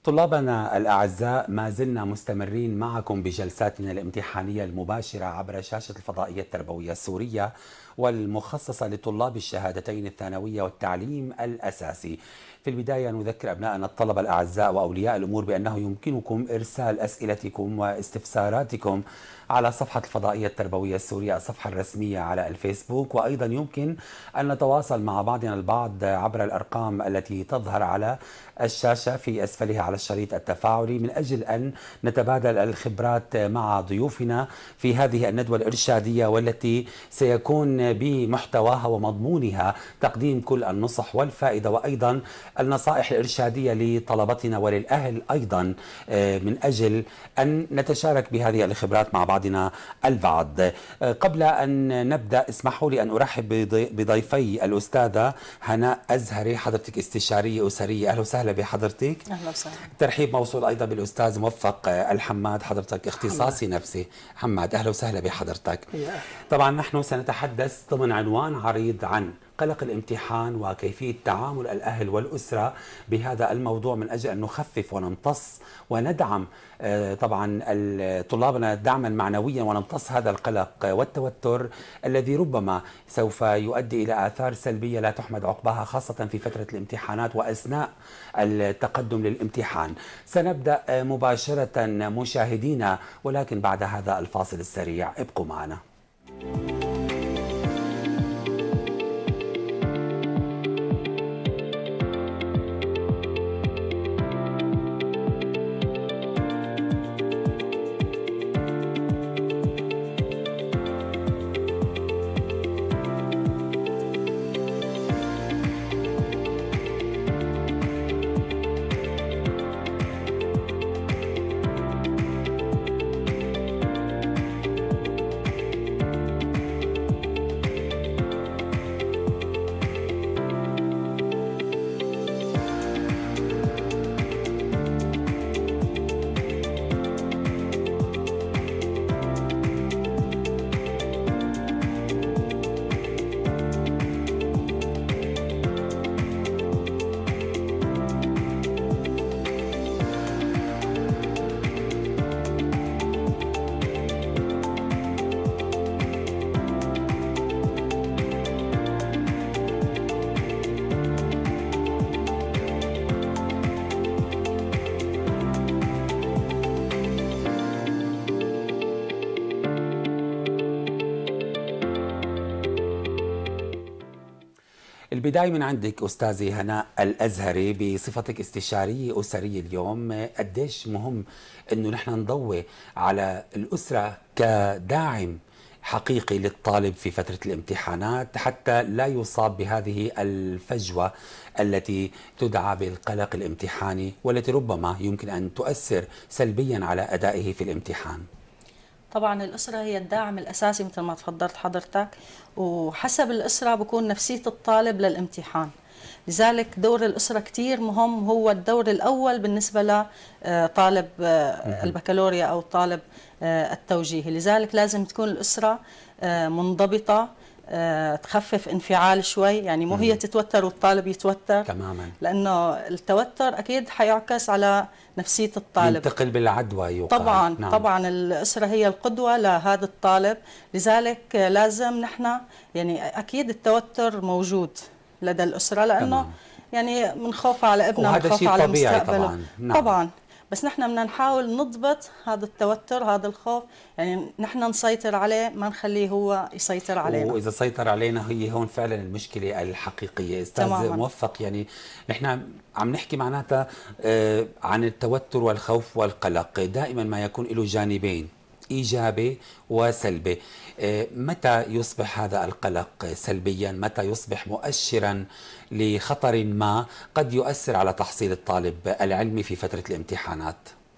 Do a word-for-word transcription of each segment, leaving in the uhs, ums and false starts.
طلابنا الأعزاء، ما زلنا مستمرين معكم بجلساتنا الامتحانية المباشرة عبر شاشة الفضائية التربوية السورية والمخصصة لطلاب الشهادتين الثانوية والتعليم الأساسي. في البداية نذكر أبنائنا الطلبة الأعزاء وأولياء الأمور بأنه يمكنكم إرسال أسئلتكم واستفساراتكم على صفحة الفضائية التربوية السورية، الصفحة الرسمية على الفيسبوك، وأيضا يمكن أن نتواصل مع بعضنا البعض عبر الأرقام التي تظهر على الشاشة في أسفلها على الشريط التفاعلي، من أجل أن نتبادل الخبرات مع ضيوفنا في هذه الندوة الإرشادية، والتي سيكون بمحتواها ومضمونها تقديم كل النصح والفائدة وأيضا النصائح الإرشادية لطلبتنا وللأهل أيضا، من أجل أن نتشارك بهذه الخبرات مع بعضنا البعض. قبل أن نبدأ اسمحوا لي أن أرحب بضيفي الأستاذة هناء أزهري، حضرتك استشارية أسرية، أهلا وسهلا بحضرتك. أهلا وسهلا. ترحيب موصول أيضا بالأستاذ موفق الحماد، حضرتك اختصاصي حماد. نفسي حماد، أهلا وسهلا بحضرتك. طبعا نحن سنتحدث ضمن عنوان عريض عن قلق الامتحان وكيفية تعامل الأهل والأسرة بهذا الموضوع، من أجل أن نخفف ونمتص وندعم طبعا طلابنا دعما معنويا ونمتص هذا القلق والتوتر الذي ربما سوف يؤدي إلى آثار سلبية لا تحمد عقباها، خاصة في فترة الامتحانات وأثناء التقدم للامتحان. سنبدأ مباشرة مشاهدينا، ولكن بعد هذا الفاصل السريع ابقوا معنا. البداية من عندك أستاذي هناء الأزهري، بصفتك استشارية أسرية اليوم، قديش مهم أنه نحن نضوي على الأسرة كداعم حقيقي للطالب في فترة الامتحانات حتى لا يصاب بهذه الفجوة التي تدعى بالقلق الامتحاني، والتي ربما يمكن أن تؤثر سلبيا على أدائه في الامتحان؟ طبعا الأسرة هي الداعم الأساسي مثل ما تفضلت حضرتك، وحسب الأسرة بكون نفسية الطالب للامتحان. لذلك دور الأسرة كتير مهم، هو الدور الأول بالنسبة لطالب البكالوريا أو طالب التوجيهي. لذلك لازم تكون الأسرة منضبطة، تخفف انفعال شوي، يعني مو هي تتوتر والطالب يتوتر تماما، لأنه التوتر أكيد حيعكس على نفسية الطالب، ينتقل بالعدوى يقال. طبعا نعم. طبعا الأسرة هي القدوة لهذا الطالب، لذلك لازم نحن يعني أكيد التوتر موجود لدى الأسرة، لأنه تمام. يعني من خوفها على ابنها، وهذا من خوفها على طبيعي مستقبله. طبعا. نعم. طبعا بس نحن بدنا نحاول نضبط هذا التوتر، هذا الخوف، يعني نحن نسيطر عليه، ما نخليه هو يسيطر علينا. وإذا سيطر علينا هي هون فعلا المشكلة الحقيقية. أستاذ تماما. موفق، يعني نحن عم نحكي معناتها عن التوتر والخوف والقلق، دائما ما يكون له جانبين، إيجابي وسلبي. متى يصبح هذا القلق سلبيا؟ متى يصبح مؤشرا لخطر ما قد يؤثر على تحصيل الطالب العلمي في فترة الامتحانات؟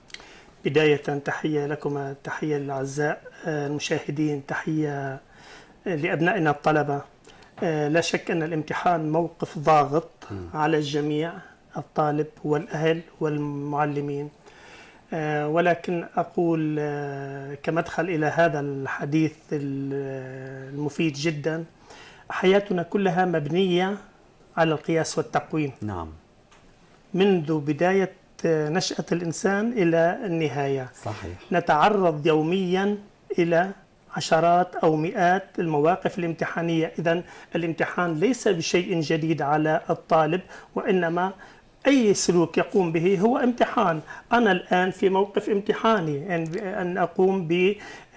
بداية تحية لكم، تحية للأعزاء المشاهدين، تحية لأبنائنا الطلبة. لا شك أن الامتحان موقف ضاغط م. على الجميع، الطالب والأهل والمعلمين، ولكن أقول كمدخل إلى هذا الحديث المفيد جدا، حياتنا كلها مبنية على القياس والتقويم. نعم. منذ بداية نشأة الإنسان إلى النهاية. صحيح. نتعرض يوميا إلى عشرات أو مئات المواقف الامتحانية. إذن الامتحان ليس بشيء جديد على الطالب، وإنما أي سلوك يقوم به هو امتحان. أنا الآن في موقف امتحاني أن أقوم ب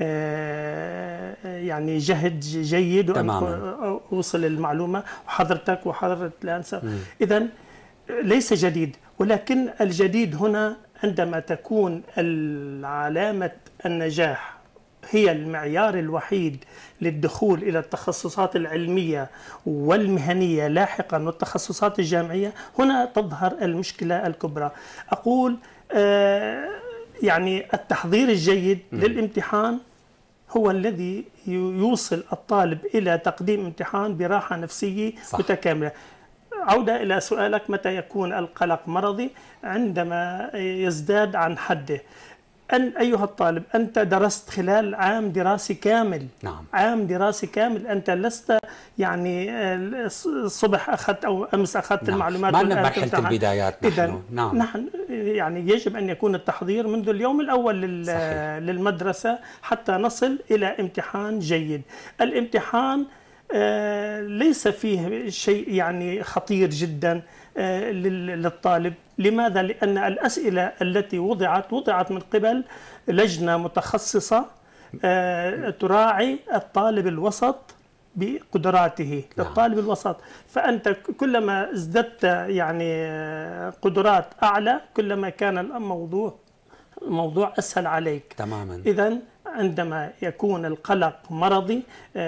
يعني جهد جيد وأن أوصل المعلومة، وحضرتك وحضرتك الآن. إذن ليس جديد، ولكن الجديد هنا عندما تكون علامة النجاح هي المعيار الوحيد للدخول إلى التخصصات العلمية والمهنية لاحقا والتخصصات الجامعية. هنا تظهر المشكلة الكبرى. أقول آه يعني التحضير الجيد م. للامتحان هو الذي يوصل الطالب إلى تقديم امتحان براحة نفسية صح. متكاملة. عودة إلى سؤالك، متى يكون القلق مرضي؟ عندما يزداد عن حده. أن أيها الطالب، أنت درست خلال عام دراسي كامل. نعم. عام دراسي كامل، أنت لست يعني الصبح أخذت أو أمس أخذت نعم. المعلومات. ما لنا مرحلة البدايات نحن. نعم. نحن يعني يجب أن يكون التحضير منذ اليوم الأول للمدرسة حتى نصل إلى امتحان جيد. الامتحان آه ليس فيه شيء يعني خطير جدا آه للطالب. لماذا؟ لأن الأسئلة التي وضعت وضعت من قبل لجنة متخصصة آه تراعي الطالب الوسط بقدراته. نعم. للطالب الوسط، فأنت كلما ازددت يعني قدرات أعلى كلما كان الموضوع موضوع أسهل عليك تماما. إذن عندما يكون القلق مرضي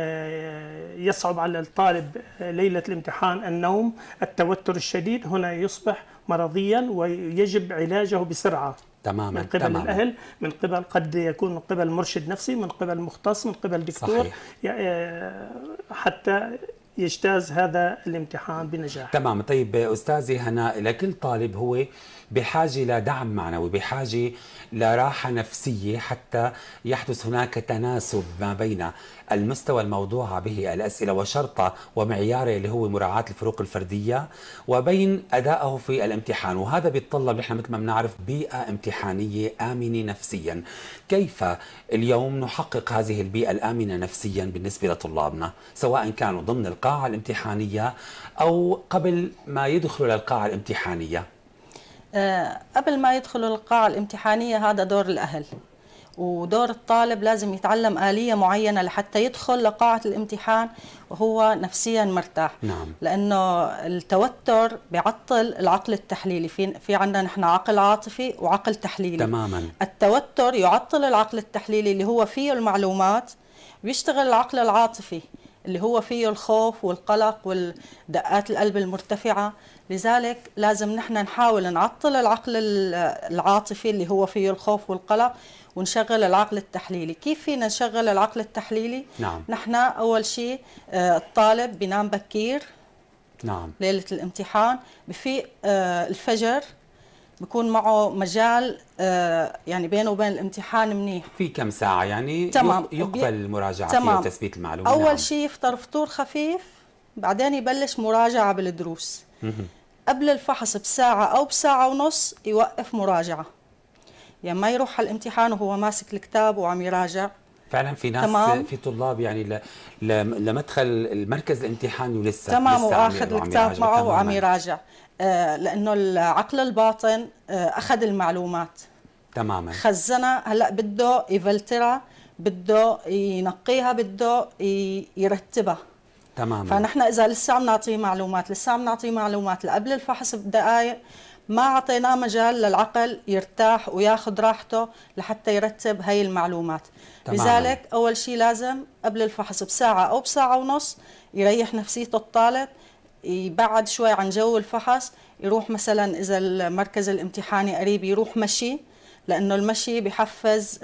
يصعب على الطالب ليلة الامتحان النوم، التوتر الشديد هنا يصبح مرضيا ويجب علاجه بسرعة. تماما. من قبل تماما. الأهل، من قبل قد يكون من قبل مرشد نفسي، من قبل مختص، من قبل دكتور. صحيح. حتى يجتاز هذا الامتحان بنجاح. تمام. طيب أستاذي هناء، لكل طالب هو بحاجة لدعم معنوي، بحاجة لراحة نفسية حتى يحدث هناك تناسب ما بين المستوى الموضوع به الأسئلة وشرطه ومعياره اللي هو مراعاة الفروق الفردية وبين أدائه في الامتحان. وهذا بيتطلب نحن مثل ما بنعرف بيئة امتحانية آمنة نفسيا. كيف اليوم نحقق هذه البيئة الآمنة نفسيا بالنسبة لطلابنا، سواء كانوا ضمن القاعة الامتحانية أو قبل ما يدخلوا للقاعة الامتحانية؟ أه قبل ما يدخلوا القاعة الامتحانية هذا دور الأهل، ودور الطالب لازم يتعلم آلية معينة لحتى يدخل لقاعة الامتحان وهو نفسيا مرتاح. نعم. لأنه التوتر بيعطل العقل التحليلي. في في عندنا نحن عقل عاطفي وعقل تحليلي. تماما. التوتر يعطل العقل التحليلي اللي هو فيه المعلومات، بيشتغل العقل العاطفي اللي هو فيه الخوف والقلق والدقات القلب المرتفعة. لذلك لازم نحن نحاول نعطل العقل العاطفي اللي هو فيه الخوف والقلق ونشغل العقل التحليلي. كيف فينا نشغل العقل التحليلي؟ نعم. نحن أول شيء الطالب بينام بكير. نعم. ليلة الامتحان بفيق الفجر، بيكون معه مجال يعني بينه وبين الامتحان منيح. في كم ساعة يعني تمام. يقبل المراجعة فيها وتثبيت المعلومة. أول نعم. شيء يفطر فطور خفيف، بعدين يبلش مراجعة بالدروس. قبل الفحص بساعة أو بساعة ونص يوقف مراجعة، يعني ما يروح على الامتحان وهو ماسك الكتاب وعم يراجع. فعلا في ناس تمام. في طلاب يعني ل... ل... لمدخل المركز الامتحاني ولسه تمام لسه واخذ الكتاب معه وعم يراجع، آه لأنه العقل الباطن آه أخذ المعلومات تماما، خزنها، هلا بده يفلترها، بده ينقيها، بده يرتبها. تماما. فنحن إذا لسه عم نعطيه معلومات لسه عم نعطيه معلومات لقبل الفحص بدقائق، ما أعطيناه مجال للعقل يرتاح وياخذ راحته لحتى يرتب هاي المعلومات. تماما. لذلك أول شيء لازم قبل الفحص بساعة أو بساعة ونص يريح نفسية الطالب، يبعد شوي عن جو الفحص، يروح مثلا إذا المركز الامتحاني قريب يروح مشي، لأنه المشي بيحفز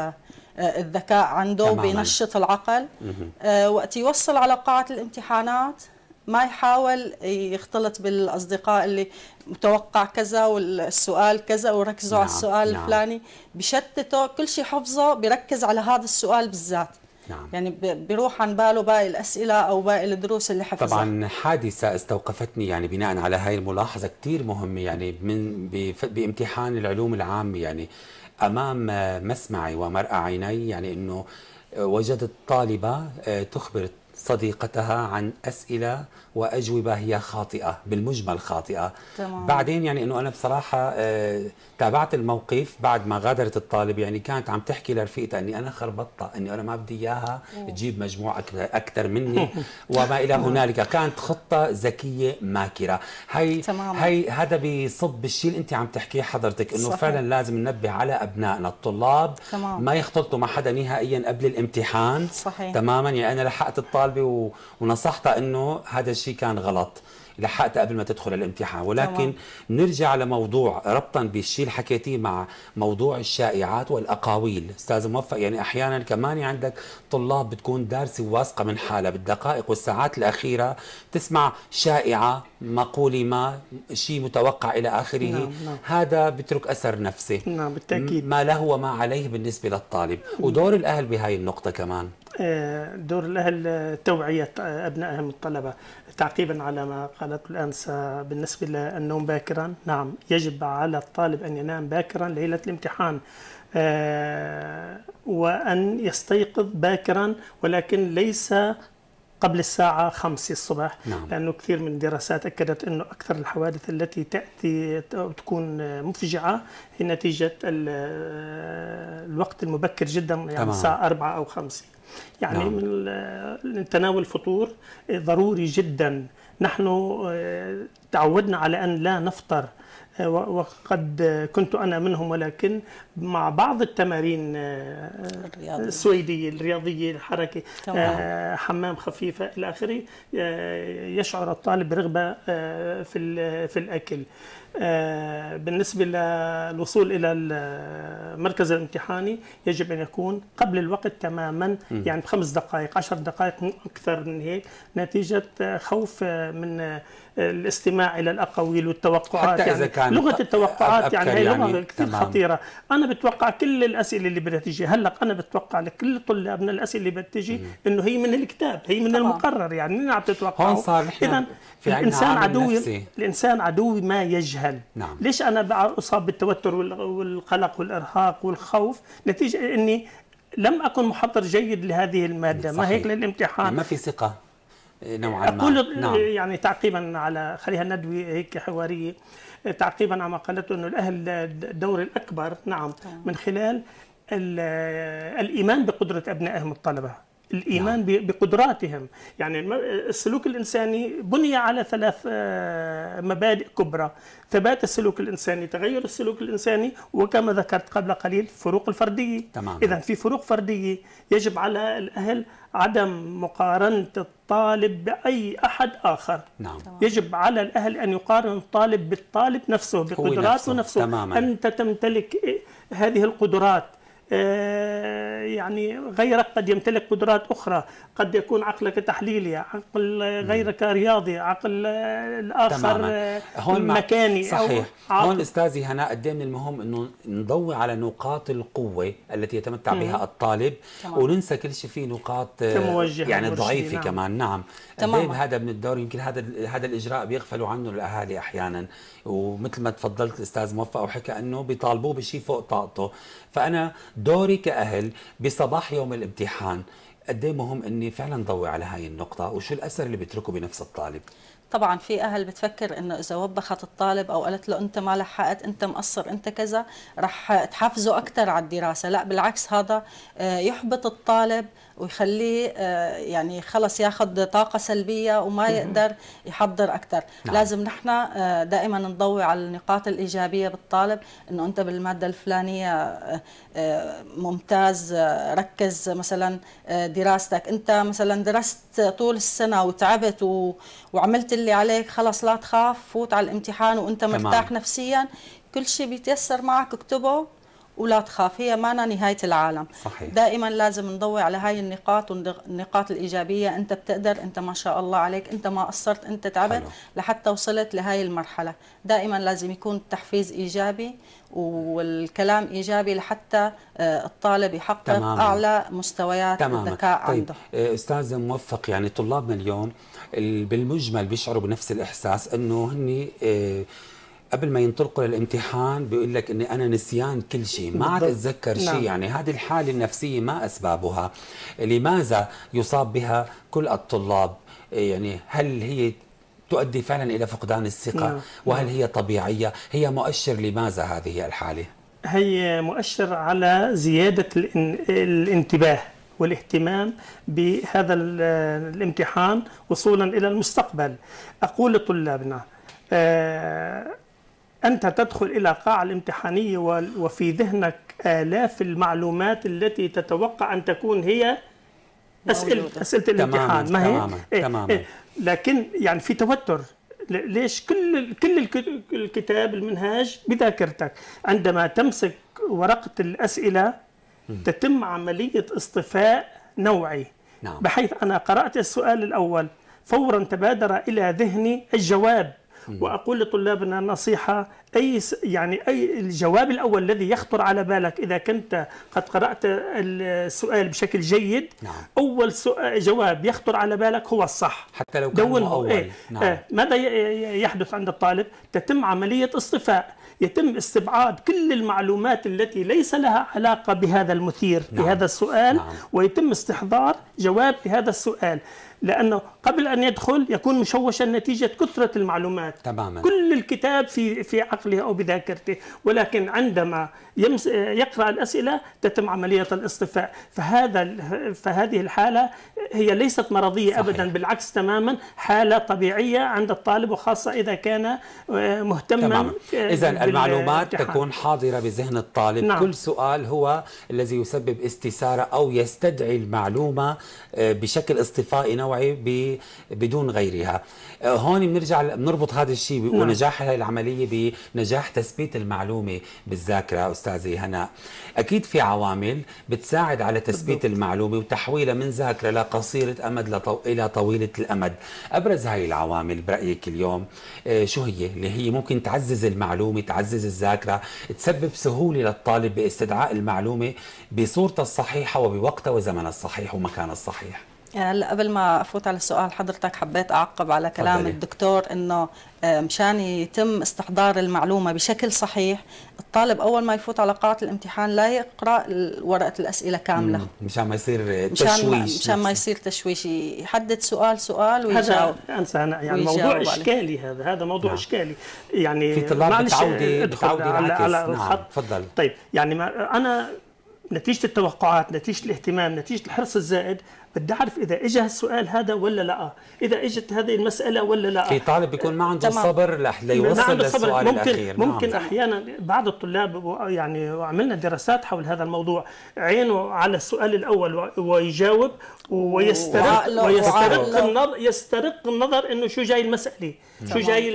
الذكاء عنده وبينشط العقل. آه وقت يوصل على قاعة الامتحانات ما يحاول يختلط بالأصدقاء اللي متوقع كذا والسؤال كذا وركزوا. نعم. على السؤال. نعم. الفلاني بشتته، كل شيء حفظه بيركز على هذا السؤال بالذات. نعم. يعني بيروح عن باله باقي الأسئلة أو باقي الدروس اللي حفظها. طبعا حادثة استوقفتني يعني بناء على هاي الملاحظة كثير مهمة، يعني من بامتحان العلوم العامة، يعني أمام مسمعي ومرأى عيني، يعني أنه وجدت طالبة تخبر صديقتها عن أسئلة وأجوبة هي خاطئة، بالمجمل خاطئة. تمام. بعدين يعني أنه أنا بصراحة آه تابعت الموقف بعد ما غادرت الطالب، يعني كانت عم تحكي لرفيقتها أني أنا خربطتها، أني أنا ما بدي إياها تجيب مجموع أكثر مني وما إلى هنالك. كانت خطة ذكية ماكرة. هي تماما. هي هذا بيصب بالشيء اللي أنت عم تحكيه حضرتك، أنه صحيح. فعلا لازم ننبه على أبنائنا الطلاب تمام. ما يختلطوا مع حدا نهائيا قبل الامتحان. صحيح. تماما. يعني أنا لحقت الطالبة ونصحتها أنه هذا الشيء كان غلط، لحقتها قبل ما تدخل الامتحان. ولكن تمام. نرجع لموضوع ربطا بالشيء اللي حكيتيه مع موضوع الشائعات والأقاويل أستاذ موفق. يعني أحيانا كمان عندك طلاب بتكون دارسة وواثقة من حالها، بالدقائق والساعات الأخيرة تسمع شائعة، مقولة ما، شيء متوقع إلى آخره. نعم. نعم. هذا بترك أثر نفسي. نعم بالتأكيد. ما له وما عليه بالنسبة للطالب. ودور الأهل بهاي النقطة كمان، دور الأهل توعية أبنائهم الطلبة. تعقيبا على ما قالته الأنسة بالنسبة للنوم باكرا، نعم يجب على الطالب أن ينام باكرا ليلة الامتحان، وأن يستيقظ باكرا، ولكن ليس قبل الساعة خمسة الصبح. نعم. لأنه كثير من الدراسات أكدت أنه أكثر الحوادث التي تأتي تكون مفجعة هي نتيجة الوقت المبكر جدا، يعني تمام. الساعة أربعة أو خمسة. يعني نعم. من تناول الفطور ضروري جدا. نحن تعودنا على أن لا نفطر، وقد كنت أنا منهم، ولكن مع بعض التمارين السويدية الرياضية الحركة، حمام خفيفة إلى آخره، يشعر الطالب برغبة في في الأكل. بالنسبة للوصول إلى المركز الامتحاني يجب أن يكون قبل الوقت تماما، م. يعني بخمس دقائق عشر دقائق مو أكثر من هيك، نتيجة خوف من الاستماع إلى الأقاويل والتوقعات. حتى يعني إذا كان لغة التوقعات يعني هي يعني لغة كثير تمام. خطيرة. أنا بتوقع كل الأسئلة اللي بدها تيجي. هلأ أنا بتوقع لكل طلابنا الأسئلة اللي بدها تيجي إنه هي من الكتاب، هي من طبعا. المقرر. يعني مين عم تتوقع؟ هون صار إذا الإنسان عدو، الإنسان عدو ما يجهل. نعم. ليش أنا أصاب بالتوتر والقلق والإرهاق والخوف؟ نتيجة إني لم أكن محضر جيد لهذه المادة. صحيح. ما هيك للامتحان يعني ما في ثقة نوعا ما. أقول نعم. يعني تعقيبا على خليها ندوي هيك حوارية، تعقيبا على ما قالته أنه الأهل الدور الأكبر نعم من خلال الإيمان بقدرة أبنائهم الطلبة، الإيمان نعم. بقدراتهم. يعني السلوك الإنساني بني على ثلاث مبادئ كبرى: ثبات السلوك الإنساني، تغير السلوك الإنساني، وكما ذكرت قبل قليل فروق الفردية. إذن في فروق فردية يجب على الأهل عدم مقارنة الطالب بأي أحد آخر. نعم. يجب على الأهل أن يقارن الطالب بالطالب نفسه بقدراته نفسه. تماما. أنت تمتلك هذه القدرات، يعني غيرك قد يمتلك قدرات أخرى، قد يكون عقلك تحليلي، عقل غيرك رياضي، عقل الآخر هون مكاني. صحيح. هون أستاذي هناء قد ايه من المهم أنه نضوي على نقاط القوة التي يتمتع بها مم. الطالب، تمام. وننسى كل شيء فيه نقاط يعني ضعيفة. نعم. كمان نعم قد ايه هذا من الدور. يمكن هذا هذا الإجراء بيغفلوا عنه الأهالي أحيانا، ومثل ما تفضلت الأستاذ موفق وحكى أنه بيطالبوه بشيء فوق طاقته. فأنا دوري كأهل بصباح يوم الامتحان قد ايه مهم اني فعلا ضوي على هاي النقطة، وشو الأثر اللي بيتركه بنفس الطالب. طبعا في اهل بتفكر انه اذا وبخت الطالب او قالت له انت ما لحقت، انت مقصر، انت كذا، رح تحفزه اكثر على الدراسه. لا بالعكس، هذا يحبط الطالب ويخليه يعني خلص ياخذ طاقه سلبيه وما يقدر يحضر اكثر. نعم. لازم نحن دائما نضوي على النقاط الايجابيه بالطالب، انه انت بالماده الفلانيه ممتاز، ركز مثلا دراستك، انت مثلا درست طول السنه وتعبت و... وعملت اللي عليك، خلص لا تخاف، فوت على الامتحان وانت مرتاح تمام. نفسيا، كل شيء بيتيسر معك اكتبه ولا تخاف، هي ما نهاية العالم. صحيح. دائما لازم نضوي على هاي النقاط والنقاط الإيجابية. أنت بتقدر، أنت ما شاء الله عليك، أنت ما قصرت، أنت تعبت حلو. لحتى وصلت لهاي المرحلة. دائما لازم يكون التحفيز إيجابي والكلام إيجابي لحتى الطالب يحقق تماماً. أعلى مستويات تماماً. الذكاء طيب. عنده. أستاذ موفق، يعني طلابنا اليوم بالمجمل بيشعروا بنفس الإحساس أنه هني قبل ما ينطلقوا للامتحان بيقول لك اني انا نسيان كل شيء، ما عاد اتذكر شيء. يعني هذه الحاله النفسيه ما اسبابها؟ لماذا يصاب بها كل الطلاب؟ يعني هل هي تؤدي فعلا الى فقدان الثقه؟ نعم. وهل هي طبيعيه؟ هي مؤشر لماذا هذه الحاله؟ هي مؤشر على زياده الانتباه والاهتمام بهذا الامتحان وصولا الى المستقبل. اقول لطلابنا آه أنت تدخل إلى قاعة الامتحانية وفي ذهنك آلاف المعلومات التي تتوقع أن تكون هي أسئلة, أسئلة الامتحان. ما هي؟ تماما. إيه تماما. إيه لكن يعني في توتر. ليش؟ كل كل الكتاب المنهاج بذاكرتك. عندما تمسك ورقة الأسئلة تتم عملية اصطفاء نوعي. نعم. بحيث أنا قرأت السؤال الأول فورا تبادر إلى ذهني الجواب. وأقول لطلابنا نصيحة، أي يعني أي الجواب الأول الذي يخطر على بالك إذا كنت قد قرأت السؤال بشكل جيد، نعم. أول سؤال جواب يخطر على بالك هو الصح، حتى لو كان هو أول. إيه؟ نعم. آه ماذا يحدث عند الطالب؟ تتم عملية اصطفاء، يتم استبعاد كل المعلومات التي ليس لها علاقة بهذا المثير، نعم. بهذا السؤال، نعم. ويتم استحضار جواب لهذا السؤال، لأنه قبل أن يدخل يكون مشوشا نتيجة كثرة المعلومات. تماما. كل الكتاب في في عقله أو بذاكرته، ولكن عندما يمس يقرأ الأسئلة تتم عملية الاصطفاء. فهذا فهذه الحالة هي ليست مرضية. صحيح. أبدا، بالعكس تماما، حالة طبيعية عند الطالب، وخاصة إذا كان مهتما. إذا المعلومات تكون حاضرة بذهن الطالب. نعم. كل سؤال هو الذي يسبب استثارة أو يستدعي المعلومة بشكل اصطفائي نوعي بدون غيرها. هون بنرجع بنربط هذا الشيء. نعم. ونجاح هذه العملية بنجاح تثبيت المعلومة بالذاكرة. أستاذي هناء، أكيد في عوامل بتساعد على تثبيت المعلومة وتحويلها من ذاكرة لقصيرة أمد لطو... إلى طويلة الأمد. أبرز هاي العوامل برأيك اليوم آه شو هي؟ اللي هي ممكن تعزز المعلومة، تعزز الذاكرة، تسبب سهولة للطالب باستدعاء المعلومة بصورتها الصحيحة وبوقتها وزمنها الصحيح ومكانها الصحيح. هلا قبل ما افوت على السؤال حضرتك حبيت اعقب على كلام فضلي. الدكتور انه مشان يتم استحضار المعلومه بشكل صحيح، الطالب اول ما يفوت على قاعه الامتحان لا يقرا ورقه الاسئله كامله، مشان ما يصير مشان تشويش، ما مشان ما يصير تشويش، يحدد سؤال سؤال ويجاوب. هذا انسى أنا يعني موضوع اشكالي، هذا هذا موضوع نعم. اشكالي يعني. في طلاب بتعودي بتعودي على, على الخط. نعم. تفضل. طيب يعني ما انا نتيجه التوقعات، نتيجه الاهتمام، نتيجه الحرص الزائد، بدي اعرف اذا اجى السؤال هذا ولا لا، اذا اجت هذه المساله ولا لا. في طالب بيكون ما عنده صبر ليوصل للسؤال ممكن الاخير. ممكن نعم. احيانا بعض الطلاب يعني وعملنا دراسات حول هذا الموضوع، عينه على السؤال الاول ويجاوب ويسترق ويسترق النظر يسترق النظر انه شو جاي المساله، شو جاي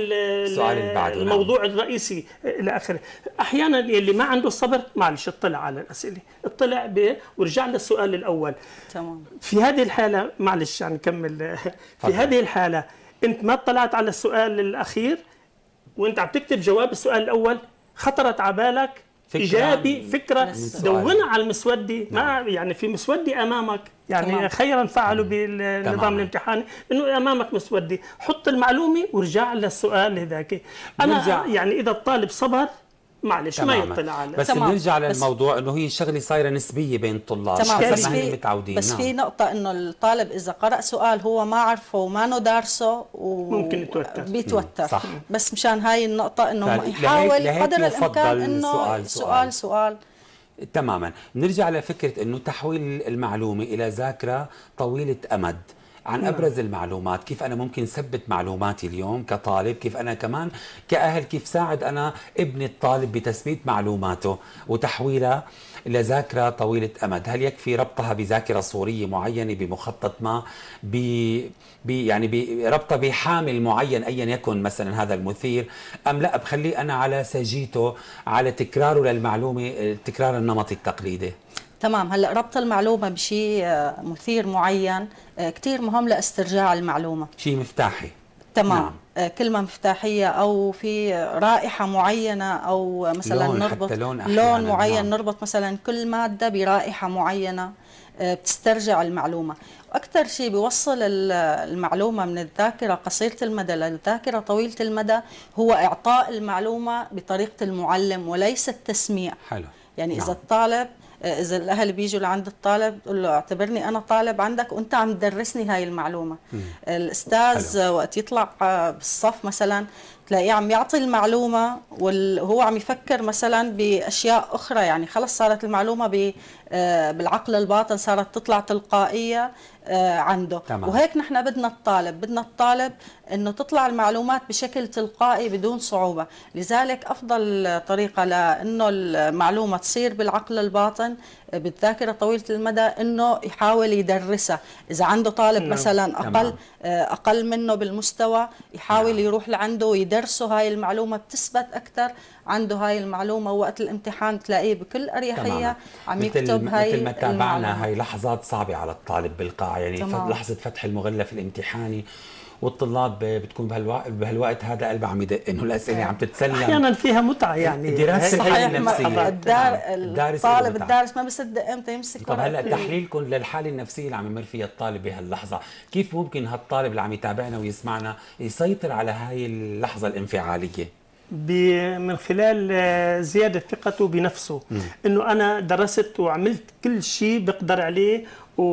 الموضوع الرئيسي الى اخره. احيانا اللي ما عنده صبر معلش اطلع على الاسئله، اطلع به ورجع للسؤال الاول. تمام. في هذه الحاله معلش يعني نكمل. في هذه الحاله انت ما اطلعت على السؤال الاخير وانت عم تكتب جواب السؤال الاول، خطرت على بالك ايجابي فكره دونها على المسودي. ما يعني في مسودي امامك، يعني تمام. خيرا فعلوا بالنظام الامتحاني انه امامك مسودي، حط المعلومه وارجع للسؤال هذاك. انا نرجع. يعني اذا الطالب صبر معلش ما يطلع على. بس بنرجع للموضوع انه هي شغله صايره نسبيه بين الطلاب. تمام. بس ما في متعودين. بس نعم. في نقطه انه الطالب اذا قرأ سؤال هو ما عرفه وما دارسه ممكن يتوتر بيتوتر. صح. بس مشان هاي النقطه انه يحاول قدر الامكان انه سؤال سؤال, سؤال. تماما. نرجع لفكره انه تحويل المعلومه الى ذاكره طويله امد. عن أبرز المعلومات، كيف أنا ممكن ثبت معلوماتي اليوم كطالب، كيف أنا كمان كأهل كيف ساعد أنا ابني الطالب بتثبيت معلوماته وتحويلها لذاكرة طويلة أمد. هل يكفي ربطها بذاكرة صورية معينة بمخطط ما، ب يعني بربطها بحامل معين أيا يكن مثلا هذا المثير، أم لا بخليه أنا على سجيته على تكراره للمعلومة، تكرار النمط التقليدي؟ تمام. هلا ربط المعلومه بشيء مثير معين كثير مهم لاسترجاع المعلومه، شيء مفتاحي. تمام. نعم. كلمه مفتاحيه او في رائحه معينه او مثلا لون نربط لون, لون معين. نعم. نعم. نربط مثلا كل ماده برائحه معينه بتسترجع المعلومه. واكثر شيء بيوصل المعلومه من الذاكره قصيره المدى للذاكره طويله المدى هو اعطاء المعلومه بطريقه المعلم وليس التسميع. حلو. يعني نعم. اذا الطالب إذا الأهل بيجوا لعند الطالب بتقول له اعتبرني أنا طالب عندك وأنت عم تدرسني هاي المعلومة. مم. الأستاذ حلو. وقت يطلع بالصف مثلا تلاقيه عم يعطي المعلومة وهو عم يفكر مثلا بأشياء أخرى، يعني خلص صارت المعلومة بالعقل الباطن صارت تطلع تلقائية عنده. تمام. وهيك نحن بدنا الطالب بدنا الطالب انه تطلع المعلومات بشكل تلقائي بدون صعوبة. لذلك افضل طريقة لانه المعلومة تصير بالعقل الباطن بالذاكرة طويلة المدى انه يحاول يدرسها. اذا عنده طالب مثلا اقل اقل منه بالمستوى يحاول يروح لعنده ويدرسه هاي المعلومة، بتثبت اكثر عنده هاي المعلومة، ووقت الامتحان تلاقيه بكل اريحية عم يكتب هاي مثل ما تابعنا. هاي لحظات صعبة على الطالب بالقاع، يعني تمام. لحظة فتح المغلف الامتحاني والطلاب بتكون بهالوقت بهالوقت هذا قلبها عم يدق انه الاسئله عم تتسلم، احيانا فيها متعه يعني دراسه الحاله النفسيه. الدار الطالب الدارس ما بيصدق امتى يمسك. طب هلا تحليلكم للحاله النفسيه اللي عم يمر فيها الطالب بهاللحظه، كيف ممكن هالطالب اللي عم يتابعنا ويسمعنا يسيطر على هاي اللحظه الانفعاليه؟ من خلال زياده ثقته بنفسه، انه انا درست وعملت كل شيء بقدر عليه،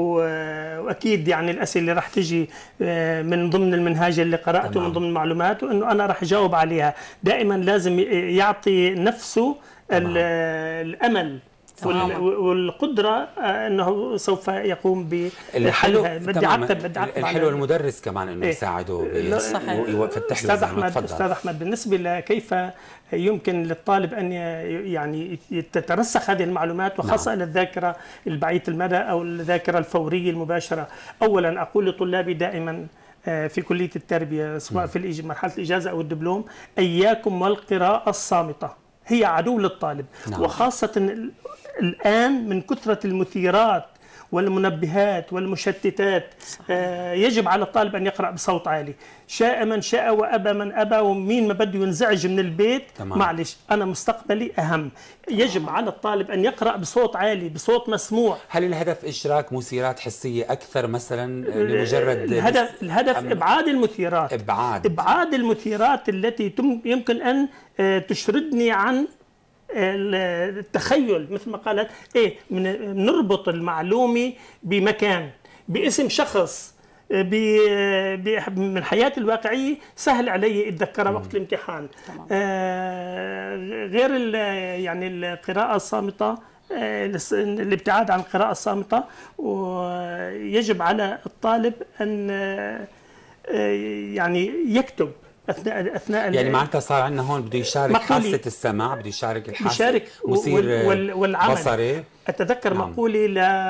واكيد يعني الاسئله اللي راح تجي من ضمن المنهاج اللي قراته تمام. من ضمن المعلومات، وانه انا راح اجاوب عليها. دائما لازم يعطي نفسه تمام. الامل تمام. والقدره انه سوف يقوم بحلها. بدي اعتب بدي اعتب الحلو المدرس كمان انه إيه؟ يساعده ويفتح له. استاذ احمد استاذ احمد بالنسبه لكيف يمكن للطالب ان يعني تترسخ هذه المعلومات، وخاصه نعم. للذاكره البعيده المدى او الذاكره الفوريه المباشره. اولا اقول لطلابي دائما في كليه التربيه سواء في مرحله الاجازه او الدبلوم، اياكم والقراءه الصامته، هي عدو للطالب. نعم. وخاصه الآن من كثرة المثيرات والمنبهات والمشتتات، آه يجب على الطالب أن يقرأ بصوت عالي، شاء من شاء وأبى من أبى، ومين ما بده ينزعج من البيت تمام. معلش أنا مستقبلي أهم. يجب على الطالب أن يقرأ بصوت عالي بصوت مسموع. هل الهدف إشراك مثيرات حسية أكثر مثلا لمجرد الهدف الهدف إبعاد المثيرات إبعاد إبعاد المثيرات التي يمكن أن تشردني عن التخيل، مثل ما قالت ايه، من نربط المعلومه بمكان باسم شخص من حياتي الواقعيه سهل علي اتذكرها وقت الامتحان. آه غير يعني القراءه الصامته، آه الابتعاد عن القراءه الصامته، ويجب على الطالب ان آه يعني يكتب اثناء اثناء يعني معناتها صار عندنا هون بده يشارك حاسه السمع، بده يشارك الحاسه مثير وال والعمل. بصري. اتذكر نعم. مقوله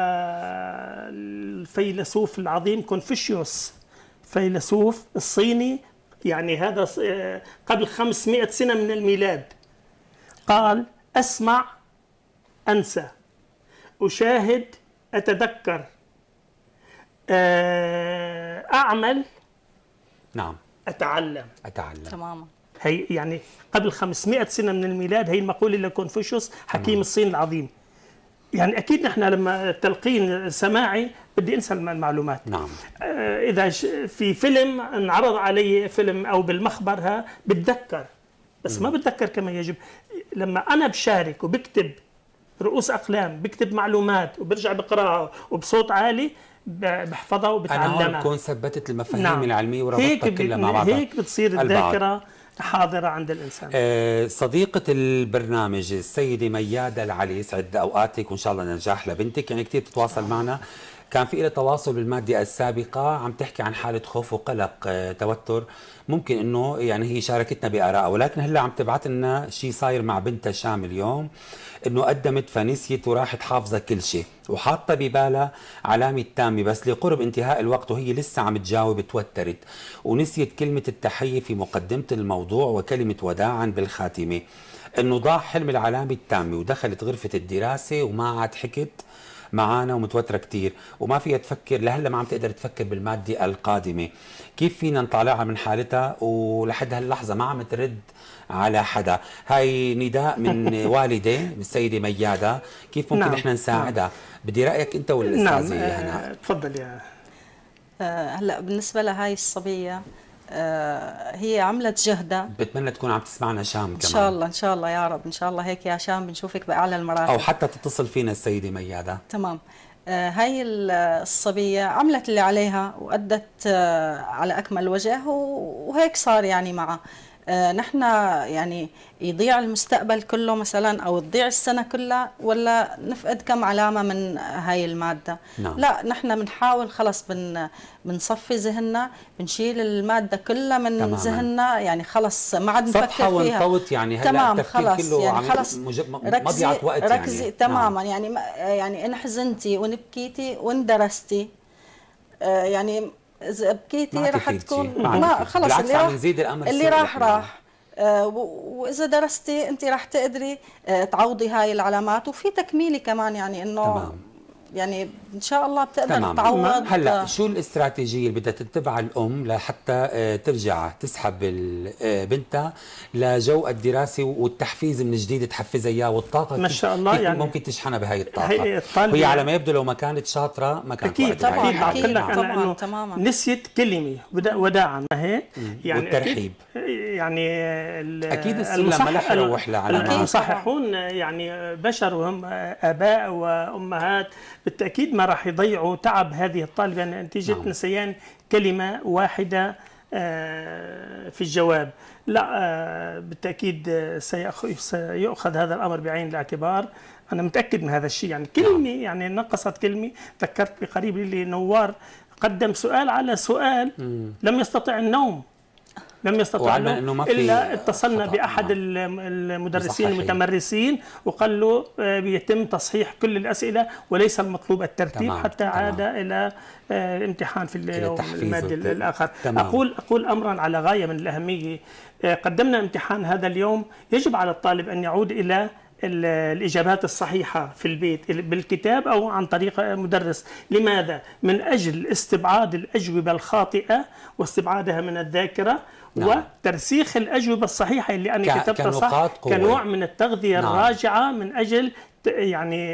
للفيلسوف العظيم كونفوشيوس، فيلسوف الصيني، يعني هذا قبل خمسمائة سنه من الميلاد، قال: اسمع انسى، اشاهد اتذكر، اعمل نعم أتعلم. أتعلم تماما. هي يعني قبل خمسمائة سنة من الميلاد، هي المقولة لكونفوشيوس حكيم تمام. الصين العظيم. يعني أكيد نحن لما تلقين سماعي بدي أنسى المعلومات. نعم. آه إذا في فيلم انعرض علي فيلم أو بالمخبر بتذكر، بس م. ما بتذكر كما يجب. لما أنا بشارك وبكتب رؤوس أقلام، بكتب معلومات وبرجع بقراها وبصوت عالي، بحفظها وبتعلمها. أنا هون بكون ثبتت المفاهيم نعم. العلمية وربطتها كلها مع بعضها. هيك بتصير الذاكرة حاضرة عند الإنسان. آه صديقة البرنامج السيدة ميادة العلي، سعد أوقاتك وإن شاء الله نجاح لبنتك، يعني كثير بتتواصل معنا. كان في له تواصل بالمادة السابقة، عم تحكي عن حالة خوف وقلق آه، توتر، ممكن انه يعني هي شاركتنا بآرائها، ولكن هلا عم تبعت لنا شيء صاير مع بنتها شام اليوم، انه قدمت فنسيت وراحت حافظة كل شيء وحاطة ببالها علامة تامة، بس لقرب انتهاء الوقت وهي لسه عم تجاوب توترت ونسيت كلمة التحية في مقدمة الموضوع وكلمة وداعا بالخاتمة، انه ضاع حلم العلامة التامة ودخلت غرفة الدراسة وما عاد حكت معانا ومتوترة كتير وما فيها تفكر لهلا، ما عم تقدر تفكر بالمادة القادمة. كيف فينا نطالعها من حالتها ولحد هاللحظة ما عم ترد على حدا؟ هاي نداء من والدة السيدة ميادة، كيف ممكن نعم. احنا نساعدها؟ نعم. بدي رأيك انت ولا نعم. الأستاذة هنا؟ تفضل يا آه، هلا بالنسبة لهاي الصبية آه، هي عملت جهدها. بتمنى تكون عم تسمعنا شام كمان. ان شاء الله ان شاء الله يا رب، ان شاء الله هيك يا شام بنشوفك باعلى المراتب، او حتى تتصل فينا السيدة ميادة. تمام. آه، هاي الصبية عملت اللي عليها وأدت آه، على أكمل وجه، وهيك صار يعني معها. آه، نحن يعني يضيع المستقبل كله مثلا أو تضيع السنة كلها، ولا نفقد كم علامة من هاي المادة؟ نعم. لا، نحن بنحاول خلص بن بنصفي ذهننا، بنشيل المادة كلها من تماماً. ذهننا، يعني خلص ما عاد نفكر صفحة فيها. ونطوت يعني هلا تمام، التفكير خلص كله يعني عم خلص مضيعة وقت ركزي يعني. تماما. نعم. يعني يعني إن حزنتي وإن بكيتي وإن درستي، آه يعني إذا بكيتي رح تكون ما, ما خلص اللي راح نزيد الأمر اللي راح راح آه وإذا درستي أنت راح تقدري آه تعوضي هاي العلامات، وفي تكميلي كمان، يعني إنه تمام. يعني ان شاء الله بتقدر تمام. تعوض. هلا شو الاستراتيجيه اللي بدها تتبعها الام لحتى ترجع تسحب بنتها لجو الدراسه والتحفيز من جديد، تحفزها اياه والطاقه ما شاء الله، كيف يعني ممكن تشحنها بهي الطاقه؟ هي, هي على ما يبدو لو ما كانت شاطره ما كانت اكيد طبعا اكيد لك انا انه تماما. نسيت كلمه وداعا ما هي يعني والترحيب يعني اكيد السلم ما رح يروح لعلامات. المصححون يعني بشر وهم اباء وامهات، بالتاكيد ما راح يضيعوا تعب هذه الطالبه نتيجه نعم. نسيان كلمه واحده في الجواب. لا بالتاكيد سيؤخذ هذا الامر بعين الاعتبار، انا متاكد من هذا الشيء. يعني كلمه يعني نقصت كلمه. ذكرت بقريب لي نوار قدم سؤال على سؤال م. لم يستطع النوم، لم يستطع النوم الا اتصلنا باحد المدرسين المتمرسين وقال له بيتم تصحيح كل الاسئله وليس المطلوب الترتيب تمام. حتى تمام. عاد الى الامتحان في اليوم المادي الاخر. تمام. اقول اقول امرا على غايه من الاهميه، قدمنا امتحان هذا اليوم، يجب على الطالب ان يعود الى الإجابات الصحيحة في البيت بالكتاب أو عن طريق مدرس. لماذا؟ من أجل استبعاد الأجوبة الخاطئة واستبعادها من الذاكرة نعم. وترسيخ الأجوبة الصحيحة اللي أنا كتبتها صح كنوع من التغذية نعم. الراجعة من أجل يعني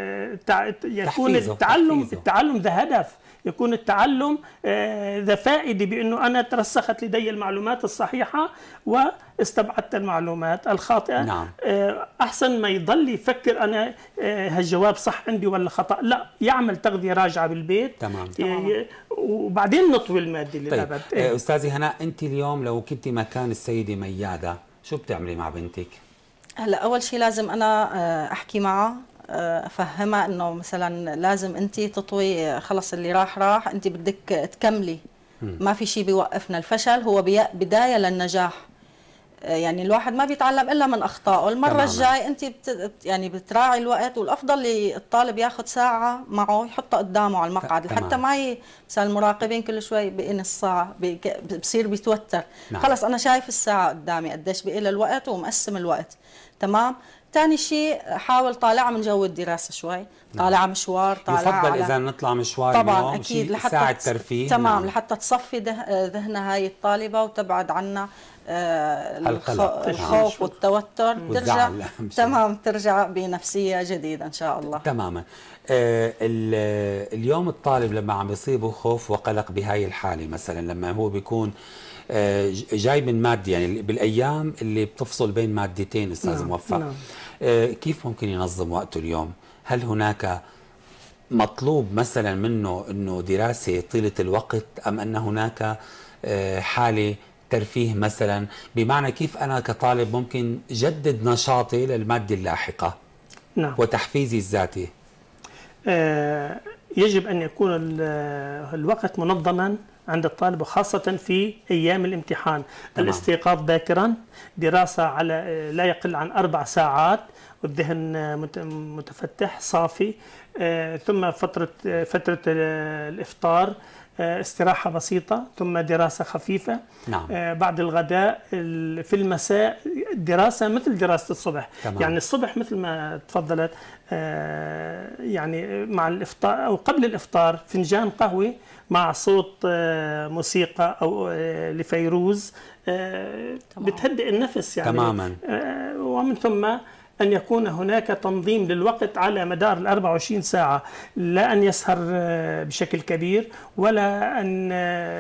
يكون التعلم تحفيزه. التعلم ذا هدف، يكون التعلم ذا فائدة بأنه أنا ترسخت لدي المعلومات الصحيحة واستبعدت المعلومات الخاطئة نعم. أحسن ما يضل يفكر أنا هالجواب صح عندي ولا خطأ، لا، يعمل تغذية راجعة بالبيت تمام. وبعدين نطوي المادة للأبد. طيب. إيه؟ أستاذي هناء، أنت اليوم لو كنت مكان السيدة ميادة شو بتعملي مع بنتك؟ هلا أول شيء لازم أنا أحكي معها، افهمها انه مثلا لازم انت تطوي، خلص اللي راح راح، انت بدك تكملي، ما في شيء بيوقفنا. الفشل هو بدايه للنجاح، يعني الواحد ما بيتعلم الا من اخطائه. المره الجاي انت بت يعني بتراعي الوقت، والافضل الطالب ياخذ ساعه معه يحطها قدامه على المقعد، لحتى ما ي... مثلا المراقبين كل شوي بقنص ساعه بي... بصير بيتوتر. نعم. خلص انا شايف الساعه قدامي قديش بقي لها الوقت ومقسم الوقت. تمام. ثاني شيء حاول طالعها من جو الدراسه شوي، طالعها مشوار، طالعها يفضل اذا نطلع مشوار طبعا اليوم اكيد لحتى ساعه ترفيه تمام نعم. لحتى تصفي ده ذهنها هاي الطالبه وتبعد عنا آه القلق الخوف والتوتر، ترجع تمام ترجع بنفسيه جديده ان شاء الله. تماما. آه اليوم الطالب لما عم يصيبه خوف وقلق بهاي الحاله، مثلا لما هو بيكون آه جاي من ماده، يعني بالايام اللي بتفصل بين مادتين استاذ نعم. موفق نعم. آه كيف ممكن ينظم وقته اليوم؟ هل هناك مطلوب مثلا منه انه دراسه طيله الوقت، ام ان هناك آه حاله ترفيه مثلا؟ بمعنى كيف أنا كطالب ممكن جدد نشاطي للمادة اللاحقة نعم. وتحفيزي الذاتي؟ آه يجب أن يكون الوقت منظما عند الطالب، وخاصة في أيام الامتحان. تمام. الاستيقاظ باكرا، دراسة على لا يقل عن أربع ساعات، والذهن متفتح صافي، ثم فترة فترة الإفطار، استراحة بسيطة، ثم دراسة خفيفة. نعم. بعد الغداء في المساء دراسة مثل دراسة الصبح. تمام. يعني الصبح مثل ما تفضلت، يعني مع الإفطار أو قبل الإفطار فنجان قهوة مع صوت موسيقى أو لفيروز بتهدئ النفس يعني. تماما. ومن ثم أن يكون هناك تنظيم للوقت على مدار ال أربع وعشرين ساعة، لا أن يسهر بشكل كبير ولا أن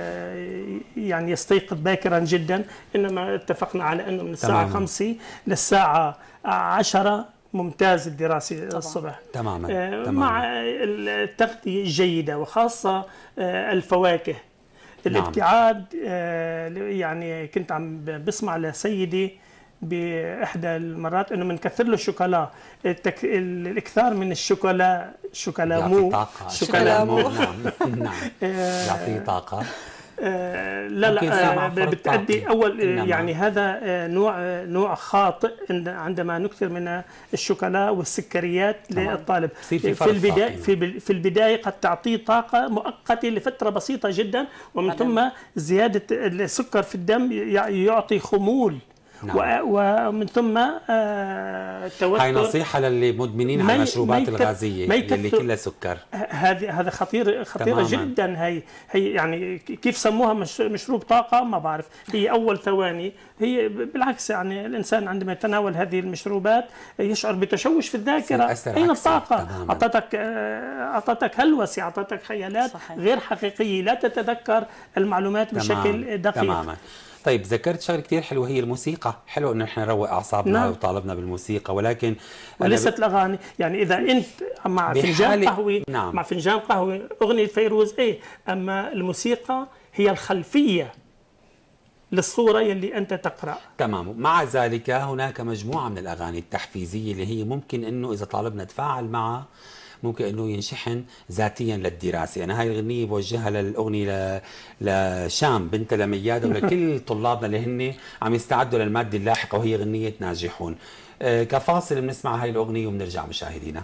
يعني يستيقظ باكرا جدا، إنما اتفقنا على أنه من الساعة خمسة للساعة عشرة ممتاز الدراسة الصبح. تماما. تماما. مع التغذية الجيدة وخاصة الفواكه. الابتعاد، يعني كنت عم بسمع لسيدي بإحدى المرات أنه بنكثر له الشوكولا، التك... الاكثار من الشوكولا، شوكولا مو شوكولا مو نعم نعم يعطي طاقة. آه لا لا بتأدي أول يعني هذا نوع نوع خاطئ عندما نكثر من الشوكولا والسكريات للطالب. في, في البداية في في البداية قد تعطيه طاقة مؤقتة لفترة بسيطة جدا، ومن ثم زيادة السكر في الدم يعطي خمول. نعم. ومن ثم التوتر. هاي نصيحة للي مدمنين على المشروبات الغازية اللي كلها سكر. هذه هذا خطير خطيرة تماماً. جدا. هي هي يعني كيف سموها مش مشروب طاقة ما بعرف. هي أول ثواني، هي بالعكس يعني الإنسان عندما يتناول هذه المشروبات يشعر بتشوش في الذاكرة. أين الطاقة؟ أعطتك أعطتك هلوسة، أعطتك خيالات صحيح. غير حقيقية، لا تتذكر المعلومات تمام. بشكل دقيق. تماما. طيب ذكرت شغله كثير حلوه هي الموسيقى، حلو انه احنا نروق اعصابنا نعم. وطالبنا بالموسيقى، ولكن وليست ب... الاغاني. يعني اذا انت مع فنجان قهوه نعم. مع فنجان قهوه اغنيه فيروز ايه، اما الموسيقى هي الخلفيه للصوره يلي انت تقرا. تمام. مع ذلك هناك مجموعه من الاغاني التحفيزيه اللي هي ممكن انه اذا طالبنا تفاعل معها ممكن انه ينشحن ذاتيا للدراسه. انا هاي الاغنيه بوجهها للاغنيه لشام بنت لمياده ولكل طلابنا اللي هن عم يستعدوا للماده اللاحقه وهي اغنيه ناجحون. آه كفاصل بنسمع هاي الاغنيه وبنرجع مشاهدينا.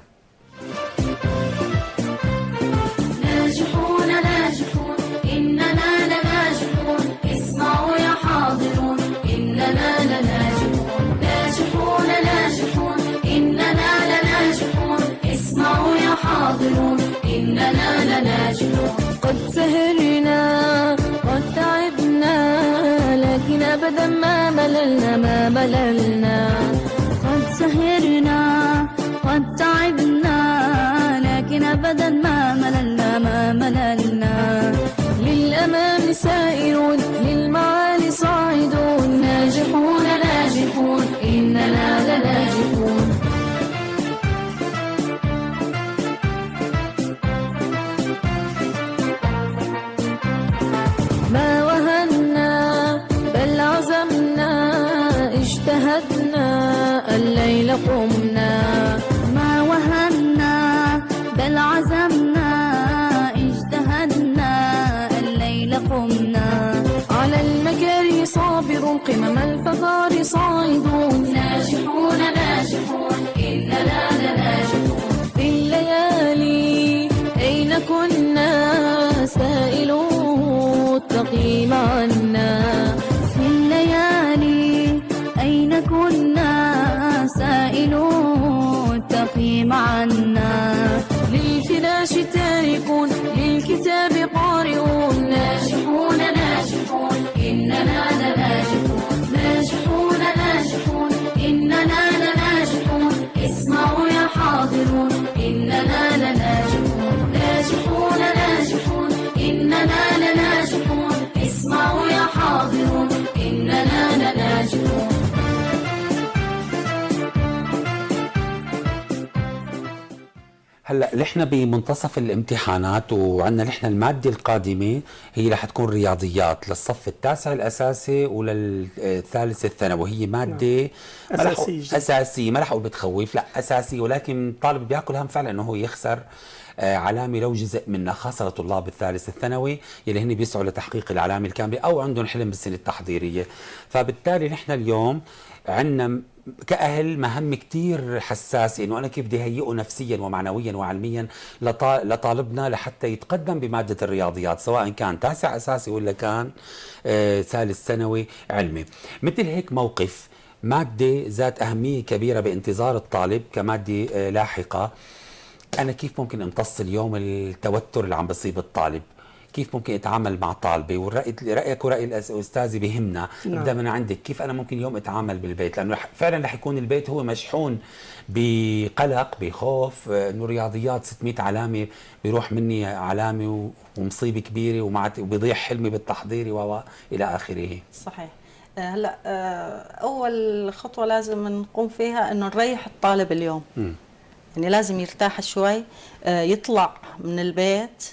ناجحون ناجحون اننا لناجحون، اسمعوا يا حاضرون اننا لناجحون. ناجحون ناجحون اننا لناجحون، اسمعوا يا حاضرون إننا لناجحون. قد سهرنا قد تعبنا لكن أبدا ما مللنا ما مللنا. قد سهرنا قد تعبنا لكن أبدا ما مللنا ما مللنا. للأمام سائرون للمعالي صاعدون، ناجحون ناجحون إننا لناجحون. ما وهنا بل عزمنا اجتهدنا الليل قمنا. ما وهنا بل عزمنا اجتهدنا الليل قمنا. على المكاره صابر قمم الفخار صاعدون، ناجحون ناجحون إننا لناجحون. في الليالي أين كنا سائلون تقيم عنا. في الليالي أين كنا سائلون تقيم عنا. للفراش تاركون للكتاب قارئون، ناجحون ناجحون إننا لناجحون. ناجحون ناجحون إننا لناجحون، اسمعوا يا حاضرون إننا لناجحون. ناجحون ناجحون إننا لناجحون، اسمعوا يا حاضرون إننا لناجحون. هلا نحن بمنتصف الامتحانات وعندنا نحن الماده القادمه هي رح تكون رياضيات للصف التاسع الاساسي وللثالث الثانوي. هي ماده اساسيه اساسيه، ما رح اقول بتخوف، لا اساسيه، ولكن الطالب بياكل هم فعلا انه هو يخسر علامة لو جزء منها، خاصة لطلاب الثالث الثانوي يلي هن بيسعوا لتحقيق العلامة الكاملة أو عندهم حلم بالسنة التحضيرية. فبالتالي نحن اليوم عندنا كأهل مهمة كتير حساسة، إنه أنا كيف بدي هيئه نفسيا ومعنويا وعلميا لطالبنا لحتى يتقدم بمادة الرياضيات، سواء كان تاسع أساسي ولا كان آه ثالث ثانوي علمي. مثل هيك موقف مادة ذات أهمية كبيرة بانتظار الطالب كمادة آه لاحقة، أنا كيف ممكن امتص اليوم التوتر اللي عم بصيب الطالب؟ كيف ممكن اتعامل مع طالبي؟ والرأي رايك وراي الاستاذ بهمنا. نعم. ابدا من عندك، كيف انا ممكن اليوم اتعامل بالبيت؟ لانه فعلا رح يكون البيت هو مشحون بقلق بخوف، انه رياضيات ستمئة علامه بيروح مني علامه ومصيبه كبيره وبيضيع حلمي بالتحضيري والى اخره. صحيح. هلا اول خطوه لازم نقوم فيها انه نريح الطالب اليوم. م. يعني لازم يرتاح شوي، يطلع من البيت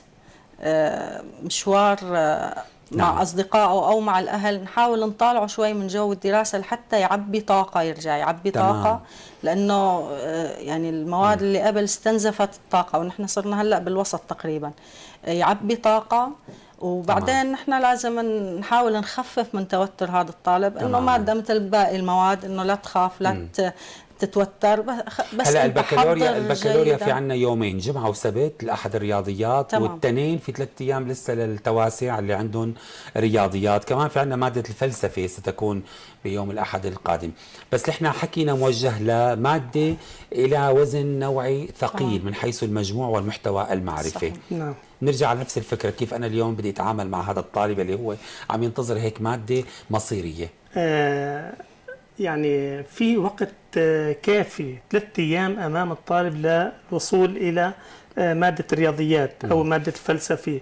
مشوار مع نعم. أصدقائه أو مع الأهل، نحاول نطالعه شوي من جو الدراسة لحتى يعبي طاقة، يرجع يعبي تمام. طاقة، لأنه يعني المواد م. اللي قبل استنزفت الطاقة ونحن صرنا هلأ بالوسط تقريبا، يعبي طاقة. وبعدين نحن لازم نحاول نخفف من توتر هذا الطالب، انه ماده مثل باقي المواد انه لا تخاف لا م. تتوتر. بس هلا البكالوريا البكالوريا في عنا يومين، جمعه وسبت الاحد الرياضيات، تمام. والتنين في ثلاث ايام لسه للتواسع اللي عندهم رياضيات. كمان في عنا ماده الفلسفه ستكون بيوم الاحد القادم. بس نحن حكينا موجه لماده الى وزن نوعي ثقيل تمام. من حيث المجموع والمحتوى المعرفي. نعم. نرجع على نفس الفكره، كيف انا اليوم بدي اتعامل مع هذا الطالب اللي هو عم ينتظر هيك ماده مصيريه؟ آه يعني في وقت كافي، ثلاث ايام امام الطالب للوصول الى ماده الرياضيات او ماده الفلسفه.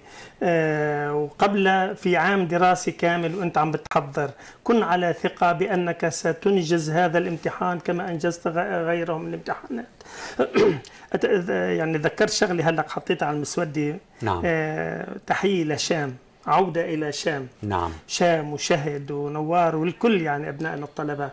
وقبل في عام دراسي كامل وانت عم بتحضر، كن على ثقه بانك ستنجز هذا الامتحان كما انجزت غيره من الامتحانات. يعني ذكرت شغله هلا حطيتها على المسوده. نعم. تحيه لشام، عودة إلى شام. نعم. شام وشهد ونوار والكل يعني أبنائنا الطلبة.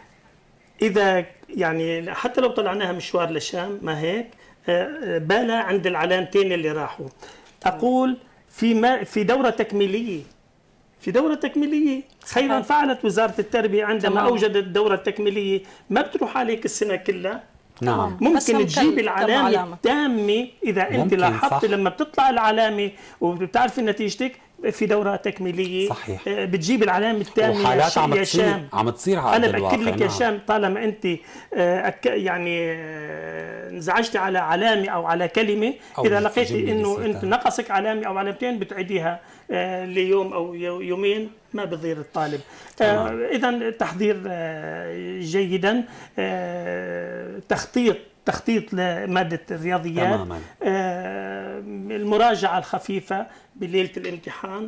إذا يعني حتى لو طلعناها مشوار لشام ما هيك، بالا عند العلامتين اللي راحوا. أقول في ما في دورة تكميلية، في دورة تكميلية خيرا فعلت وزارة التربية عندما تمام. أوجدت الدورة التكميلية. ما بتروح عليك السنة كلها. نعم. ممكن تجيب العلامة التامة إذا أنت لاحظت لما بتطلع العلامة وبتعرفي نتيجتك في دورة تكميلية. صحيح. بتجيب العلامة التامة. وحالات عم تصير عم تصير على أنا بأكد لك يا شام، طالما أنت يعني انزعجتي على علامة أو على كلمة، إذا لقيتي إنه أنت نقصك علامة أو علامتين بتعيديها ليوم أو يومين، ما بضير الطالب. إذا تحضير جيدا، تخطيط تخطيط لمادة الرياضيات تماما. المراجعة الخفيفة بليلة الامتحان.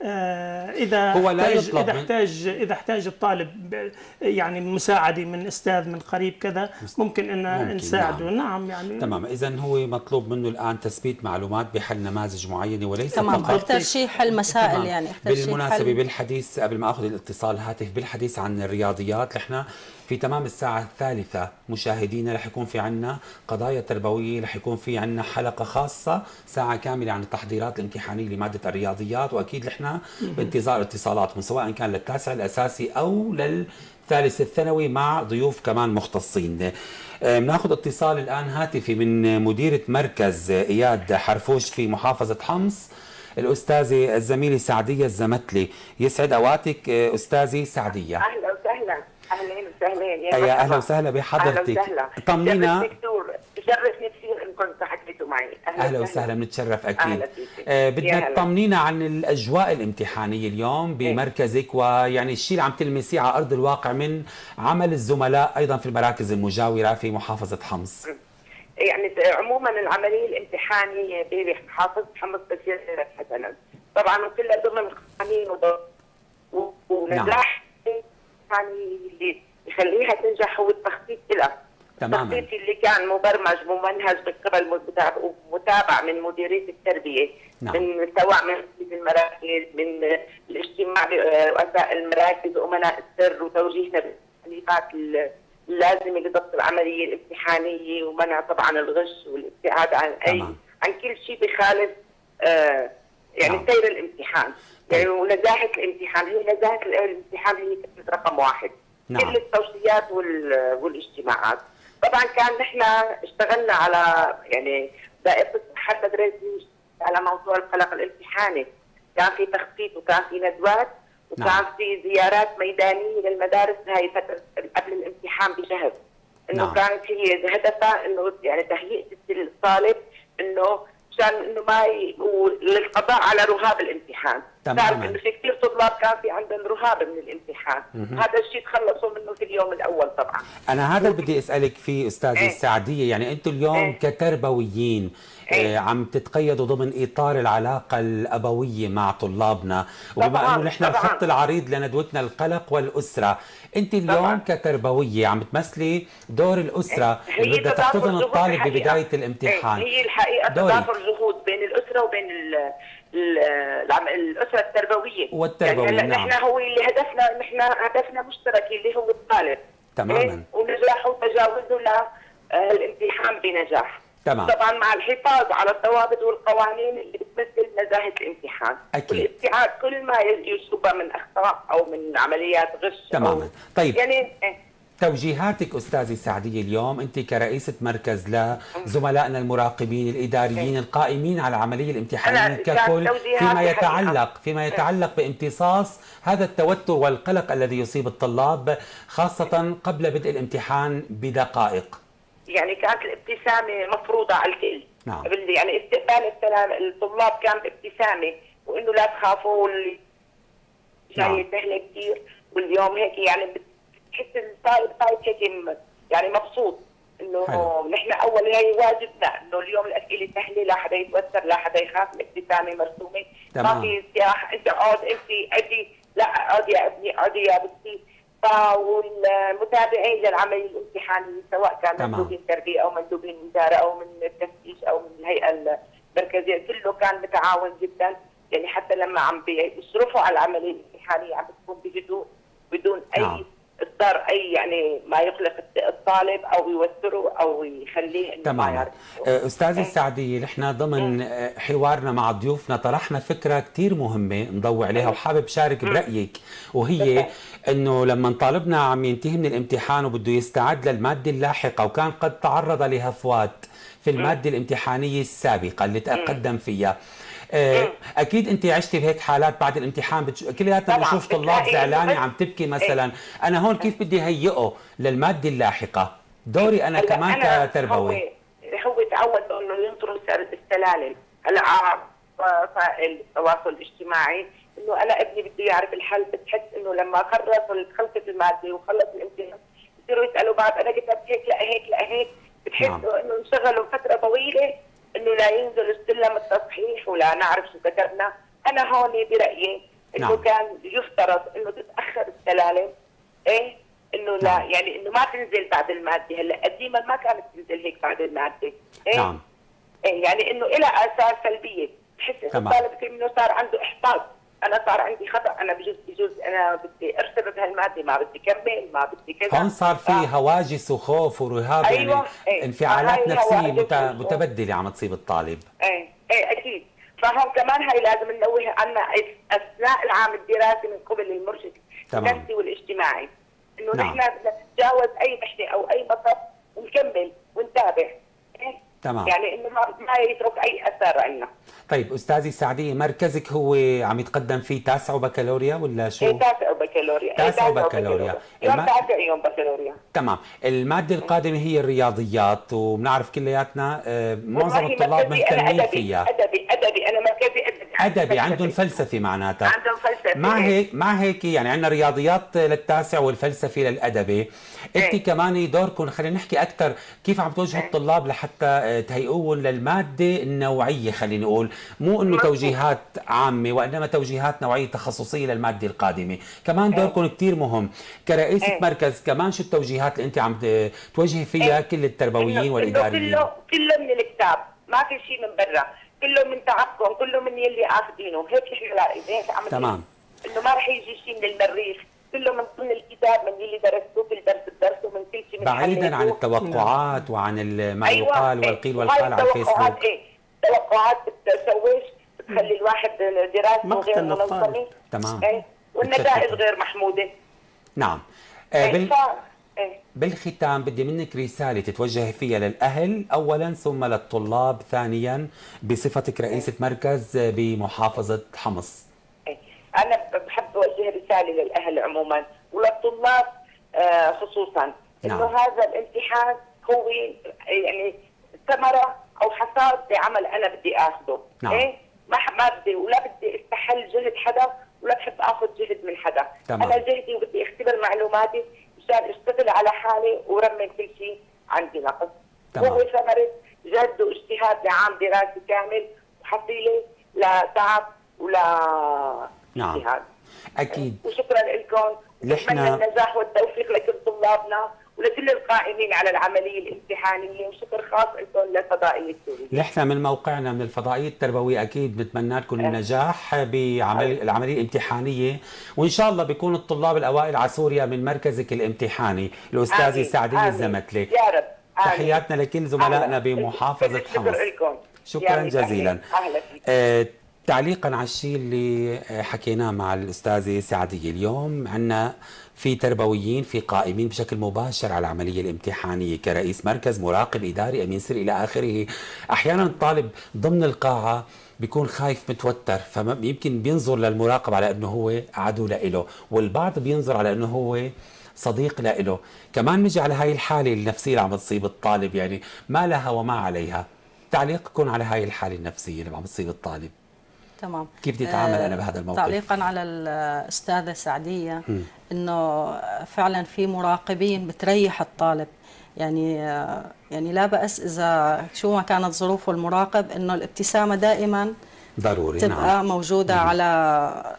إذا هو لا احتاج إذا احتاج إذا احتاج الطالب يعني مساعدة من أستاذ من قريب كذا، ممكن أن نساعده. نعم. نعم يعني تمام. إذا هو مطلوب منه الآن تثبيت معلومات بحل نماذج معينة وليس تمام. فقط أكثر شيء حل مسائل. تمام. يعني بالمناسبة حل... بالحديث قبل ما أخذ الاتصال الهاتف، بالحديث عن الرياضيات، نحن في تمام الساعة الثالثة مشاهدينا رح يكون في عنا قضايا تربوية، رح يكون في عنا حلقة خاصة ساعة كاملة عن التحضيرات الامتحانية لمادة الرياضيات، وأكيد نحن بانتظار اتصالاتكم سواء كان للتاسع الأساسي أو للثالث الثانوي مع ضيوف كمان مختصين. بناخذ اتصال الآن هاتفي من مديرة مركز إياد حرفوش في محافظة حمص، الأستاذة الزميلة سعدية الزمتلي. يسعد أوقاتك أستاذي سعدية. أهلا وسهلا. اهلا وسهلا يا اهلا وسهلا بحضرتك. طمنينا. بشرفني كثير ان كنت حكيتوا معي. اهلا, أهلا وسهلا، بنتشرف اكيد. آه بدنا تطمنينا عن الاجواء الامتحانيه اليوم بمركزك، ويعني الشيء اللي عم تلمسيه على ارض الواقع من عمل الزملاء ايضا في المراكز المجاوره في محافظه حمص. يعني عموما العمليه الامتحانيه بمحافظه حمص بتصير حسنا طبعا، وكلها ضمن قوانين ونجاح. يعني اللي يخليها تنجح هو التخطيط لها. تماما. التخطيط اللي كان مبرمج ممنهج من قبل متابع من مديريه التربيه. نعم. من سواء من المراكز، من الاجتماع برؤساء المراكز وامناء السر، وتوجيهنا بالتعليمات اللازمه لضبط العمليه الامتحانيه ومنع طبعا الغش والابتعاد عن اي تمام. عن كل شيء بخالف آه يعني نعم. سير الامتحان يعني ونزاهه الامتحان. هي نزاهه الامتحان هي كانت رقم واحد. نعم. كل التوصيات والاجتماعات. طبعا كان نحن اشتغلنا على يعني دائره الصحه المدرسيه على موضوع القلق الامتحاني، كان في تخطيط وكان في ندوات وكان نعم. في زيارات ميدانيه للمدارس هاي فتره قبل الامتحان بشهر. انه نعم. كانت هي هدفها انه يعني تهيئه الطالب انه مشان انه ما ي... للقضاء على رهاب الامتحان. تعرف انه في كثير طلاب كان في عندهم رهاب من الامتحان، مم. هذا الشيء تخلصوا منه في اليوم الاول طبعا. انا هذا اللي بدي اسالك فيه استاذه ايه؟ السعديه، يعني انتم اليوم ايه؟ كتربويين ايه؟ عم تتقيدوا ضمن اطار العلاقه الابويه مع طلابنا، وبما انه نحن الخط العريض لندوتنا القلق والاسره، انت اليوم طبعا. كتربويه عم تمثلي دور الاسره ايه؟ اللي بدها تحتضن الطالب ببدايه الامتحان. ايه؟ هي الحقيقه تضافر جهود بين الاسره وبين ال الاسره التربويه والتربويه. يعني نعم. نحن هو اللي هدفنا نحن هدفنا مشترك اللي هو الطالب تماما إيه؟ ونجاحه وتجاوزه للامتحان بنجاح. تمام. طبعا مع الحفاظ على الضوابط والقوانين اللي بتمثل نزاهه الامتحان. اكيد. والابتعاد كل ما يشوبه من اخطاء او من عمليات غش. تماما. طيب يعني إيه؟ توجيهاتك أستاذة سعدية اليوم أنت كرئيسة مركز لزملائنا المراقبين الإداريين القائمين على العملية الامتحانية ككل فيما يتعلق فيما يتعلق بامتصاص هذا التوتر والقلق الذي يصيب الطلاب خاصة قبل بدء الامتحان بدقائق. يعني كانت الابتسامة مفروضة على الكل. نعم. يعني استقبال الطلاب كان بابتسامة وإنه لا تخافوا واللي جاي سهلة كثير واليوم هيك يعني تحس الطالب طالب هيك يعني مبسوط انه نحن اول هي واجبنا انه اليوم الاسئله سهله، لا حدا يتوتر لا حدا يخاف، الابتسامه مرسومه، ما في سياح انت اقعد انت عدي لا اقعد يا ابني اقعدي يا بنتي. والمتابعين للعمليه الامتحانيه سواء كان مندوبين تربيه او مندوبين اداره او من التفتيش او من الهيئه المركزيه كله كان متعاون جدا، يعني حتى لما عم بيشرفوا على العمليه الامتحانيه عم بتكون بهدوء بدون اي نعم. اصدار اي يعني ما يقلق الطالب او يوتره او يخليه انه تمام. ما يعرف. استاذه السعديه نحن ضمن حوارنا مع ضيوفنا طرحنا فكره كثير مهمه نضوي عليها وحابب شارك برايك، وهي انه لما طالبنا عم ينتهي من الامتحان وبده يستعد للماده اللاحقه وكان قد تعرض لهفوات في الماده الامتحانيه السابقه اللي تقدم فيها، اكيد انت عشتي بهيك حالات بعد الامتحان بتش... كلياتنا بنشوف طلاب زعلانه عم تبكي مثلا، انا هون كيف بدي هيئه للماده اللاحقه؟ دوري انا كمان كتربوي. هو هو تعود انه ينطر السلالم، هلا وسائل التواصل الاجتماعي انه انا ابني بده يعرف الحل، بتحس انه لما خلص خلصت الماده وخلص الامتحان بصيروا يسالوا بعض انا كتبت هيك لا هيك لا هيك، بتحس نعم. انه انشغلوا فتره طويله انه لا ينزل السلم التصحيح ولا نعرف شو كتبنا. انا هون برايي انه نعم. كان يفترض انه تتاخر السلالم ايه انه لا نعم. يعني انه ما تنزل بعد الماده، هلا قديما ما كانت تنزل هيك بعد الماده ايه نعم. ايه يعني انه لها اثار سلبيه، تحس انه الطالب انه صار عنده احباط، انا صار عندي خطا، انا بجوز بجوز انا بدي ارتبط بهالماده ما بدي كمل ما بدي كذا. هون صار في آه. هواجس وخوف ورهاب أيوة. يعني ايه. انفعالات نفسيه مت... متبدله عم تصيب الطالب. ايه ايه اكيد، فهون كمان هي لازم ننوه عنها اثناء العام الدراسي من قبل المرشد النفسي والاجتماعي، انه نعم. نحن نتجاوز اي محنه او اي مطب ونكمل ونتابع. إيه؟ تمام. يعني انه ما يترك اي اثر عنا. طيب استاذي سعديه مركزك هو عم يتقدم فيه تاسع وبكالوريا ولا شو؟ ايه تاسع وبكالوريا. تاسع وبكالوريا. يوم الم... تاسع يوم بكالوريا. تمام، الماده القادمه هي الرياضيات وبنعرف كلياتنا معظم الطلاب مهتمين فيها. ادبي ادبي انا مركزي ادبي. ادبي عندهم فلسفي معناتها. عندهم فلسفي. مع هيك مع هيك يعني عندنا رياضيات للتاسع والفلسفي للادبي، انت ايه. كمان دوركم خلينا نحكي اكثر كيف عم توجهوا الطلاب لحتى تهيئوهم للماده النوعيه، خلينا نقول مو انه توجيهات عامه وانما توجيهات نوعيه تخصصيه للماده القادمه، كمان دوركم كثير مهم كرئيسه ايه. مركز، كمان شو التوجيهات اللي انت عم توجهي فيها ايه. كل التربويين والاداريين؟ كله كله من الكتاب، ما في شيء من برا، كله من تعبكم، كله من يلي اخذينه، هيك احنا هيك عم تمام، انه ما رح يجي شيء من المريخ، كله من ضمن الكتاب من اللي درستوه في الدرس الدرس ومن كل شيء من بعيدا عن التوقعات وعن ما أيوة. يقال والقيل والقال على الفيسبوك. ايه توقعات بتسويش، بتخلي الواحد دراسته غير منظمه. تمام. ايه والنتائج غير محموده. نعم. ايه بال... ف... ايه بالختام بدي منك رسالة تتوجهي فيها للأهل أولا ثم للطلاب ثانيا بصفتك رئيسة مركز بمحافظة حمص. ايه أنا بحب أوجه رسالة للأهل عموما وللطلاب آه خصوصا إنه نعم. هذا الامتحان هو يعني ثمرة أو حصاد لعمل أنا بدي آخذه. نعم. إيه ما ما بدي ولا بدي استحل جهد حدا ولا بحب آخذ جهد من حدا. تمام. أنا جهدي وبدي أختبر معلوماتي مشان اشتغل على حالي ورمي كل شيء عندي نقص. تمام. هو ثمرة جد واجتهاد لعام دراسي كامل وحصيلة لتعب ولا نعم. اجتهاد. أكيد. وشكرا لكم. نتمنى النجاح والتوفيق لكل طلابنا ولكل القائمين على العملية الامتحانية، وشكر خاص لكم للفضائية السورية. نحن من موقعنا من الفضائية التربوية أكيد بنتمنى لكم النجاح بعملية العملية الامتحانية، وإن شاء الله بيكون الطلاب الأوائل على سوريا من مركزك الامتحاني الأستاذة سعدية الزمتلي. يا رب. تحياتنا لكل زملائنا بمحافظة حمص. شكرا لكم. شكرا جزيلا. أهلا فيك. آه تعليقا على الشيء اللي حكيناه مع الأستاذة سعدية، اليوم عندنا في تربويين في قائمين بشكل مباشر على العملية الامتحانية كرئيس مركز، مراقب إداري، أمين سر إلى آخره. أحيانا الطالب ضمن القاعة بيكون خايف متوتر، فيمكن بينظر للمراقب على أنه هو عدو لإله، والبعض بينظر على أنه هو صديق لإله. كمان نجي على هاي الحالة النفسية اللي عم تصيب الطالب، يعني ما لها وما عليها. تعليقكم على هاي الحالة النفسية اللي عم تصيب الطالب؟ تمام. كيف بدي اتعامل انا بهذا الموقف؟ تعليقا على الاستاذه سعديه، انه فعلا في مراقبين بتريح الطالب، يعني يعني لا بأس اذا شو ما كانت ظروفه المراقب انه الابتسامه دائما ضروري تبقى نعم. موجوده مم. على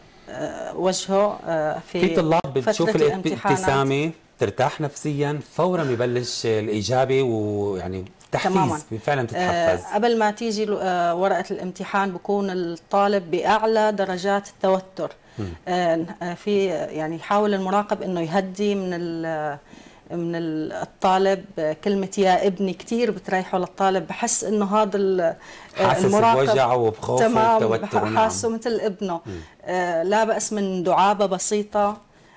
وجهه في في طلاب بتشوف الابتسامه ترتاح نفسيا فورا ببلش الاجابه، ويعني تحفيز فعلا بتتحفز. آه قبل ما تيجي آه ورقه الامتحان بكون الطالب باعلى درجات التوتر. آه في يعني يحاول المراقب انه يهدي من من الطالب كلمه يا ابني، كثير بتريحه للطالب، بحس انه هذا المراقب حاسس بوجعه وبخوفه وبتوتره. نعم حاسه مثل ابنه. آه لا بأس من دعابه بسيطه،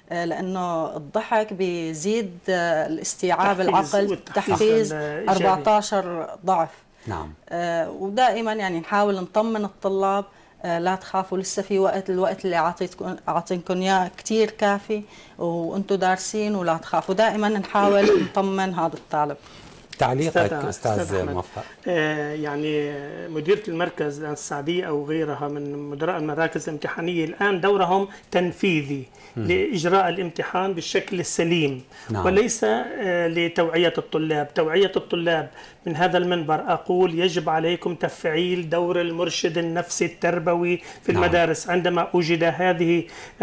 لأنه الضحك بيزيد الاستيعاب العقل، تحفيز أربعة عشر ضعف. نعم. آه ودائما يعني نحاول نطمن الطلاب، آه لا تخافوا لسه في وقت، الوقت اللي أعطيتكم أعطيكم إياه كثير كافي وأنتم دارسين ولا تخافوا، دائما نحاول نطمن هذا الطالب. تعليقك أستاذ موفق؟ آه يعني مديرة المركز السعدية أو غيرها من مدراء المراكز الامتحانية الآن دورهم تنفيذي لإجراء الامتحان بالشكل السليم. نعم. وليس آه لتوعية الطلاب. توعية الطلاب من هذا المنبر أقول يجب عليكم تفعيل دور المرشد النفسي التربوي في نعم. المدارس. عندما وجد هذه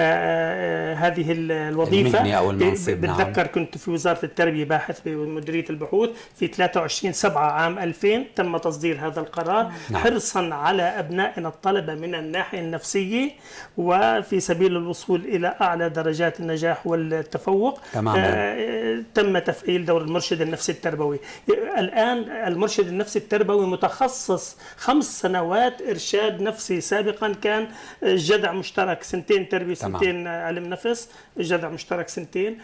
آه هذه الوظيفة أو المنصب، بتذكر نعم. كنت في وزارة التربية باحث بمديرية البحوث في ثلاثة وعشرين سبعة عام ألفين تم تصدير هذا القرار. نعم. حرصا على أبنائنا الطلبة من الناحية النفسية وفي سبيل الوصول إلى أعلى درجات النجاح والتفوق. آه تم تفعيل دور المرشد النفسي التربوي. الآن المرشد النفسي التربوي متخصص خمس سنوات إرشاد نفسي، سابقا كان جذع مشترك سنتين تربية سنتين علم نفس، جذع مشترك سنتين.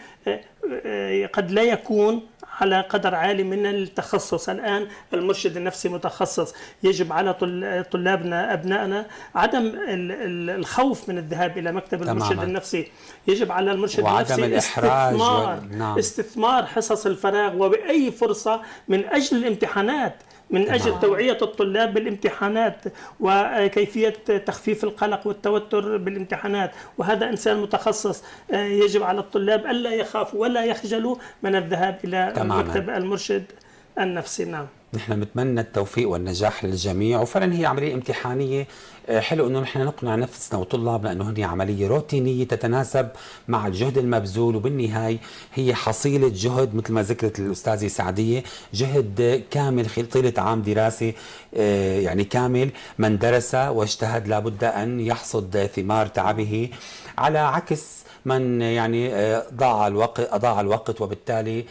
قد لا يكون على قدر عالي من التخصص. الآن المرشد النفسي متخصص. يجب على طلابنا أبنائنا عدم الخوف من الذهاب إلى مكتب تماما. المرشد النفسي. يجب على المرشد وعدم النفسي الإحراج استثمار, و... نعم. استثمار حصص الفراغ وبأي فرصة من أجل الامتحانات، من تمام. أجل توعية الطلاب بالامتحانات وكيفية تخفيف القلق والتوتر بالامتحانات. وهذا إنسان متخصص. يجب على الطلاب ألا يخافوا ولا يخجلوا من الذهاب إلى تماما. مكتب المرشد النفسي. نعم. نحن نتمنى التوفيق والنجاح للجميع، وفعلا هي عملية امتحانية حلو انه نحن نقنع نفسنا وطلابنا انه هي عملية روتينية تتناسب مع الجهد المبذول، وبالنهاية هي حصيلة جهد مثل ما ذكرت الأستاذة سعدية، جهد كامل طيلة عام دراسي يعني كامل. من درس واجتهد لابد أن يحصد ثمار تعبه، على عكس من يعني ضاع الوقت أضاع الوقت وبالتالي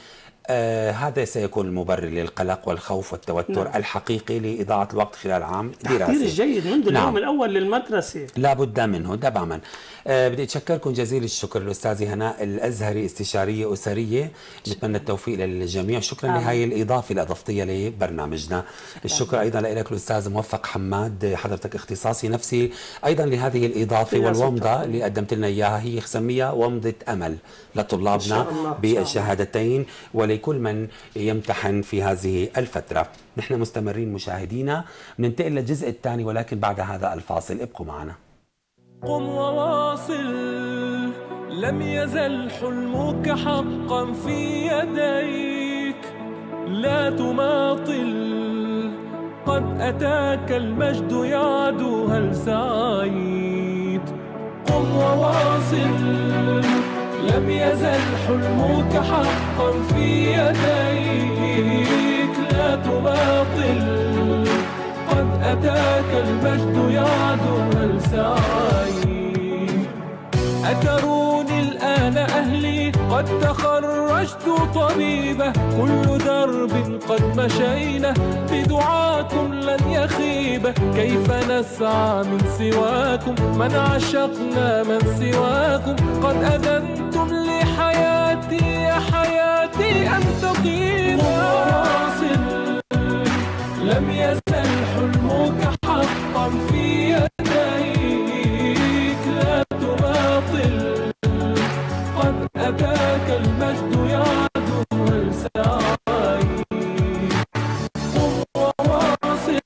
آه هذا سيكون المبرر للقلق والخوف والتوتر نعم. الحقيقي لإضاعة الوقت خلال عام دراسي. تحضير جيد منذ نعم. اليوم الأول للمدرسة لا بد منه تماما. آه بدي أتشكركم جزيل الشكر الأستاذة هناء الأزهري، استشارية أسرية، نتمنى التوفيق للجميع. شكرا آه. لهي الإضافة اللي أضفتيها لبرنامجنا. الشكر أيضا لك الأستاذ موفق حماد، حضرتك اختصاصي نفسي أيضا لهذه الإضافة والومضة اللي قدمت لنا إياها، هي خسمية ومضة أمل لطلابنا بالشهادتين ولكل من يمتحن في هذه الفترة. نحن مستمرين مشاهدينا، ننتقل للجزء الثاني ولكن بعد هذا الفاصل، ابقوا معنا. قم وواصل، لم يزل حلمك حقا في يديك، لا تماطل، قد أتاك المجد يعدو هل سعيت. قم وواصل، لم يزل حلمك حقا في يديك، لا تماطل، قد أتاك المجد يعدو هل سعيت. أتروني الآن أهلي قد تخرجت طبيبة، كل درب قد مشينا بدعاكم لن يخيب، كيف نسعى من سواكم، من عشقنا من سواكم، قد أذنتم لحياتي يا حياتي أن تطيب. واصل، لم يزل حلمك حقا في يديك، لا تماطل، قد أتاك المجد يعدو هل سعيت. قم وواصل،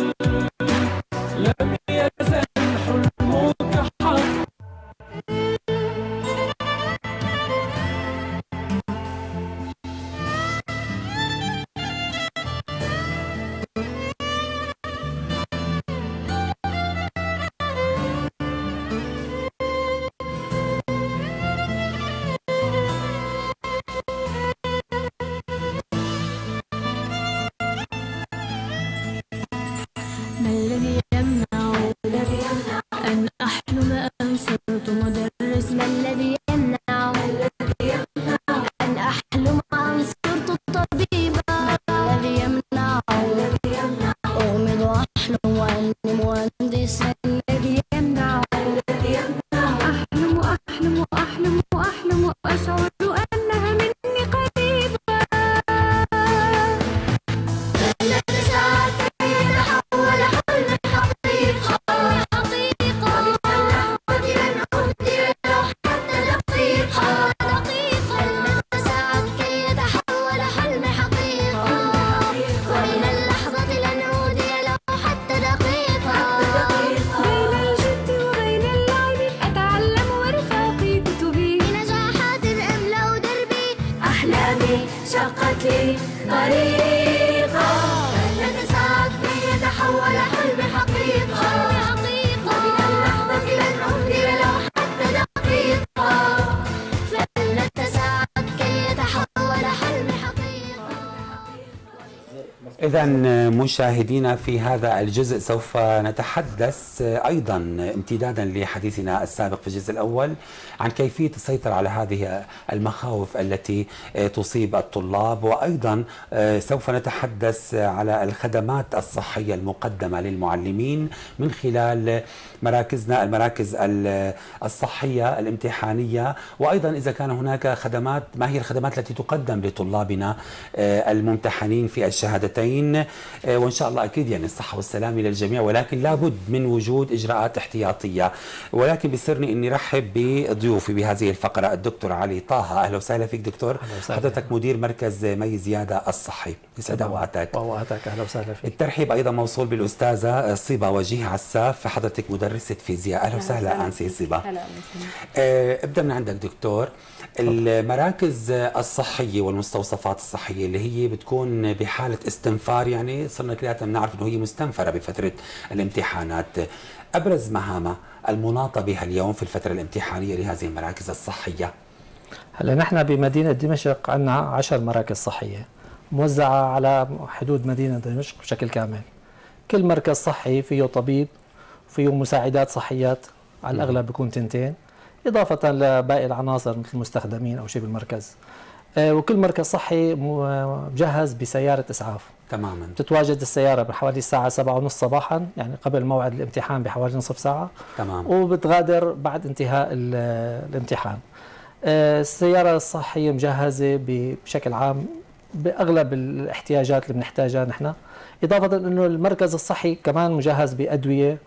لم يزل حلمك حقا. ما الذي يمنع أن أحلم أن صرت مدرس؟ ما الذي يمنع أن أحلم أن صرت طبيبا؟ ما الذي يمنع أغمض وأحلم وأني مهندسا؟ ما الذي يمنع أحلم وأحلم وأحلم وأحلم وأشعر أنها مني قريبة؟ شقت لي طريقة، نتساعد كي يتحول حلمي حقيقة، ومن اللحظة لن أهدي له حتى دقيقة، فلنتساعد كي يتحول حلمي حقيقة. إذا مشاهدينا، في هذا الجزء سوف نتحدث أيضا امتدادا لحديثنا السابق في الجزء الأول عن كيفية السيطرة على هذه المخاوف التي تصيب الطلاب، وأيضا سوف نتحدث على الخدمات الصحية المقدمة للمعلمين من خلال مراكزنا، المراكز الصحية الامتحانية، وأيضا إذا كان هناك خدمات، ما هي الخدمات التي تقدم لطلابنا الممتحنين في الشهادتين، وإن شاء الله أكيد يعني الصحة والسلامة للجميع، ولكن لابد من وجود إجراءات احتياطية. ولكن بيسرني أني رحب بضيوفي بهذه الفقرة الدكتور علي طه. أهلا وسهلا فيك دكتور. حضرتك مدير مركز مي زيادة الصحي، يسعد اوقاتك. اوقاتك، اهلا وسهلا فيك. الترحيب ايضا موصول بالاستاذه صبا وجيه عساف، حضرتك مدرسه فيزياء. اهلا وسهلا انسي صبا. اهلا أه ابدا من عندك دكتور. المراكز الصحيه والمستوصفات الصحيه اللي هي بتكون بحاله استنفار، يعني صرنا كلياتنا بنعرف انه هي مستنفره بفتره الامتحانات، ابرز مهامها المناطه بها اليوم في الفتره الامتحانيه لهذه المراكز الصحيه. هلا نحن بمدينه دمشق عندنا عشر مراكز صحيه موزعه على حدود مدينه دمشق بشكل كامل. كل مركز صحي فيه طبيب، فيه مساعدات صحيات، على الاغلب بيكون تنتين، اضافه لباقي العناصر مثل المستخدمين او شيء بالمركز. وكل مركز صحي مجهز بسيارة إسعاف. تماما. تتواجد السيارة بحوالي الساعة سبعة ونص صباحا، يعني قبل موعد الامتحان بحوالي نصف ساعة. تمام. وبتغادر بعد انتهاء الامتحان. السيارة الصحية مجهزة بشكل عام بأغلب الاحتياجات اللي بنحتاجها نحن، إضافة أنه المركز الصحي كمان مجهز بأدوية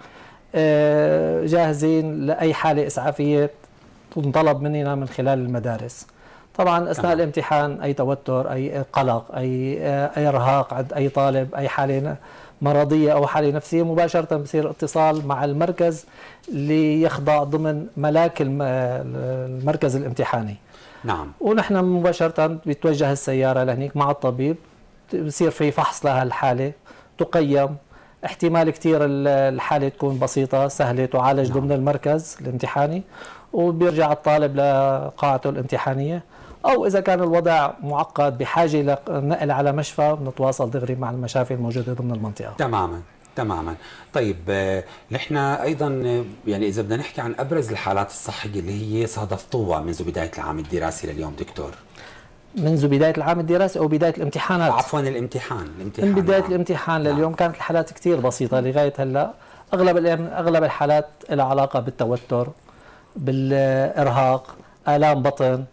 جاهزين لأي حالة إسعافية تنطلب مننا من خلال المدارس. طبعا أثناء تمام. الامتحان أي توتر، أي قلق، أي أي إرهاق عند أي طالب، أي حالة مرضية أو حالة نفسية، مباشرة بصير اتصال مع المركز اللي يخضع ضمن ملاك المركز الامتحاني. نعم. ونحن مباشرة بتوجه السيارة لهنيك مع الطبيب، بصير في فحص لها الحالة، تقيم، احتمال كثير الحالة تكون بسيطة سهلة تعالج نعم. ضمن المركز الامتحاني، وبيرجع الطالب لقاعته الامتحانية. أو إذا كان الوضع معقد بحاجة لنقل على مشفى بنتواصل دغري مع المشافي الموجودة ضمن المنطقة. تماما تماما. طيب نحن أيضا يعني إذا بدنا نحكي عن أبرز الحالات الصحية اللي هي صادفتوها منذ بداية العام الدراسي لليوم دكتور. منذ بداية العام الدراسي أو بداية الامتحانات؟ عفوا الامتحان. الامتحان من بداية نعم. الامتحان لليوم نعم. كانت الحالات كثير بسيطة لغاية هلا. أغلب أغلب الحالات لها علاقة بالتوتر، بالإرهاق، آلام بطن،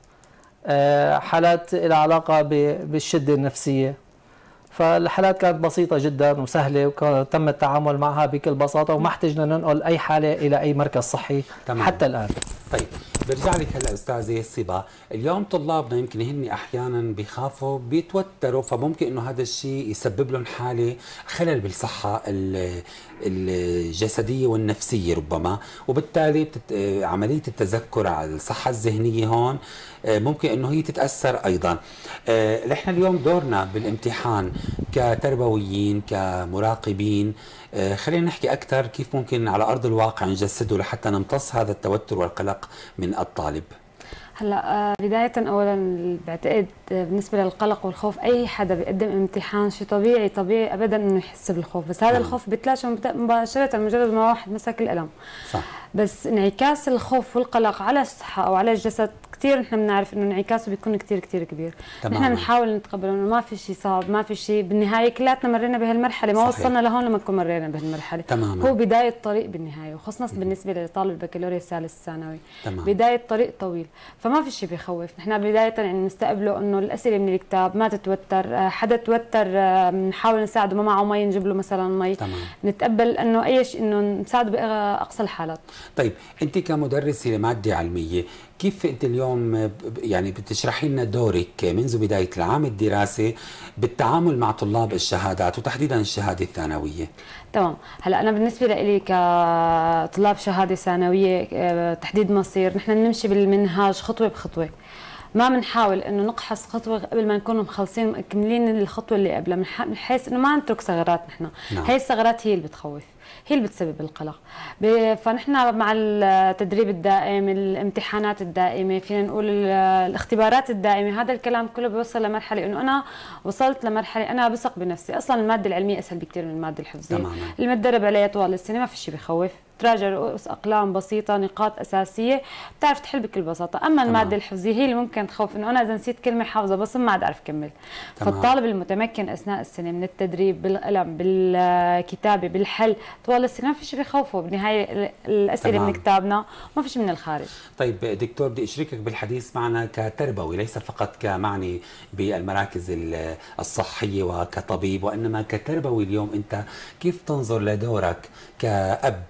حالات لها علاقة بالشدة النفسية. فالحالات كانت بسيطة جدا وسهلة وتم التعامل معها بكل بساطة، وما احتجنا ننقل أي حالة إلى أي مركز صحي تمام. حتى الآن. طيب برجع لك هلا استاذه صبا، اليوم طلابنا يمكن هن احيانا بيخافوا بيتوتروا، فممكن انه هذا الشيء يسبب لهم حاله خلل بالصحه الجسديه والنفسيه ربما، وبالتالي عمليه التذكر على الصحه الذهنيه هون ممكن انه هي تتاثر ايضا. نحن اليوم دورنا بالامتحان كتربويين كمراقبين، خلينا نحكي أكثر كيف ممكن على أرض الواقع نجسده لحتى نمتص هذا التوتر والقلق من الطالب. هلا بداية أولا بعتقد بالنسبة للقلق والخوف أي حدا بيقدم امتحان شيء طبيعي طبيعي أبدا إنه يحس بالخوف، بس هذا نعم. الخوف بيتلاشى مباشرة مجرد ما واحد مسك القلم. صح. بس انعكاس الخوف والقلق على الصحة أو على الجسد كثير نحن بنعرف إنه انعكاسه بيكون كثير كثير كبير. نحن بنحاول نتقبل إنه ما في شيء صعب، ما في شيء، بالنهاية كلاتنا مرينا بهالمرحلة، ما صحيح. وصلنا لهون لما نكون مرينا بهالمرحلة. تماما. هو بداية طريق بالنهاية، وخصوصا بالنسبة لطالب البكالوريا الثالث الثانوي. بداية طريق طويل، فما في شيء بيخوف. نحن بداية يعني نستقبله إنه الأسئلة من الكتاب، ما تتوتر، حدا توتر بنحاول نساعده، ما معه مي نجيب له مثلا مي. تمام. نتقبل إنه أي شيء إنه نساعده بأقصى الحالات. طيب أنت كمدرسة لمادة علمية كيف أنت اليوم يعني بتشرحي لنا دورك منذ بداية العام الدراسي بالتعامل مع طلاب الشهادات وتحديدا الشهادة الثانوية؟ تمام. هلا أنا بالنسبة لي كطلاب شهادة ثانوية تحديد مصير، نحن نمشي بالمنهاج خطوة بخطوة، ما بنحاول انه نقحص خطوه قبل ما نكون مخلصين مكملين الخطوه اللي قبلها، من حيث انه ما نترك ثغرات. نحن نعم. هي الثغرات هي اللي بتخوف، هي اللي بتسبب القلق. فنحن مع التدريب الدائم، الامتحانات الدائمه، فينا نقول الاختبارات الدائمه، هذا الكلام كله بيوصل لمرحله انه انا وصلت لمرحله انا بثق بنفسي. اصلا الماده العلميه اسهل بكثير من الماده الحفظيه تماما. اللي متدرب عليها طوال السنه ما في شيء بخوف، تراجع رؤوس اقلام بسيطه، نقاط اساسيه بتعرف تحل بكل بساطه. اما تمام. الماده الحفظيه هي اللي ممكن تخوف، انه انا اذا نسيت كلمه حافظه بس ما عاد اعرف كمل. فالطالب المتمكن اثناء السنه من التدريب بالقلم بالكتابه بالحل طوال السنه ما في شيء بخوفه، بالنهايه الاسئله تمام. من كتابنا ما في شيء من الخارج. طيب دكتور بدي اشركك بالحديث معنا كتربوي، ليس فقط كمعني بالمراكز الصحيه وكطبيب، وانما كتربوي. اليوم انت كيف تنظر لدورك كأب،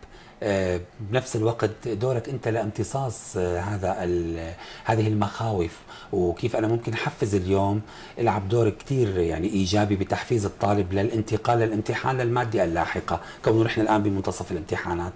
بنفس الوقت دورك انت لامتصاص هذا هذه المخاوف، وكيف انا ممكن احفز اليوم العب دور كثير يعني ايجابي بتحفيز الطالب للانتقال للامتحان للماده اللاحقه، كونه نحن الان بمنتصف الامتحانات؟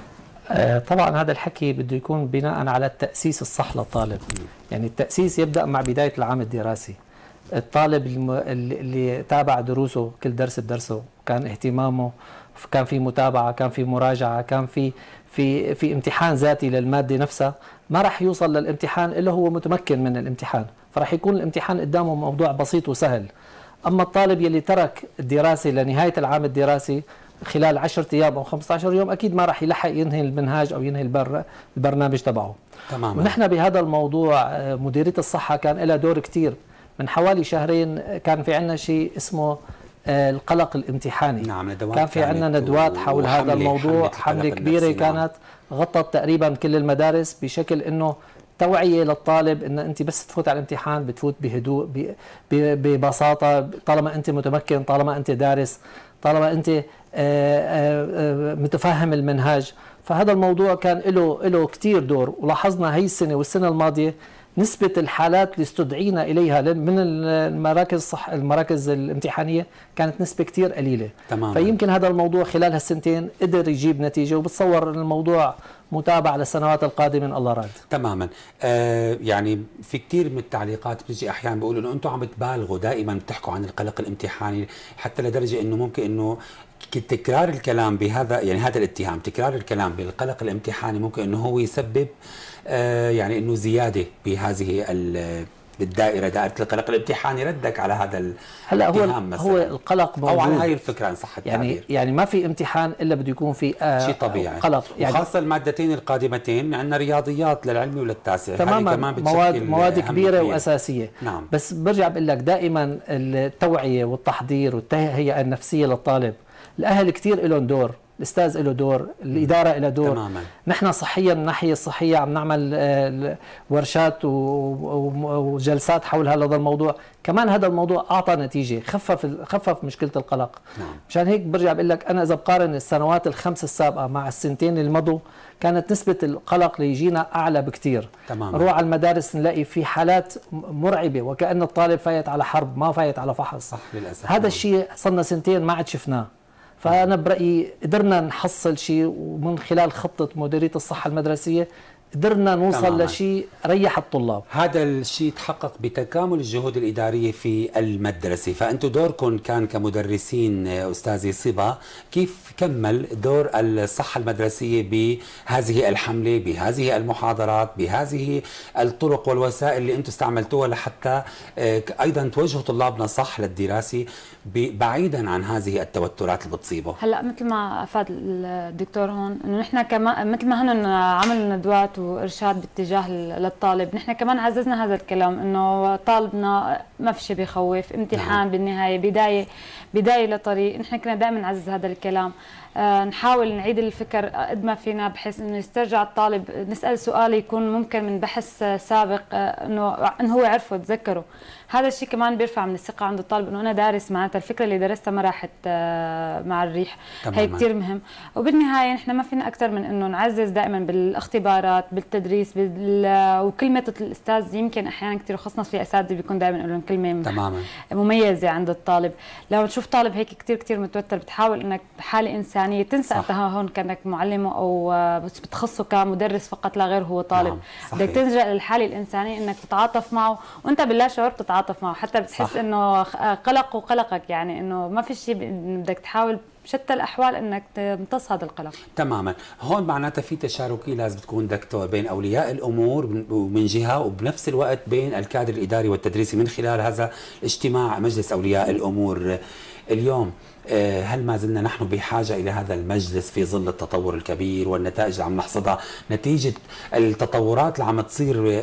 طبعا هذا الحكي بده يكون بناء على التاسيس الصح للطالب. يعني التاسيس يبدا مع بدايه العام الدراسي. الطالب اللي تابع دروسه كل درس بدرسه، كان اهتمامه، كان في متابعه، كان في مراجعه، كان في في في امتحان ذاتي للماده نفسها، ما راح يوصل للامتحان الا هو متمكن من الامتحان، فراح يكون الامتحان قدامه موضوع بسيط وسهل. اما الطالب يلي ترك الدراسه لنهايه العام الدراسي خلال عشرة ايام او خمسة عشر يوم اكيد ما راح يلحق ينهي المنهاج او ينهي البر البرنامج تبعه. تماما. ونحن بهذا الموضوع مديريه الصحه كان لها دور كثير. من حوالي شهرين كان في عندنا شيء اسمه القلق الامتحاني. نعم. كان في عندنا ندوات حول هذا الموضوع، حمله كبيره كانت غطت تقريبا كل المدارس بشكل انه توعيه للطالب ان انت بس تفوت على الامتحان بتفوت بهدوء ببساطه، طالما انت متمكن، طالما انت دارس، طالما انت متفهم المنهاج. فهذا الموضوع كان له له كثير دور. ولاحظنا هي السنه والسنه الماضيه نسبة الحالات اللي استدعينا إليها من المراكز صح المراكز الامتحانية كانت نسبة كتير قليلة. تماما. فيمكن هذا الموضوع خلال هالسنتين قدر يجيب نتيجة، وبتصور أن الموضوع متابع للسنوات القادمة إن الله راد. تماما. آه يعني في كثير من التعليقات بتجي أحيانا بيقولوا إنه أنتم عم بتبالغوا دائما بتحكوا عن القلق الامتحاني، حتى لدرجة إنه ممكن إنه تكرار الكلام بهذا، يعني هذا الاتهام، تكرار الكلام بالقلق الامتحاني ممكن انه هو يسبب آه يعني انه زياده بهذه بالدائره، دائره القلق الامتحاني. ردك على هذا هلا هو مثلاً. هو القلق موجود، او على هاي الفكره ان صح التعبير. يعني يعني ما في امتحان الا بده يكون في آه شيء طبيعي قلق، يعني وخاصه المادتين القادمتين عندنا رياضيات للعلمي وللتاسع، تماما كمان مواد مواد كبيره واساسيه. نعم. بس برجع بقول لك دائما التوعيه والتحضير والتهيئه النفسيه للطالب، الاهل كثير لهم دور، الاستاذ له دور، الاداره لها دور. تماما. نحن صحيا من الناحيه الصحيه عم نعمل ورشات وجلسات حول هذا الموضوع، كمان هذا الموضوع اعطى نتيجه، خفف خفف مشكله القلق. نعم. مشان هيك برجع بقول لك انا اذا بقارن السنوات الخمس السابقه مع السنتين اللي مضوا كانت نسبه القلق اللي يجينا اعلى بكثير. تماما. نروح على المدارس نلاقي في حالات مرعبه وكأن الطالب فايت على حرب ما فايت على فحص. صح للاسف. هذا الشيء صرنا سنتين ما عاد شفناه. فأنا برأيي قدرنا نحصل شيء، ومن خلال خطة مديرية الصحة المدرسية قدرنا نوصل تماماً. لشيء ريح الطلاب. هذا الشيء تحقق بتكامل الجهود الإدارية في المدرسة، فأنتم دوركم كان كمدرسين أستاذي صبا، كيف كمل دور الصحة المدرسية بهذه الحملة، بهذه المحاضرات، بهذه الطرق والوسائل اللي أنتم استعملتوها لحتى أيضا توجهوا طلابنا صح للدراسة بعيدا عن هذه التوترات اللي بتصيبه؟ هلا مثل ما افاد الدكتور هون انه نحن كمان مثل ما هن عملوا ندوات وارشاد باتجاه للطالب، نحن كمان عززنا هذا الكلام انه طالبنا ما في شيء بيخوف، امتحان نعم. بالنهايه بدايه بدايه لطريق، نحن كنا دائما نعزز هذا الكلام. آه نحاول نعيد الفكر قد ما فينا بحيث انه يسترجع الطالب، نسال سؤال يكون ممكن من بحث سابق آه انه انه هو عرفه تذكره. هذا الشيء كمان بيرفع من الثقه عند الطالب انه انا دارس، معناتها الفكره اللي درستها ما راحت آه مع الريح. هي كثير مهم. وبالنهايه نحن ما فينا اكثر من انه نعزز دائما بالاختبارات، بالتدريس، بال... وكلمه الاستاذ يمكن احيانا كثير، خاصه في اساتذه بيكون دائما لهم كلمه تماما مميزه عند الطالب. لو تشوف طالب هيك كثير كثير متوتر بتحاول انك بحاله انسانيه تنسى انت هون كانك معلمه او بتخصه كمدرس فقط لا غير، هو طالب. نعم. بدك تلجا للحاله الانسانيه انك تتعاطف معه وانت باللا شعور بتتعاطف معه، حتى بتحس انه قلق وقلقك، يعني انه ما في شيء بدك تحاول بشتى الاحوال انك تمتص هذا القلق. تماما. هون معناتها في تشاركيه لازم تكون دكتور بين اولياء الامور من جهه، وبنفس الوقت بين الكادر الاداري والتدريسي من خلال هذا اجتماع مجلس اولياء الامور اليوم. هل ما زلنا نحن بحاجة إلى هذا المجلس في ظل التطور الكبير والنتائج اللي عم نحصدها نتيجة التطورات اللي عم تصير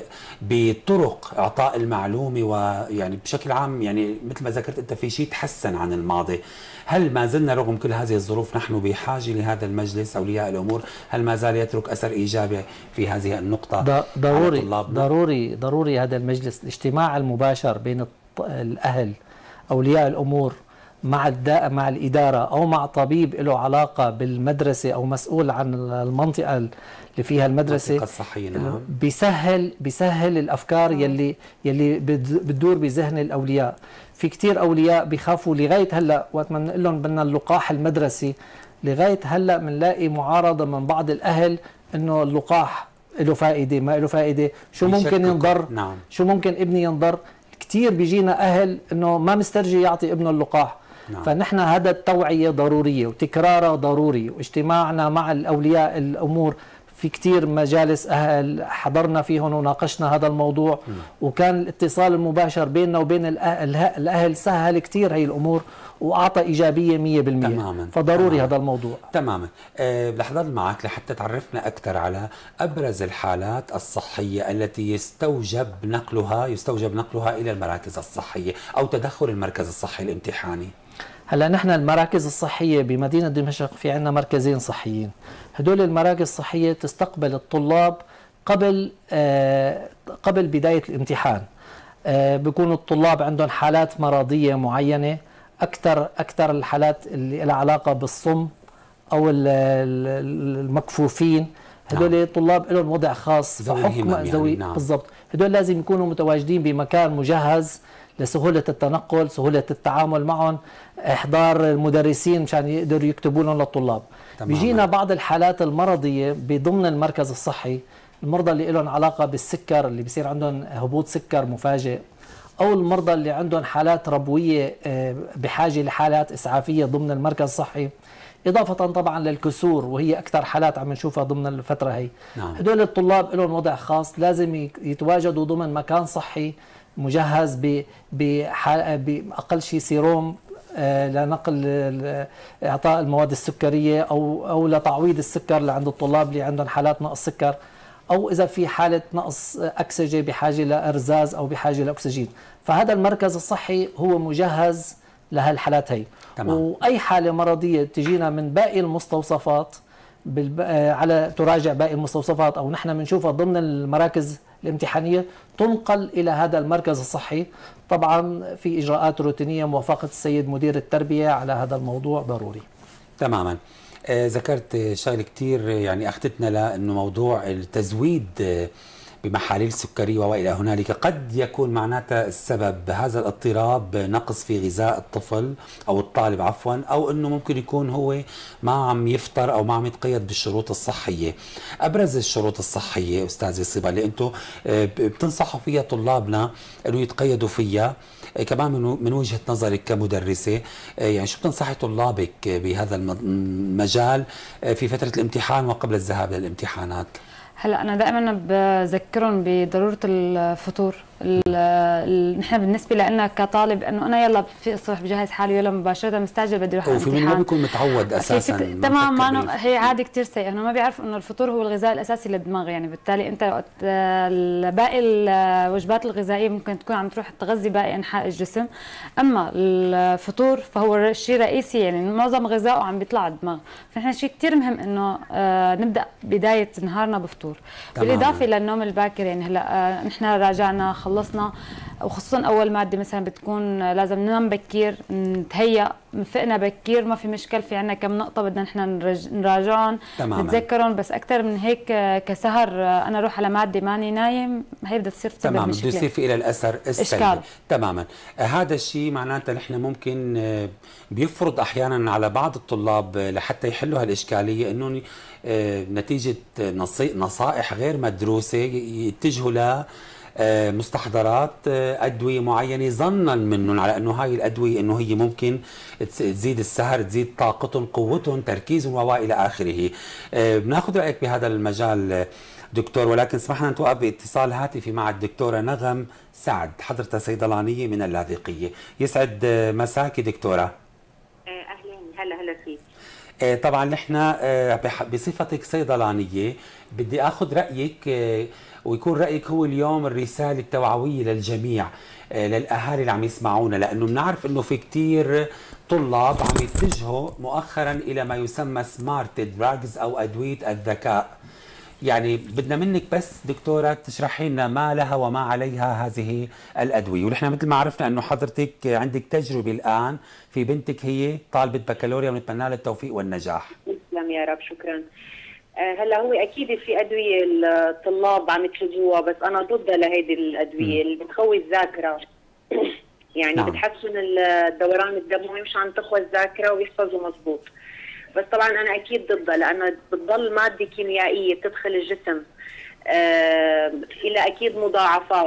بطرق إعطاء المعلومة، ويعني بشكل عام يعني مثل ما ذكرت أنت في شيء تحسن عن الماضي؟ هل ما زلنا رغم كل هذه الظروف نحن بحاجة لهذا المجلس أولياء الأمور؟ هل ما زال يترك أثر إيجابي في هذه النقطة؟ ضروري ضروري ضروري هذا المجلس، الاجتماع المباشر بين الأهل أولياء الأمور مع مع الإدارة أو مع طبيب له علاقة بالمدرسة أو مسؤول عن المنطقة اللي فيها المدرسة الصحية. نعم. بيسهل بيسهل الأفكار يلي يلي بتدور بذهن الأولياء. في كتير أولياء بيخافوا لغاية هلا، وقت ما بنقول لهم بدنا اللقاح المدرسي، لغاية هلا بنلاقي معارضة من بعض الأهل إنه اللقاح له فائدة ما له فائدة، شو ممكن ينضر. نعم. شو ممكن ابني ينضر. كتير بيجينا أهل إنه ما مسترجي يعطي ابنه اللقاح. نعم. فنحن هذا التوعية ضرورية وتكرارها ضروري، واجتماعنا مع الأولياء الأمور في كثير مجالس أهل حضرنا فيهم وناقشنا هذا الموضوع، م. وكان الاتصال المباشر بيننا وبين الأهل, الأهل سهل كثير هي الأمور وأعطى إيجابية مية بالمية. تماما. فضروري تماماً. هذا الموضوع. تماما. أه لحظة معك لحتى تعرفنا أكثر على أبرز الحالات الصحية التي يستوجب نقلها يستوجب نقلها إلى المراكز الصحية أو تدخل المركز الصحي الامتحاني. هلا نحن المراكز الصحية بمدينة دمشق في عندنا مركزين صحيين، هدول المراكز الصحية تستقبل الطلاب قبل آه قبل بداية الامتحان. آه بيكونوا الطلاب عندهم حالات مرضية معينة، أكثر أكثر الحالات اللي لها علاقة بالصم أو المكفوفين، هدول نعم. الطلاب لهم وضع خاص بحكم ذوي يعني. نعم. بالضبط، هدول لازم يكونوا متواجدين بمكان مجهز لسهولة التنقل، سهولة التعامل معهم، إحضار المدرسين مشان يقدروا يكتبوا لهم للطلاب. بيجينا بعض الحالات المرضية بضمن المركز الصحي، المرضى اللي لهم علاقة بالسكر اللي بيصير عندهم هبوط سكر مفاجئ، أو المرضى اللي عندهم حالات ربوية بحاجة لحالات إسعافية ضمن المركز الصحي، إضافة طبعا للكسور وهي أكثر حالات عم نشوفها ضمن الفترة هي. نعم. هدول الطلاب لهم وضع خاص، لازم يتواجدوا ضمن مكان صحي مجهز بأقل شيء سيروم آه لنقل إعطاء المواد السكرية أو أو لتعويض السكر لعند الطلاب اللي عندهم حالات نقص سكر، أو إذا في حالة نقص أكسجة بحاجة لإرزاز أو بحاجة لأكسجين. فهذا المركز الصحي هو مجهز لهالحالات هي. تمام. وأي حالة مرضية تجينا من باقي المستوصفات بالب... على تراجع باقي المستوصفات أو نحن بنشوفها ضمن المراكز الامتحانية تنقل إلى هذا المركز الصحي. طبعا في إجراءات روتينية، موافقة السيد مدير التربية على هذا الموضوع ضروري. تماما. آه ذكرت شغله كثير يعني اخذتنا لانه موضوع التزويد بمحاليل سكريه والى هنالك قد يكون معناتها السبب هذا الاضطراب نقص في غذاء الطفل او الطالب عفوا، او انه ممكن يكون هو ما عم يفطر او ما عم يتقيد بالشروط الصحيه. ابرز الشروط الصحيه استاذه صبا اللي انتم بتنصحوا فيها طلابنا انه يتقيدوا فيها كمان من وجهه نظرك كمدرسه، يعني شو بتنصحي طلابك بهذا المجال في فتره الامتحان وقبل الذهاب للامتحانات؟ هلا انا دائما بذكرهم بضروره الفطور. نحن بالنسبه لنا كطالب انه انا يلا في الصبح بجهز حالي يلا مباشره مستعجل بدي اروح على الامتحان، وفي منهم بيكون متعود اساسا تمام. ما هي عاده كثير سيئه، انه ما بيعرف انه الفطور هو الغذاء الاساسي للدماغ، يعني بالتالي انت وقت باقي الوجبات الغذائيه ممكن تكون عم تروح تغذي باقي انحاء الجسم، اما الفطور فهو شيء رئيسي، يعني معظم غذائه عم بيطلع على الدماغ. فنحن شيء كثير مهم انه نبدا بدايه نهارنا بفطور، بالاضافه للنوم الباكر. يعني هلا نحن راجعنا خلصنا، وخصوصا اول ماده مثلا بتكون لازم ننام بكير، نتهيأ فقنا بكير، ما في مشكل. في عنا كم نقطه بدنا نحن نراجعهم نتذكرهم، بس اكثر من هيك كسهر انا اروح على ماده ماني نايم هي بدها تصير تسبب تماما، مشكله، بده يصير في الى الاثر السلبي. تماما. هذا الشيء معناته نحن ممكن بيفرض احيانا على بعض الطلاب لحتى يحلوا هالاشكاليه انه نتيجه نصائح غير مدروسه يتجهوا ل مستحضرات أدوية معينة ظنا منهم على أنه هاي الأدوية أنه هي ممكن تزيد السهر، تزيد طاقتهم، قوتهم، تركيزهم وإلى آخره. بناخذ رأيك بهذا المجال دكتور، ولكن اسمحنا نتوقف باتصال هاتفي مع الدكتورة نغم سعد، حضرتها صيدلانية من اللاذقية. يسعد مساكي دكتورة. أهلا. هلا هلا فيك. طبعا نحن بصفتك صيدلانية بدي أخذ رأيك، ويكون رأيك هو اليوم الرسالة التوعوية للجميع، للأهالي اللي عم يسمعونا، لأنه بنعرف أنه في كتير طلاب عم يتجهوا مؤخرا إلى ما يسمى سمارت دراجز أو أدوية الذكاء. يعني بدنا منك بس دكتورة تشرحي لنا ما لها وما عليها هذه الأدوية، ونحن مثل ما عرفنا أنه حضرتك عندك تجربة الآن في بنتك هي طالبة بكالوريا، ونتمنى لها التوفيق والنجاح. تسلم يا رب، شكرا. هلا هو اكيد في ادويه الطلاب عم يتخذوها، بس انا ضد لهيدي الادويه اللي بتقوي الذاكره. يعني نعم. بتحسن الدوران الدموي، مش عم تقوى الذاكره ويحفظوا مضبوط. بس طبعا انا اكيد ضدها، لانها بتضل ماده كيميائيه بتدخل الجسم آه الى اكيد مضاعفات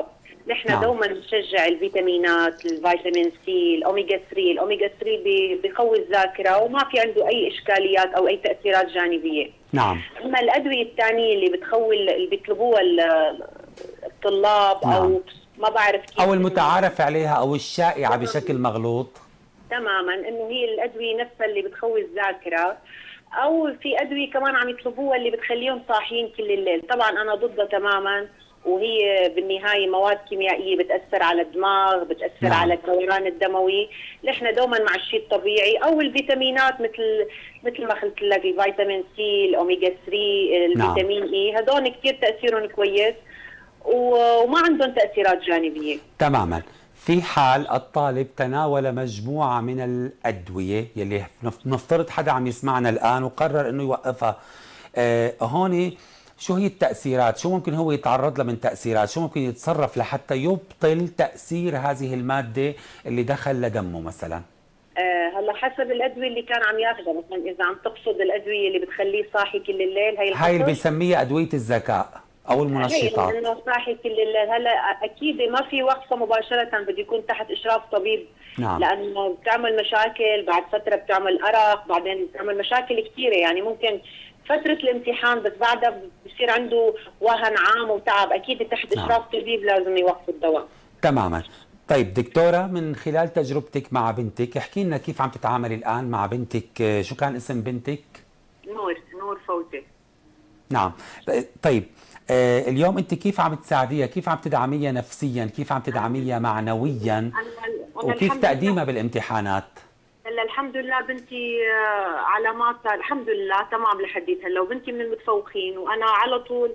نحن نعم. دوما نشجع الفيتامينات، الفيتامين سي، الاوميجا ثلاثة. الاوميجا ثلاثة بي- بيقوي الذاكره وما في عنده اي اشكاليات او اي تاثيرات جانبيه. نعم. اما الادويه الثانيه اللي بتخوي اللي بيطلبوها ال- الطلاب نعم. او ما بعرف كيف او المتعارف عليها او الشائعه بشكل مغلوط. تماما انه هي الادويه نفسها اللي بتخوي الذاكره، او في ادويه كمان عم يطلبوها اللي بتخليهم صاحيين كل الليل. طبعا انا ضدها تماما، وهي بالنهايه مواد كيميائيه بتاثر على الدماغ، بتاثر نعم. على الدوران الدموي. نحن دوما مع الشيء الطبيعي، او الفيتامينات مثل مثل ما قلت لك الفيتامين سي، الاوميجا ثلاثة، الفيتامين اي، هذول كثير تاثيرهم كويس وما عندهم تاثيرات جانبيه. تماما. في حال الطالب تناول مجموعة من الأدوية يلي نفترض حدا عم يسمعنا الآن وقرر أنه يوقفها، آه هون شو هي التأثيرات؟ شو ممكن هو يتعرض لها من تأثيرات؟ شو ممكن يتصرف لحتى يبطل تأثير هذه المادة اللي دخل لدمه مثلا؟ آه هلا حسب الأدوية اللي كان عم ياخذها. مثلا إذا عم تقصد الأدوية اللي بتخليه صاحي كل الليل، هي هاي اللي بنسميها أدوية الذكاء أو المنشطات. هي انه صاحي كل الليل. هلا اكيد ما في وقفه مباشره، بده يكون تحت اشراف طبيب. نعم. لانه بتعمل مشاكل، بعد فتره بتعمل ارق، بعدين بتعمل مشاكل كثيره. يعني ممكن فتره الامتحان بس بعدها بصير عنده وهن عام وتعب، اكيد تحت نعم. اشراف طبيب لازم يوقف الدواء. تماما. طيب دكتورة، من خلال تجربتك مع بنتك احكي لنا كيف عم تتعاملي الآن مع بنتك. شو كان اسم بنتك؟ نور نور فوزي. نعم. طيب آه اليوم انت كيف عم تساعديها؟ كيف عم تدعميها نفسيا؟ كيف عم تدعميها معنويا؟ وكيف تقديمها بالامتحانات؟ هلا الحمد لله بنتي علاماتها الحمد لله تمام لحديت هلا، وبنتي من المتفوقين. وانا على طول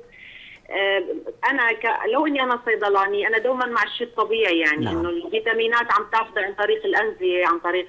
انا ك... لو اني انا صيدلاني انا دوما مع الشيء الطبيعي. يعني نعم. انه الفيتامينات عم تاخذها عن طريق الانزيه، عن طريق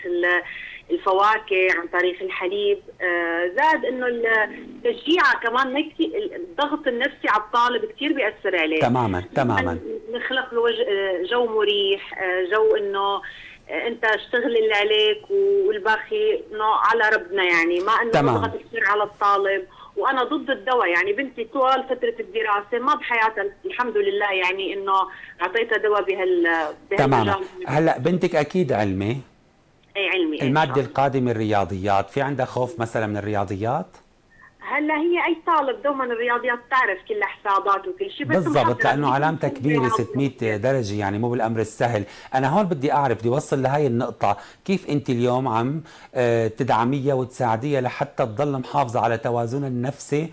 الفواكه، عن طريق الحليب. زاد انه التشجيع كمان ما كثير، الضغط النفسي على الطالب كثير بياثر عليه. تماما تماما. نخلق له جو مريح، جو انه انت اشتغل اللي عليك والباقي انه على ربنا. يعني ما انه نضغط كثير على الطالب. وانا ضد الدواء. يعني بنتي طوال فتره الدراسه ما بحياتها الحمد لله يعني انه اعطيتها دواء بهال تماما. هلا بنتك اكيد علمي. اي علمي. الماده القادمه الرياضيات، في عندها خوف مثلا من الرياضيات؟ هلا هي اي طالب دوما الرياضيات تعرف كل حسابات وكل شيء، بس بالضبط لانه علامتها كبيره ستمئة درجه، يعني مو بالامر السهل. انا هون بدي اعرف، بدي اوصل لهي النقطه، كيف انت اليوم عم تدعميها وتساعديها لحتى تضل محافظه على توازنها النفسي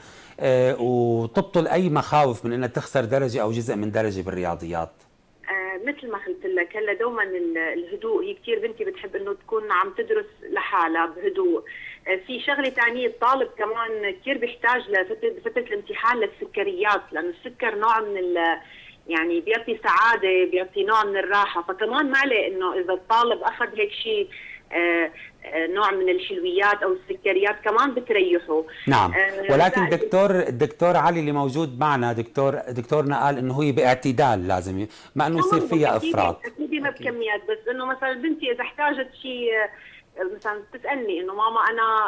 وتبطل اي مخاوف من انها تخسر درجه او جزء من درجه بالرياضيات؟ مثل ما قلت لك هلا دوما الهدوء. هي كثير بنتي بتحب انه تكون عم تدرس لحالها بهدوء. في شغله ثانيه، الطالب كمان كثير بيحتاج لفتره فتره الامتحان للسكريات، لانه السكر نوع من ال يعني بيعطي سعاده، بيعطي نوع من الراحه. فكمان ما عليه انه اذا الطالب اخذ هيك شيء آه آه نوع من الحلويات او السكريات كمان بتريحه. نعم. آه ولكن دكتور الدكتور علي اللي موجود معنا، دكتور دكتورنا قال انه هي باعتدال لازم، ما انه يصير فيها افراط. اكيد ما بكميات، بس انه مثلا بنتي اذا احتاجت شيء مثلا تسالني انه ماما انا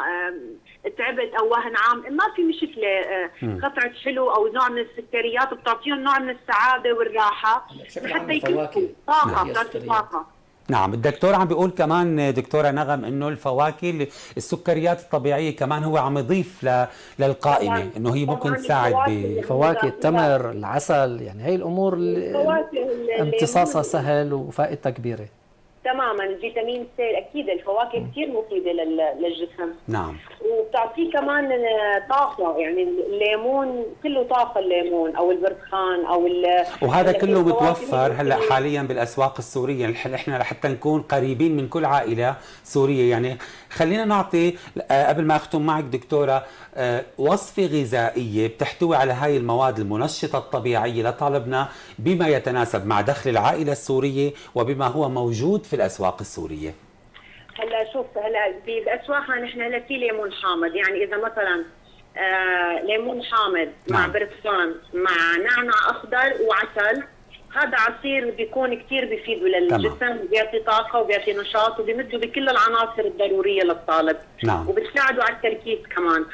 تعبت او وهن عام، ما في مشكله. قطعه حلو او نوع من السكريات بتعطيهم نوع من السعاده والراحه حتى يكونوا طاقه، بتعطي طاقه. نعم. الدكتور عم بيقول كمان دكتورة نغم انه الفواكه السكريات الطبيعية كمان هو عم يضيف للقائمة، انه هي ممكن تساعد بفواكه، التمر، العسل، يعني هي الامور اللي امتصاصها سهل وفائدتها كبيرة. تماما. الفيتامين سي اكيد الفواكه كثير مفيده للجسم. نعم. وبتعطيه كمان طاقه، يعني الليمون كله طاقه، الليمون او البرتقال او وهذا كله متوفر هلا حاليا بالاسواق السوريه. احنا لحتى نكون قريبين من كل عائله سوريه. يعني خلينا نعطي قبل ما اختم معك دكتوره وصفه غذائيه بتحتوي على هاي المواد المنشطه الطبيعيه لطالبنا بما يتناسب مع دخل العائله السوريه وبما هو موجود في الاسواق السوريه. هلا شوف، هلا باسواقنا نحن هلا في ليمون حامض. يعني اذا مثلا آه ليمون حامض مع برتقال مع نعناع اخضر وعسل، هذا عصير بيكون كثير بيفيده للجسم، بيعطي طاقه وبيعطي نشاط وبيمده بكل العناصر الضروريه للطالب. نعم. وبتساعده على التركيز كمان،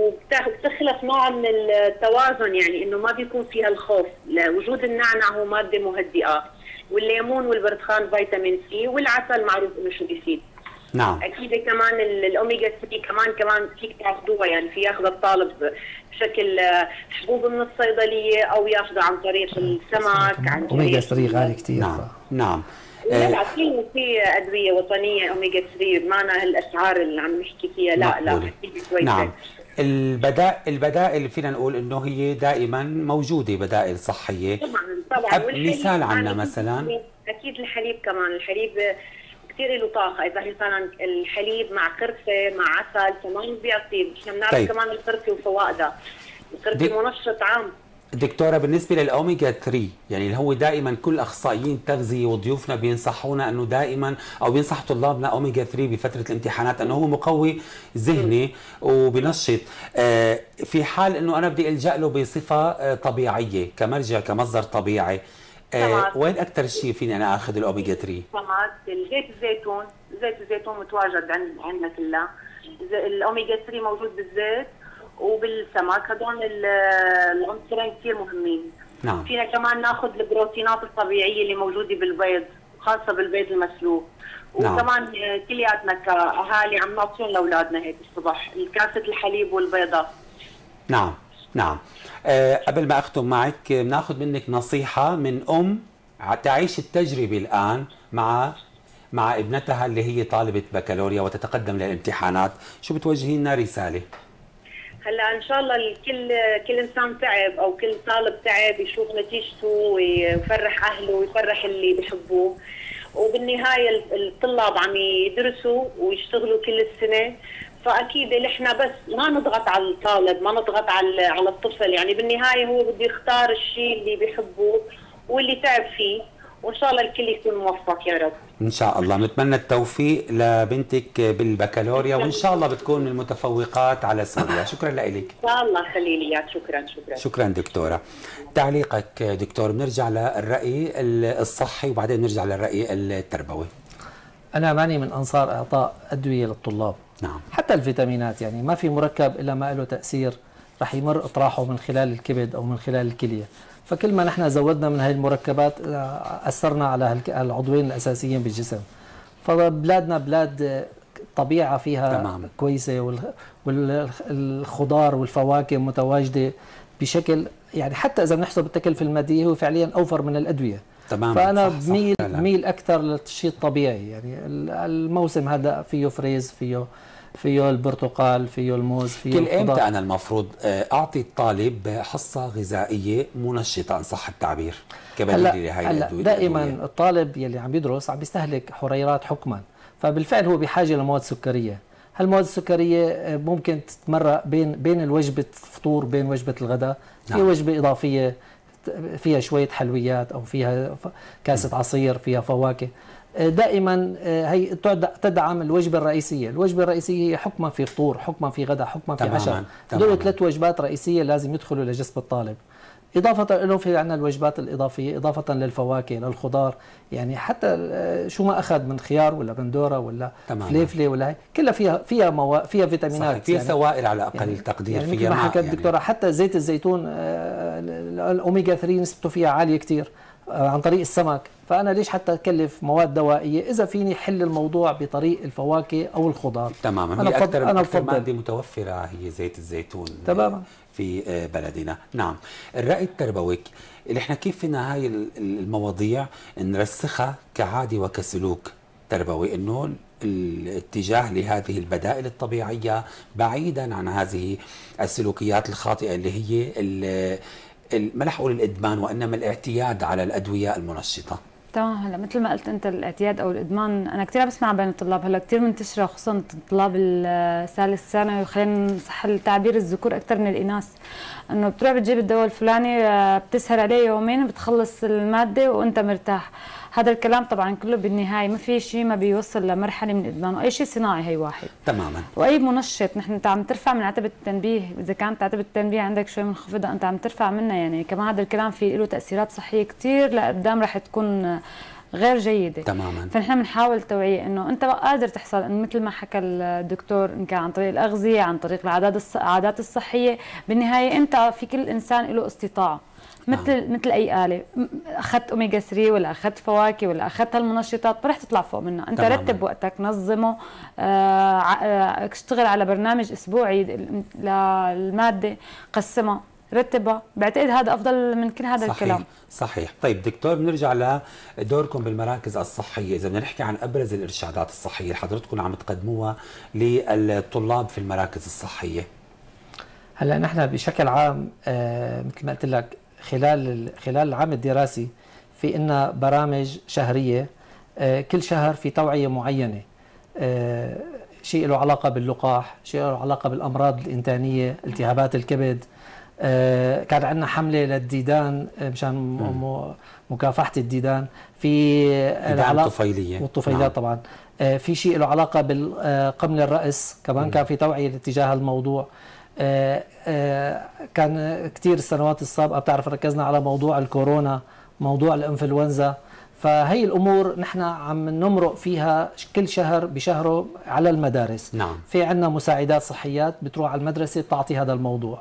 وبتخلق نوع من التوازن، يعني انه ما بيكون فيها الخوف. وجود النعناع هو ماده مهدئه. والليمون والبرتقال فيتامين سي، والعسل معروف انه شو بيفيد. نعم. اكيد كمان الاوميجا ثلاثة كمان كمان فيك تاخذوها، يعني في ياخذ الطالب بشكل حبوب من الصيدليه او ياخذها عن طريق السمك، عن طريق اوميجا ثلاثة غالي كثير. نعم نعم. لا لا في في ادويه وطنيه اوميجا ثلاثة بمعنى هالاسعار اللي عم نحكي فيها، لا لا كويسه. نعم. البدائل البدائل فينا نقول انه هي دائما موجوده، بدائل صحيه طبعا طبعا. مثال عنا مثلا اكيد الحليب كمان، الحليب كثير له طاقه، اذا مثلا الحليب مع قرفه مع عسل كمان بيعطي. احنا بنعرف طيب. كمان القرفه وفوائدها، القرفه منشط عام. دكتورة بالنسبة للأوميجا ثلاثة، يعني اللي هو دائما كل أخصائيين التغذية وضيوفنا بينصحونا أنه دائما أو بينصح طلابنا أوميجا ثلاثة بفترة الامتحانات أنه هو مقوي ذهني وبنشط، آه في حال أنه أنا بدي ألجأ له بصفة آه طبيعية كمرجع كمصدر طبيعي، آه وين أكثر شيء فيني أنا آخذ الأوميجا ثلاثة؟ تمام. زيت الزيتون، زيت الزيتون متواجد عندنا كلها. الأوميجا ثلاثة موجود بالزيت وبالسمك، هدول العنصرين كثير مهمين. نعم. فينا كمان ناخذ البروتينات الطبيعيه اللي موجوده بالبيض، خاصه بالبيض المسلوق. نعم. وكمان كلياتنا كاهالي عم نعطيهم لاولادنا هيك الصبح كاسه الحليب والبيضات. نعم نعم. أه قبل ما اختم معك بناخذ منك نصيحه من ام تعيش التجربه الان مع مع ابنتها اللي هي طالبه بكالوريا وتتقدم للامتحانات، شو بتوجهي لنا رساله؟ هلا ان شاء الله الكل كل انسان تعب او كل طالب تعب يشوف نتيجته ويفرح اهله ويفرح اللي بحبوه، وبالنهايه الطلاب عم يدرسوا ويشتغلوا كل السنه، فاكيد احنا بس ما نضغط على الطالب، ما نضغط على على الطفل، يعني بالنهايه هو بده يختار الشيء اللي بيحبه واللي تعب فيه، وان شاء الله الكل يكون موفق يا رب. ان شاء الله بنتمنى التوفيق لبنتك بالبكالوريا وان شاء الله بتكون من المتفوقات على سوريا. شكرا لك. ان شاء الله خلي لي اياك. شكرا شكرا شكرا دكتوره. تعليقك دكتور، بنرجع للراي الصحي وبعدين نرجع للراي التربوي. انا ماني من انصار اعطاء ادويه للطلاب. نعم. حتى الفيتامينات، يعني ما في مركب الا ما له تاثير رح يمر اطراحه من خلال الكبد او من خلال الكليه، فكل ما نحن زودنا من هذه المركبات اثرنا على العضوين الاساسيين بالجسم. فبلادنا بلاد طبيعه فيها تمام. كويسه، والخضار والفواكه متواجده بشكل يعني حتى اذا بنحسب التكلفه الماديه هو فعليا اوفر من الادويه. تمام. فانا بميل بميل اكثر للشيء الطبيعي، يعني الموسم هذا فيه فريز، فيه فيه البرتقال، فيه الموز، فيه كل امتى انا المفروض اعطي الطالب حصه غذائيه منشطه ان صح التعبير كبديل لهي الادويه؟ دائما الطالب يلي عم يدرس عم بيستهلك حريرات حكما، فبالفعل هو بحاجه لمواد سكريه. هالمواد السكريه ممكن تتمرق بين بين الوجبه الفطور بين وجبه الغداء، في نعم. وجبه اضافيه فيها شويه حلويات او فيها كاسه عصير فيها فواكه. دائما هي تدعم الوجبه الرئيسيه، الوجبه الرئيسيه هي حكما في فطور، حكما في غداء، حكما في عشاء. دول ثلاث وجبات رئيسيه لازم يدخلوا لجسم الطالب. إضافة له في عندنا الوجبات الإضافية، إضافة للفواكه للخضار، يعني حتى شو ما أخذ من خيار ولا بندورة ولا تماما. فليفلة ولا هي كلها فيها فيها موا... فيها فيتامينات، صحيح. فيها يعني سوائل على أقل يعني تقدير، يعني فيها مثل ما حكت يعني. الدكتورة حتى زيت الزيتون الأوميجا ثلاثة نسبته فيها عالية كتير عن طريق السمك، فأنا ليش حتى أكلف مواد دوائية إذا فيني حل الموضوع بطريق الفواكه أو الخضار؟ تماما. هي أكثر أنا أكثر مادة متوفرة هي زيت الزيتون تماما في بلدنا. نعم. الرأي التربوي اللي احنا كيف فينا هاي المواضيع نرسخها كعادة وكسلوك تربوي، انه الاتجاه لهذه البدائل الطبيعية بعيدا عن هذه السلوكيات الخاطئة اللي هي ما رح اقول الادمان وانما الاعتياد على الادويه المنشطه. تمام. هلا مثل ما قلت انت الاعتياد او الادمان انا كثير بسمع بين الطلاب، هلا كثير منتشره خصوصا طلاب الثالث ثانوي، وخلينا نصح التعبير الذكور اكثر من الاناث، انه بتروح بتجيب الدواء الفلاني بتسهر عليه يومين بتخلص الماده وانت مرتاح. هذا الكلام طبعا كله بالنهايه ما في شيء ما بيوصل لمرحله من الادمان، واي شيء صناعي هي واحد تماما. واي منشط نحن انت عم ترفع من عتبه التنبيه، اذا كانت عتبه التنبيه عندك شوي منخفضه انت عم ترفع منها، يعني كمان هذا الكلام في له تاثيرات صحيه كثير لقدام رح تكون غير جيده تماما. فنحن بنحاول توعيه انه انت قادر تحصل انه مثل ما حكى الدكتور ان كان عن طريق الاغذيه، عن طريق العادات العادات الصحيه، بالنهايه انت في كل انسان له استطاعه، مثل مثل اي آلة، اخذت اوميجا ثلاثة ولا اخذت فواكه ولا اخذت هالمنشطات ما رح تطلع فوق منها، انت تماماً. رتب وقتك، نظمه، آه، اشتغل على برنامج اسبوعي للماده، قسمها، رتبها، بعتقد هذا افضل من كل هذا صحيح. الكلام. صحيح. طيب دكتور، بنرجع لدوركم بالمراكز الصحيه، اذا بدنا نحكي عن ابرز الارشادات الصحيه اللي حضرتكم عم تقدموها للطلاب في المراكز الصحيه. هلا نحن بشكل عام آه مثل ما قلت لك خلال خلال العام الدراسي في إلنا برامج شهريه، آه كل شهر في توعيه معينه، آه شيء له علاقه باللقاح، شيء له علاقه بالامراض الانتانيه، التهابات الكبد. آه كان عندنا حمله للديدان مشان مكافحه الديدان، في الديدان الطفيليه والطفيلات. نعم. طبعا آه في شيء له علاقه بالقمل الراس كمان. مم. كان في توعيه اتجاه الموضوع. آه آه كان كثير السنوات السابقه بتعرف ركزنا على موضوع الكورونا، موضوع الانفلونزا، فهي الامور نحن عم نمرق فيها كل شهر بشهره على المدارس. نعم. في عندنا مساعدات صحيات بتروح على المدرسه بتعطي هذا الموضوع.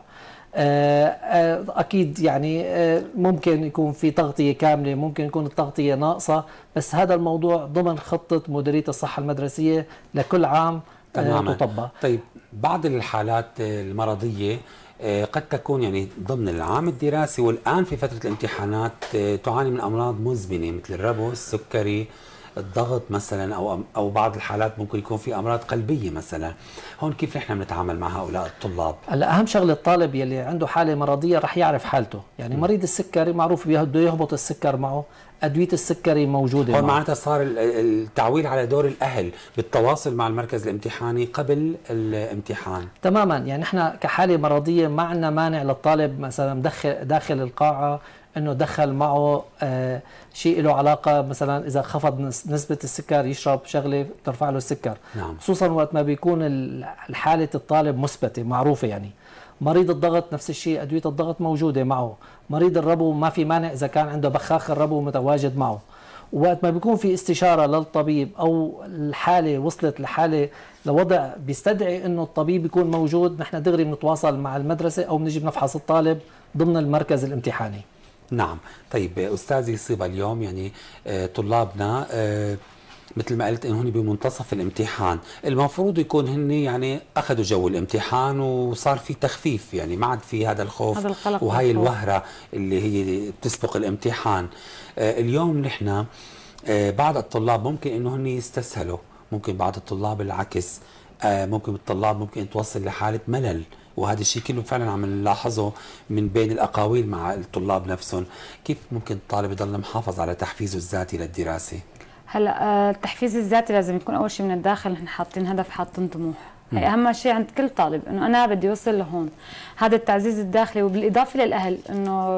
اكيد يعني ممكن يكون في تغطيه كامله، ممكن يكون التغطيه ناقصه، بس هذا الموضوع ضمن خطه مديريه الصحه المدرسيه لكل عام تطبق. طيب بعض الحالات المرضيه قد تكون يعني ضمن العام الدراسي والآن في فترة الامتحانات تعاني من أمراض مزمنة مثل الربو، السكري، الضغط مثلا، أو أو بعض الحالات ممكن يكون في أمراض قلبية مثلا. هون كيف نحن بنتعامل مع هؤلاء الطلاب؟ هلا أهم شغلة الطالب يلي عنده حالة مرضية رح يعرف حالته، يعني م. مريض السكري معروف بده يهبط السكر معه، أدوية السكري موجودة. هون معناتها صار التعويل على دور الأهل بالتواصل مع المركز الامتحاني قبل الامتحان. تماما، يعني نحن كحالة مرضية ما عندنا مانع للطالب مثلا داخل داخل القاعة انه دخل معه آه شيء له علاقه، مثلا اذا خفض نسبه السكر يشرب شغله ترفع له السكر. نعم. خصوصا وقت ما بيكون حاله الطالب مثبته معروفه. يعني مريض الضغط نفس الشيء، ادويه الضغط موجوده معه. مريض الربو ما في مانع اذا كان عنده بخاخ الربو متواجد معه. ووقت ما بيكون في استشاره للطبيب او الحاله وصلت لحاله لوضع بيستدعي انه الطبيب يكون موجود، نحن دغري بنتواصل مع المدرسه او بنجي بنفحص الطالب ضمن المركز الامتحاني. نعم. طيب أستاذي صيبة، اليوم يعني طلابنا مثل ما قلت انه هن بمنتصف الامتحان، المفروض يكون هن يعني اخذوا جو الامتحان وصار في تخفيف، يعني ما عاد في هذا الخوف هذا وهي الوهره اللي هي بتسبق الامتحان. اليوم نحن بعض الطلاب ممكن انه هن يستسهلوا، ممكن بعض الطلاب العكس، ممكن الطلاب ممكن توصل لحاله ملل، وهذا الشيء كله فعلا عم نلاحظه من بين الاقاويل مع الطلاب نفسهم. كيف ممكن الطالب يضل محافظ على تحفيزه الذاتي للدراسه؟ هلا التحفيز الذاتي لازم يكون اول شيء من الداخل، نحن حاطين هدف، حاطين طموح. هي اهم شيء عند كل طالب، انه انا بدي اوصل لهون. هذا التعزيز الداخلي، وبالاضافه للاهل انه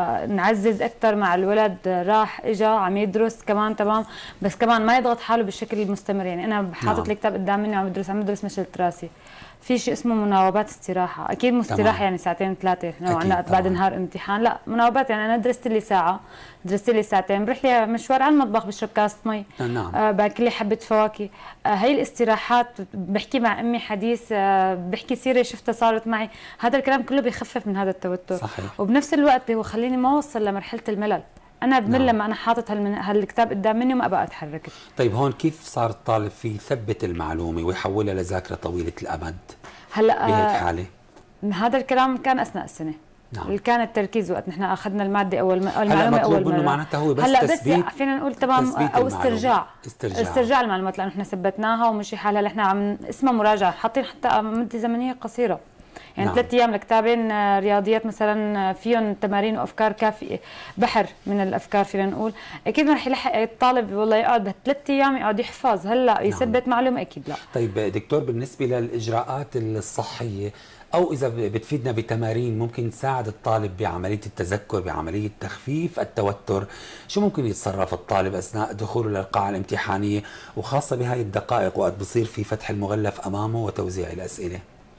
نعزز اكثر مع الولد، راح اجى عم يدرس كمان تمام، بس كمان ما يضغط حاله بالشكل المستمر. يعني انا حاطط نعم. الكتاب قدام مني وعم بدرس، عم بدرس مشلت راسي. في شيء اسمه مناوبات استراحه، اكيد مو استراحه يعني ساعتين ثلاثه لو عندنا بعد نهار امتحان، لا مناوبات يعني انا درست لي ساعه، درست لي ساعتين، بروح لي مشوار على المطبخ بشرب كاسه مي، نعم. آه باكل لي حبه فواكه. آه هي الاستراحات، بحكي مع امي حديث، آه بحكي سيره شفتها صارت معي، هذا الكلام كله بيخفف من هذا التوتر. صحيح. وبنفس الوقت هو خليني ما اوصل لمرحله الملل. انا بمل نعم. لما انا حاطط هالكتاب قدام مني وما ابقى اتحرك. طيب هون كيف صار الطالب في يثبت المعلومه ويحولها لذاكره طويله الامد هلا بهيك حاله؟ هذا الكلام كان اثناء السنه. نعم. اللي كان التركيز وقت نحن اخذنا الماده اول م... المعلومه اول مره. هلا معناتها هو بس هلا تثبيت، بس فينا نقول تمام، او استرجاع استرجاع استرجاع المعلومات، لانه احنا ثبتناها ومشي حالها. نحن عم اسمها مراجعه، حاطين حتى مده زمنيه قصيره، يعني نعم. ثلاث ايام لكتابين رياضيات مثلا فيهم تمارين وافكار كافيه، بحر من الافكار فينا نقول. اكيد ما رح يلحق الطالب والله يقعد بثلاث ايام يقعد يحفظ هلا يثبت نعم. معلومه، اكيد لا. طيب دكتور، بالنسبه للاجراءات الصحيه او اذا بتفيدنا بتمارين ممكن تساعد الطالب بعمليه التذكر، بعمليه تخفيف التوتر، شو ممكن يتصرف الطالب اثناء دخوله للقاعه الامتحانيه، وخاصه بهاي الدقائق وقت بصير في فتح المغلف امامه وتوزيع الاسئله؟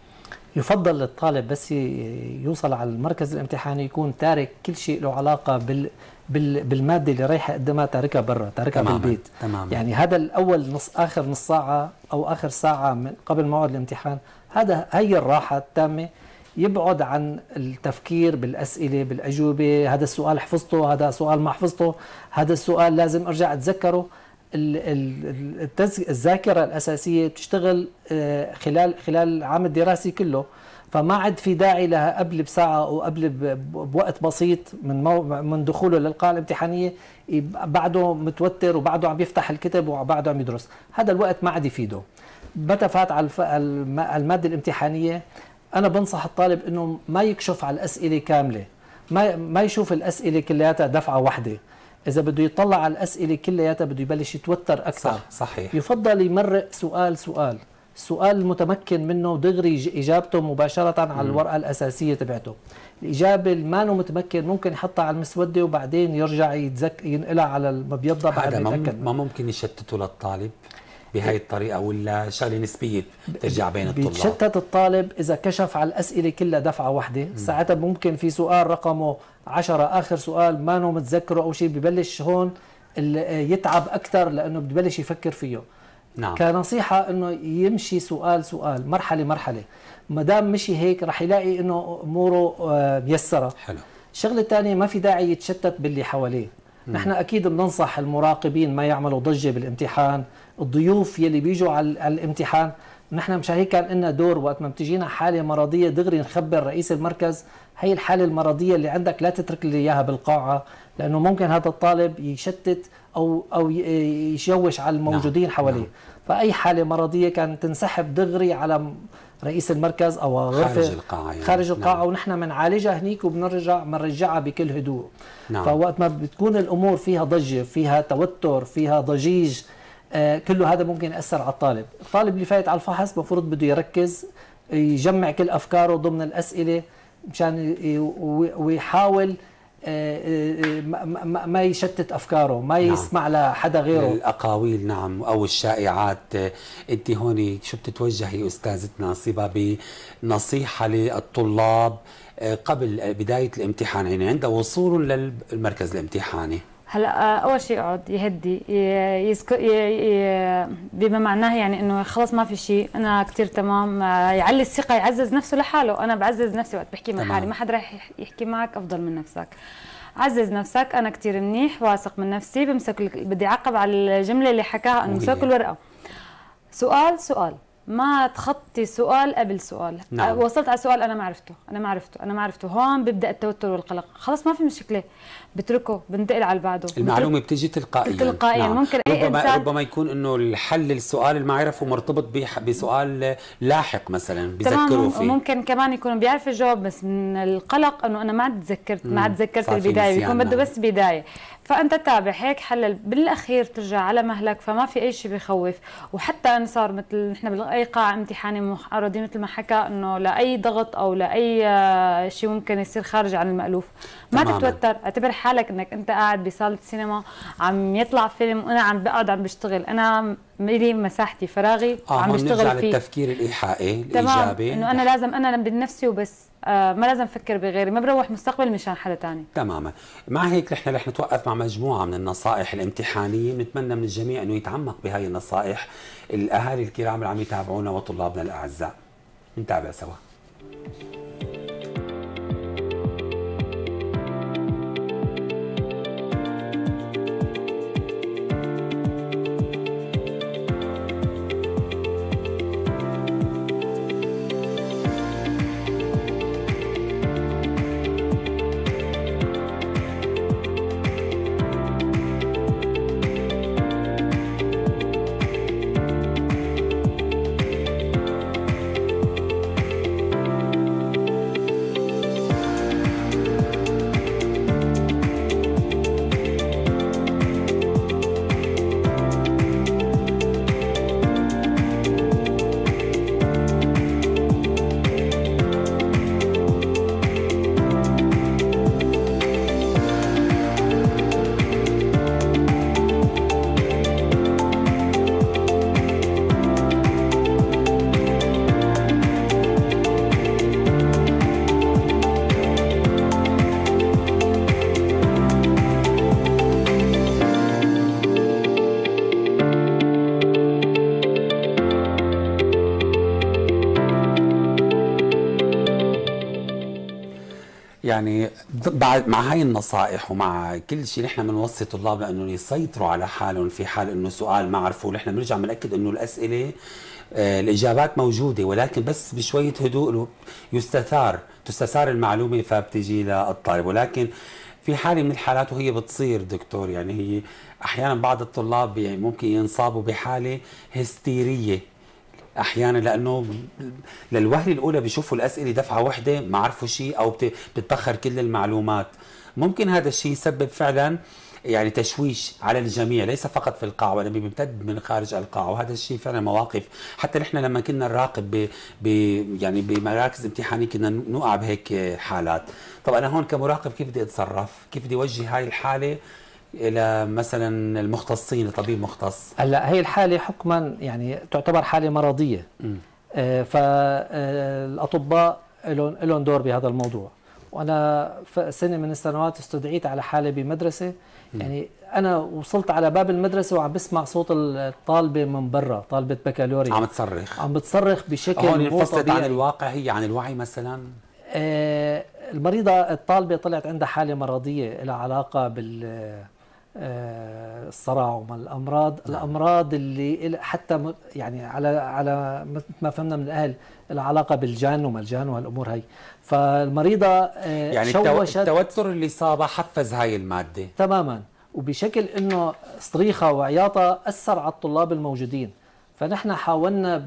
يفضل للطالب بس يوصل على المركز الامتحاني يكون تارك كل شيء له علاقه بال بالماده اللي رايحه قدامها، تاركها برا، تاركها بالبيت. تماما. يعني هذا الاول نص اخر نص ساعه او اخر ساعه من قبل موعد الامتحان، هذا هي الراحه التامه يبعد عن التفكير بالأسئلة بالأجوبة، هذا السؤال حفظته، هذا السؤال ما حفظته، هذا السؤال لازم أرجع أتذكره. الذاكرة الأساسية بتشتغل خلال خلال العام الدراسي كله، فما عاد في داعي لها قبل بساعة أو قبل بوقت بسيط من من دخوله للقاعة الامتحانية بعده متوتر وبعده عم يفتح الكتب وبعده عم يدرس. هذا الوقت ما عاد يفيده. متى فات على المادة الامتحانية أنا بنصح الطالب إنه ما يكشف على الأسئلة كاملة، ما ما يشوف الأسئلة كلياتها دفعة واحدة. إذا بده يطلع على الأسئلة كلياتها بده يبلش يتوتر أكثر. صح صحيح. يفضل يمرق سؤال سؤال، السؤال المتمكن منه دغري إجابته مباشرة على الورقة الأساسية تبعته. الإجابة اللي ما متمكن ممكن يحطها على المسودة وبعدين يرجع يتذكر ينقلها على المبيضة بعد ما يتأكد. ما ممكن يشتتوا للطالب بهاي الطريقة ولا شغلة نسبية ترجع بين الطلاب؟ بيتشتت الطالب إذا كشف على الأسئلة كلها دفعة واحدة، ساعتها ممكن في سؤال رقمه عشرة آخر سؤال ما نو متذكره أو شيء ببلش هون يتعب أكثر لأنه ببلش يفكر فيه. نعم. كنصيحة إنه يمشي سؤال سؤال مرحلة مرحلة، ما دام مشي هيك رح يلاقي إنه أموره ميسرة. حلو. الشغلة الثانية ما في داعي يتشتت باللي حواليه. نحن أكيد بننصح المراقبين ما يعملوا ضجة بالامتحان، الضيوف يلي بيجوا على الامتحان نحن مشان هيك كان لنا دور وقت ما بتجينا حالة مرضية دغري نخبر رئيس المركز هي الحالة المرضية اللي عندك لا تترك لي إياها بالقاعة، لأنه ممكن هذا الطالب يشتت أو أو يشوش على الموجودين نعم. حواليه. نعم. فأي حالة مرضية كانت تنسحب دغري على رئيس المركز أو غرفة خارج القاعة يعني. خارج القاعة نعم. ونحن بنعالجها هنيك وبنرجع بنرجعها بكل هدوء. نعم. فوقت ما بتكون الأمور فيها ضجة فيها توتر فيها ضجيج آه كله هذا ممكن يأثر على الطالب. الطالب اللي فايت على الفحص مفروض بده يركز يجمع كل أفكاره ضمن الأسئلة مشان ويحاول ما يشتت أفكاره ما يسمع نعم. لحدا غيره. الأقاويل نعم أو الشائعات. أنت هون شو بتتوجهي أستاذتنا صبا بنصيحة للطلاب قبل بداية الامتحان يعني عند وصول للمركز الامتحاني؟ هلا اول شيء يقعد يهدي يذكر بما معناه يعني انه خلص ما في شيء انا كثير تمام، يعلي الثقه يعزز نفسه لحاله. انا بعزز نفسي وقت بحكي مع حالي، ما حدا رح يحكي معك افضل من نفسك. عزز نفسك، انا كثير منيح واثق من نفسي، بمسك بدي اعقب على الجمله اللي حكاها، امسك الورقه سؤال سؤال، ما تخطي سؤال قبل سؤال. نعم. وصلت على سؤال انا ما عرفته انا ما عرفته انا ما عرفته هون بيبدا التوتر والقلق، خلص ما في مشكله، بتركه بنتقل على اللي بعده. المعلومه بتيجي تلقائيا تلقائيا. نعم. ممكن اي ربما انسان ربما يكون انه الحل السؤال اللي ما عرفه مرتبط بسؤال لاحق مثلا بذكره فيه. ممكن كمان يكون بيعرف الجواب بس من القلق انه انا ما تذكرت ما تذكرت البدايه، بيكون بده بس بدايه. فانت تابع هيك حلل، بالاخير ترجع على مهلك، فما في اي شيء بخوف. وحتى انا صار مثل نحن باي قاعه امتحاني معرضين مثل ما حكى انه لاي ضغط او لاي شيء ممكن يصير خارج عن المألوف. ما تماما. تتوتر، اعتبر حالك انك انت قاعد بصاله سينما عم يطلع فيلم وانا عم بقعد عم بشتغل، انا لي مساحتي فراغي آه عم بشتغل فيه. للتفكير الايحائي الايجابي انه انا لازم انا بنفسي وبس، آه ما لازم افكر بغيري، ما بروح مستقبل مشان حدا ثاني. تماما. مع هيك نحن رح نتوقف مع مجموعه من النصائح الامتحانيه، بنتمنى من الجميع انه يتعمق بهاي النصائح. الاهالي الكرام اللي عم يتابعونا وطلابنا الاعزاء نتابع سوا. يعني بعد مع هاي النصائح ومع كل شيء نحن بنوصي طلابنا انه يسيطروا على حالهم في حال انه سؤال ما عرفوه، نحن بنرجع بنأكد انه الاسئله آه الاجابات موجوده، ولكن بس بشويه هدوء يستثار تستثار المعلومه فبتجي للطالب. ولكن في حاله من الحالات وهي بتصير دكتور، يعني هي احيانا بعض الطلاب يعني ممكن ينصابوا بحاله هستيريه احيانا، لانه للوهله الاولى بيشوفوا الاسئله دفعه واحده ما عرفوا شيء او بتتبخر كل المعلومات. ممكن هذا الشيء يسبب فعلا يعني تشويش على الجميع، ليس فقط في القاعه وانما بيمتد من خارج القاعه، وهذا الشيء فعلا مواقف حتى نحن لما كنا نراقب ب... ب... يعني بمراكز امتحانيه كنا نوقع بهيك حالات. طب انا هون كمراقب كيف بدي اتصرف؟ كيف بدي اوجه هاي الحاله الى مثلا المختصين، لطبيب مختص؟ هلا هي الحاله حكما يعني تعتبر حاله مرضيه، آه فالاطباء لهم لهم دور بهذا الموضوع. وانا سنه من السنوات استدعيت على حاله بمدرسه، يعني انا وصلت على باب المدرسه وعم بسمع صوت الطالبه من برا، طالبه بكالوريا عم تصرخ عم بتصرخ بشكل هون مو انفصلت طبيعي عن الواقع، هي عن الوعي مثلا. آه المريضه الطالبه طلعت عندها حاله مرضيه لها علاقه بال الصرع ومن الامراض نعم. الامراض اللي حتى يعني على على مثل ما فهمنا من الاهل لها علاقه بالجان وما الجان وهالامور هي. فالمريضه يعني شوشت، التوتر اللي صابها حفز هاي الماده تماما، وبشكل انه صريخها وعياطها اثر على الطلاب الموجودين. فنحن حاولنا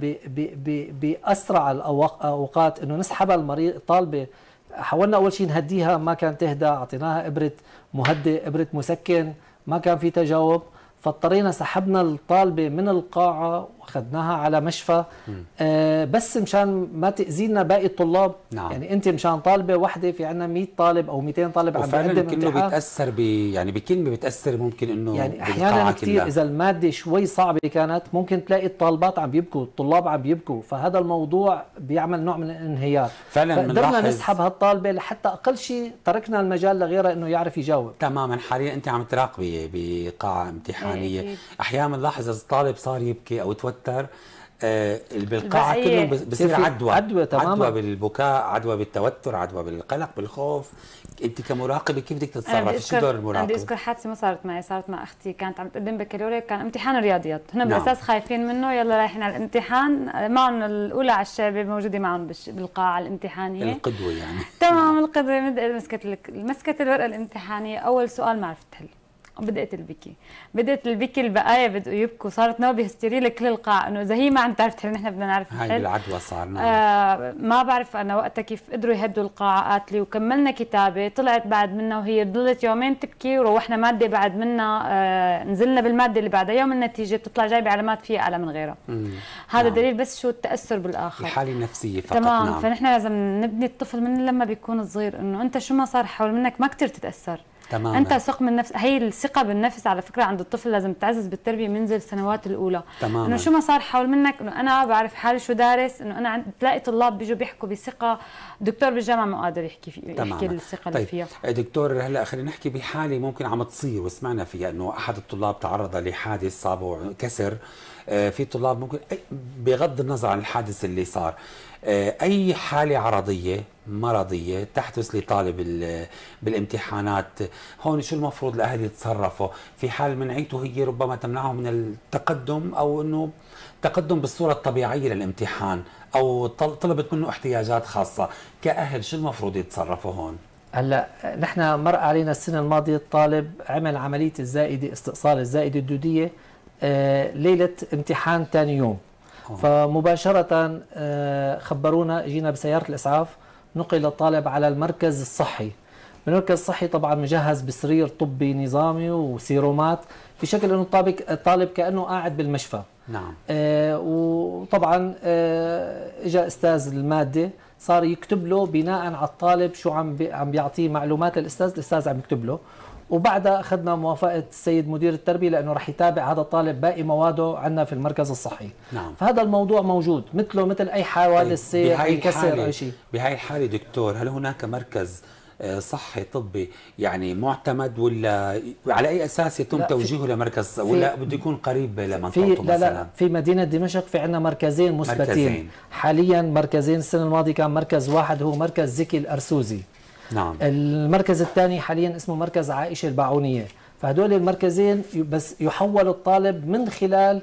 باسرع الاوقات انه نسحبها المريض الطالبه. حاولنا اول شيء نهديها، ما كانت تهدى، اعطيناها ابره مهدئ، ابره مسكن، ما كان في تجاوب، فاضطرينا سحبنا الطالبه من القاعه واخذناها على مشفى آه بس مشان ما تاذينا باقي الطلاب. نعم. يعني انت مشان طالبه وحده في عندنا مية طالب او مئتين طالب عم بيقدم امتحان، كله بيتاثر ب يعني بكلمه بتاثر ممكن انه يعني احيانا كثير اذا الماده شوي صعبه كانت ممكن تلاقي الطالبات عم بيبكوا، الطلاب عم بيبكوا، فهذا الموضوع بيعمل نوع من الانهيار. فعلا فقدرنا نسحب هالطالبه لحتى اقل شيء تركنا المجال لغيرها انه يعرف يجاوب. تماما. حاليا انت عم تراقبي بقاعه امتحانيه، إيه. احيانا بنلاحظ اذا الطالب صار يبكي او توتر آه بالقاعه كلهم بصير عدوى عدوى تماما، عدوى بالبكاء، عدوى بالتوتر، عدوى بالقلق، بالخوف. انت كمراقبه كيف بدك تتصرفي؟ شو دور المراقبه؟ بدي اذكر حادثه ما صارت معي، صارت مع اختي، كانت عم تقدم بكالوريا، كان امتحان رياضيات، هن نعم. بالاساس خايفين منه، يلا رايحين على الامتحان، معهم الاولى على الشعبه موجوده معهم بالقاعه الامتحانيه، القدوه يعني. تمام القدوه. مسكت مسكت الورقه الامتحانيه، اول سؤال ما عرفت تحل، بدأت البكي بدأت البكي البقايا بدأوا يبكوا، صارت نوبة هستيرية لكل القاعة، انه اذا هي ما عم تعرف تحل نحن بدنا نعرف نحل. هاي بالعدوى صار. نعم. آه ما بعرف انا وقتها كيف قدروا يهدوا القاعة، قالت لي وكملنا كتابة، طلعت بعد منها وهي ضلت يومين تبكي، وروحنا مادة بعد منها آه نزلنا بالمادة اللي بعدها، يوم النتيجة بتطلع جايبة علامات فيها أعلى من غيرها. مم. هذا نعم. دليل بس شو التأثر بالآخر، الحالة النفسية فقط. تمام. نعم. فنحن لازم نبني الطفل من لما بيكون صغير انه انت شو ما صار حول منك ما كثير تتأثر. تماما. انت ثق من نفس، هي الثقه بالنفس على فكره عند الطفل لازم تعزز بالتربيه منذ السنوات الاولى. تماما. انه شو ما صار حول منك، انه انا بعرف حالي شو دارس، انه انا عند تلاقي طلاب بيجوا بيحكوا بثقه، دكتور بالجامعه ما قادر يحكي في يحكي الثقه اللي طيب. فيها. دكتور هلا خلينا نحكي بحاله ممكن عم تصير وسمعنا فيها، انه احد الطلاب تعرض لحادث صابه كسر. في طلاب ممكن بغض النظر عن الحادث اللي صار، اي حاله عرضيه مرضيه تحدث لطالب بالامتحانات، هون شو المفروض الاهل يتصرفوا في حال منعيته هي ربما تمنعه من التقدم، او انه تقدم بالصوره الطبيعيه للامتحان، او طلبت منه احتياجات خاصه، كاهل شو المفروض يتصرفوا هون؟ هلا نحن مر علينا السنه الماضيه الطالب عمل عمليه الزائده، استئصال الزائده الدوديه آه ليله امتحان ثاني يوم. أوه. فمباشره آه خبرونا، جينا بسياره الاسعاف، نقل الطالب على المركز الصحي. المركز الصحي طبعا مجهز بسرير طبي نظامي وسيرومات، في شكل انه الطالب الطالب كانه قاعد بالمشفى. نعم. آه وطبعا آه اجى استاذ الماده صار يكتب له بناء على الطالب شو عم بي عم بيعطيه معلومات الاستاذ، الاستاذ عم يكتب له، وبعدها اخذنا موافقه السيد مدير التربيه لانه رح يتابع هذا الطالب باقي مواده عندنا في المركز الصحي. نعم. فهذا الموضوع موجود مثله مثل اي حوادث سير، اي كسر، اي شيء. بهاي الحاله دكتور، هل هناك مركز صحي طبي يعني معتمد، ولا على اي اساس يتم توجيهه لمركز، ولا بده يكون قريب لمنطقته مثلا؟ لا لا، في مدينه دمشق في عندنا مركزين مثبتين. مركزين حاليا، مركزين. السنه الماضيه كان مركز واحد هو مركز زكي الارسوزي. نعم. المركز الثاني حاليا اسمه مركز عائشة الباعونية. فهدول المركزين بس يحول الطالب من خلال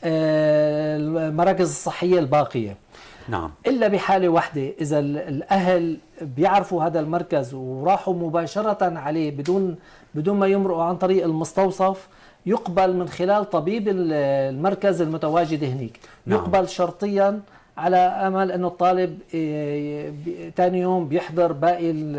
المراكز الصحية الباقية. نعم. إلا بحالة واحدة، إذا الأهل بيعرفوا هذا المركز وراحوا مباشرة عليه بدون بدون ما يمرقوا عن طريق المستوصف، يقبل من خلال طبيب المركز المتواجد هناك. نعم. يقبل شرطيا على أمل أنه الطالب ثاني يوم بيحضر باقي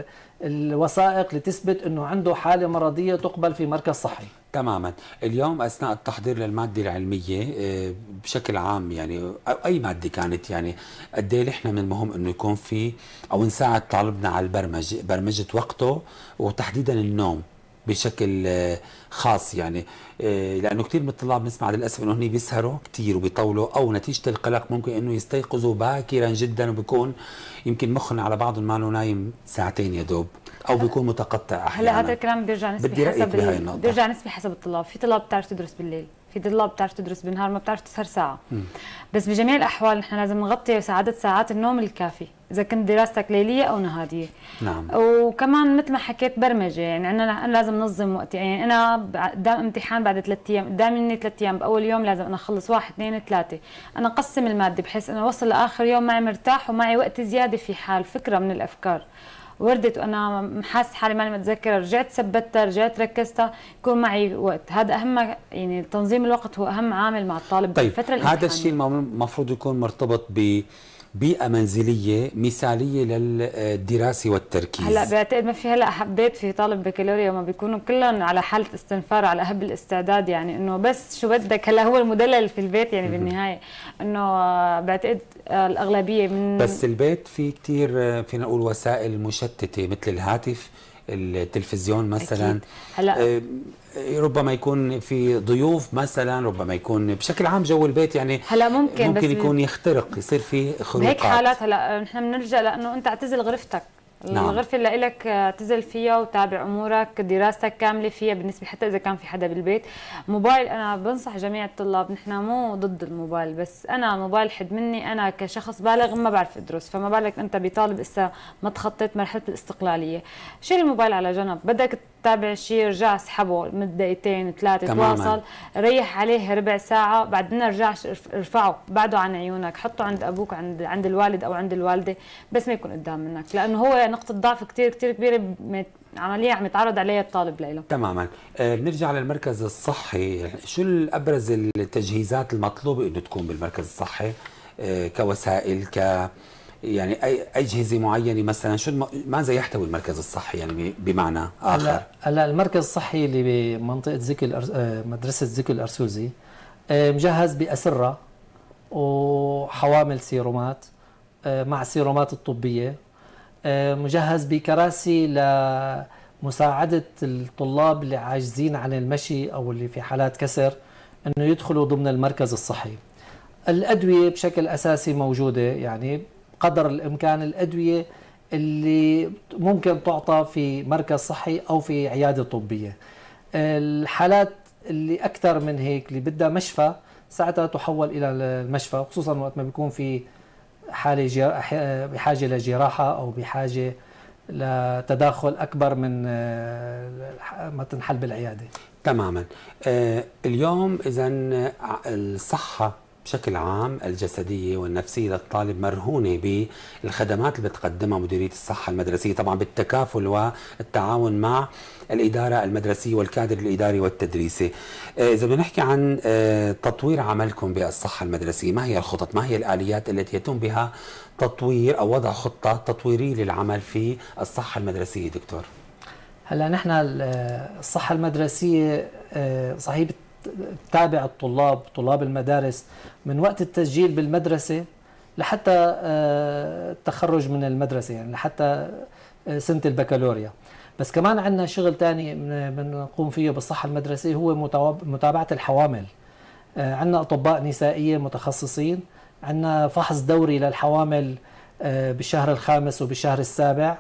الوثائق لتثبت أنه عنده حالة مرضية تقبل في مركز صحي. تماما. اليوم أثناء التحضير للمادة العلمية بشكل عام، يعني أو أي مادة كانت، يعني قد ايه نحن من المهم أنه يكون في أو نساعد طالبنا على البرمجة، برمجة وقته وتحديدا النوم بشكل خاص، يعني لانه كثير من الطلاب نسمع للاسف انه هن بيسهروا كثير وبيطولوا، او نتيجه القلق ممكن انه يستيقظوا باكرا جدا، وبيكون يمكن مخنا على بعض ماله نايم ساعتين يا دوب، او بيكون متقطع احيانا. هلا هذا الكلام بيرجع نسبي حسب بيرجع نسبي حسب الطلاب. في طلاب بتعرف تدرس بالليل، في طلاب بتعرف تدرس بالنهار، ما بتعرف تسهر ساعه. م. بس بجميع الاحوال نحن لازم نغطي عدد ساعات النوم الكافي اذا كنت دراستك ليليه او نهاريه. نعم. وكمان مثل ما حكيت برمجه، يعني انا لازم ننظم وقتي. يعني انا قدام امتحان بعد ثلاث ايام، قدامي مني ثلاث ايام، باول يوم لازم انا اخلص واحد اثنين ثلاثه، انا اقسم الماده بحيث انا اوصل لاخر يوم معي مرتاح ومعي وقت زياده في حال فكره من الافكار وردت وانا حاسس حالي ماني متذكره، رجعت ثبتها، رجعت ركزتها، يكون معي وقت. هذا اهم، يعني تنظيم الوقت هو اهم عامل مع الطالب. طيب بالفتره الامتحانيه. هذا الشيء المفروض يكون مرتبط ب بيئة منزلية مثالية للدراسة والتركيز. هلا بعتقد ما في، هلا حبيت في طالب بكالوريا وما بيكونوا كلهم على حالة استنفار، على هب الاستعداد، يعني انه بس شو بدك. هلا هو المدلل في البيت يعني بالنهاية، انه بعتقد الأغلبية من بس البيت في كثير فينا نقول وسائل مشتتة مثل الهاتف، التلفزيون مثلا. أكيد. هلا ربما يكون في ضيوف مثلا، ربما يكون بشكل عام جو البيت يعني هلا ممكن ممكن بس يكون يخترق، يصير في خروقات. بهيك حالات هلا نحن بنرجع لانه انت اعتزل غرفتك. نعم. الغرفه اللي لك اعتزل فيها وتابع امورك، دراستك كامله فيها. بالنسبه حتى اذا كان في حدا بالبيت. موبايل انا بنصح جميع الطلاب، نحن مو ضد الموبايل، بس انا الموبايل حد مني، انا كشخص بالغ ما بعرف ادرس، فما بالك انت بطالب لسه ما تخطيت مرحله الاستقلاليه. شيل الموبايل على جنب، بدك تتابع شيء رجع اسحبه من دقيقتين ثلاثه، تواصل، ريح عليه ربع ساعه، بعدين ارجع ارفعه بعده عن عيونك، حطه عند ابوك، عند عند الوالد او عند الوالده، بس ما يكون قدام منك، لانه هو نقطه ضعف كثير كثير كبيره، عمليه عم يتعرض عليها الطالب لإله. تماما. آه بنرجع للمركز الصحي، شو الابرز التجهيزات المطلوبه انه تكون بالمركز الصحي آه كوسائل، ك يعني اي اجهزه معينه مثلا، شو الم... ماذا يحتوي المركز الصحي يعني بمعنى اخر؟ هلا المركز الصحي اللي بمنطقه زكي الأرس... مدرسه زكي الارسوزي مجهز باسره وحوامل سيرومات مع السيرومات الطبيه، مجهز بكراسي لمساعده الطلاب اللي عاجزين عن المشي او اللي في حالات كسر انه يدخلوا ضمن المركز الصحي. الادويه بشكل اساسي موجوده، يعني قدر الامكان الادويه اللي ممكن تعطى في مركز صحي او في عياده طبيه. الحالات اللي اكثر من هيك اللي بدها مشفى ساعتها تحول الى المشفى، خصوصا وقت ما بيكون في حاله بحاجه لجراحه او بحاجه لتداخل اكبر من ما تنحل بالعياده. تماما. آه اليوم اذا الصحه بشكل عام الجسدية والنفسية للطالب مرهونة بالخدمات اللي بتقدمها مديرية الصحة المدرسية، طبعا بالتكافل والتعاون مع الإدارة المدرسية والكادر الإداري والتدريسي. إذا بدنا نحكي عن تطوير عملكم بالصحة المدرسية، ما هي الخطط، ما هي الآليات التي يتم بها تطوير أو وضع خطة تطويرية للعمل في الصحة المدرسية دكتور؟ هلا نحن الصحة المدرسية صحيح تتابع الطلاب طلاب المدارس من وقت التسجيل بالمدرسة لحتى التخرج من المدرسة، يعني لحتى سنة البكالوريا. بس كمان عندنا شغل ثاني بنقوم فيه بالصحة المدرسية، هو متابعة الحوامل. عندنا أطباء نسائية متخصصين، عندنا فحص دوري للحوامل بالشهر الخامس وبالشهر السابع،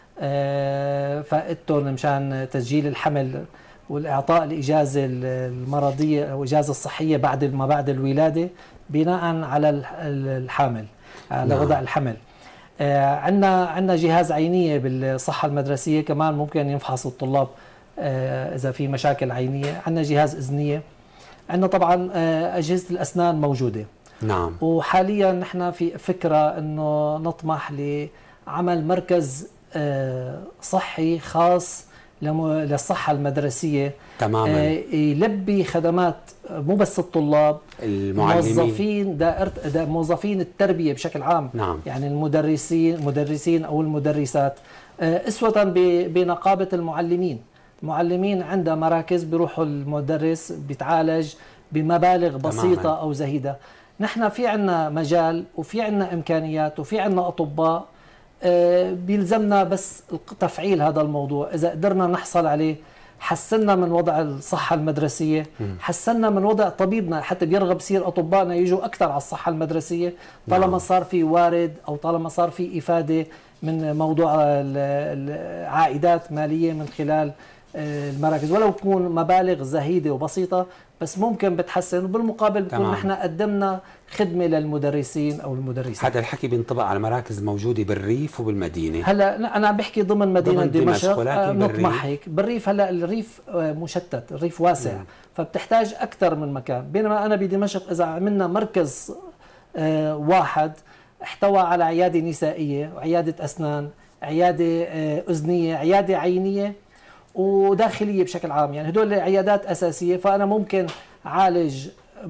فائدتهم مشان تسجيل الحمل والإعطاء الإجازة المرضية أو الإجازة الصحية بعد ما بعد الولادة بناء على الحامل، على وضع الحمل. عندنا عندنا جهاز عينيه بالصحه المدرسيه كمان ممكن يفحص الطلاب آه اذا في مشاكل عينيه. عندنا جهاز اذنيه. عندنا طبعا آه اجهزه الاسنان موجوده. نعم. وحاليا نحن في فكره انه نطمح لعمل مركز آه صحي خاص للصحه المدرسيه. تماما. يلبي خدمات مو بس الطلاب، المعلمين، موظفين دائرة دا موظفين التربيه بشكل عام. نعم. يعني المدرسين المدرسين او المدرسات، اسوه بنقابه المعلمين. المعلمين عندها مراكز بيروحوا المدرس بيتعالج بمبالغ بسيطه تماماً. او زهيده. نحن في عندنا مجال وفي عندنا امكانيات وفي عندنا اطباء، بيلزمنا بس تفعيل هذا الموضوع. إذا قدرنا نحصل عليه حسنا من وضع الصحة المدرسية، حسنا من وضع طبيبنا حتى بيرغب يصير أطبائنا يجوا أكثر على الصحة المدرسية طالما صار في وارد أو طالما صار في إفادة من موضوع العائدات مالية من خلال المراكز، ولو تكون مبالغ زهيدة وبسيطة بس ممكن بتحسن، وبالمقابل بكون نحن قدمنا خدمة للمدرسين أو المدرسين. هذا الحكي بينطبق على مراكز موجودة بالريف وبالمدينة. هلا أنا عم بحكي ضمن مدينة دمشق، نطمح هيك بالريف. هلا الريف مشتت، الريف واسع، مم. فبتحتاج أكثر من مكان. بينما أنا بدمشق إذا عملنا مركز واحد احتوى على عيادة نسائية وعيادة أسنان، عيادة أذنية، عيادة عينية وداخلية بشكل عام، يعني هدول عيادات أساسية، فأنا ممكن عالج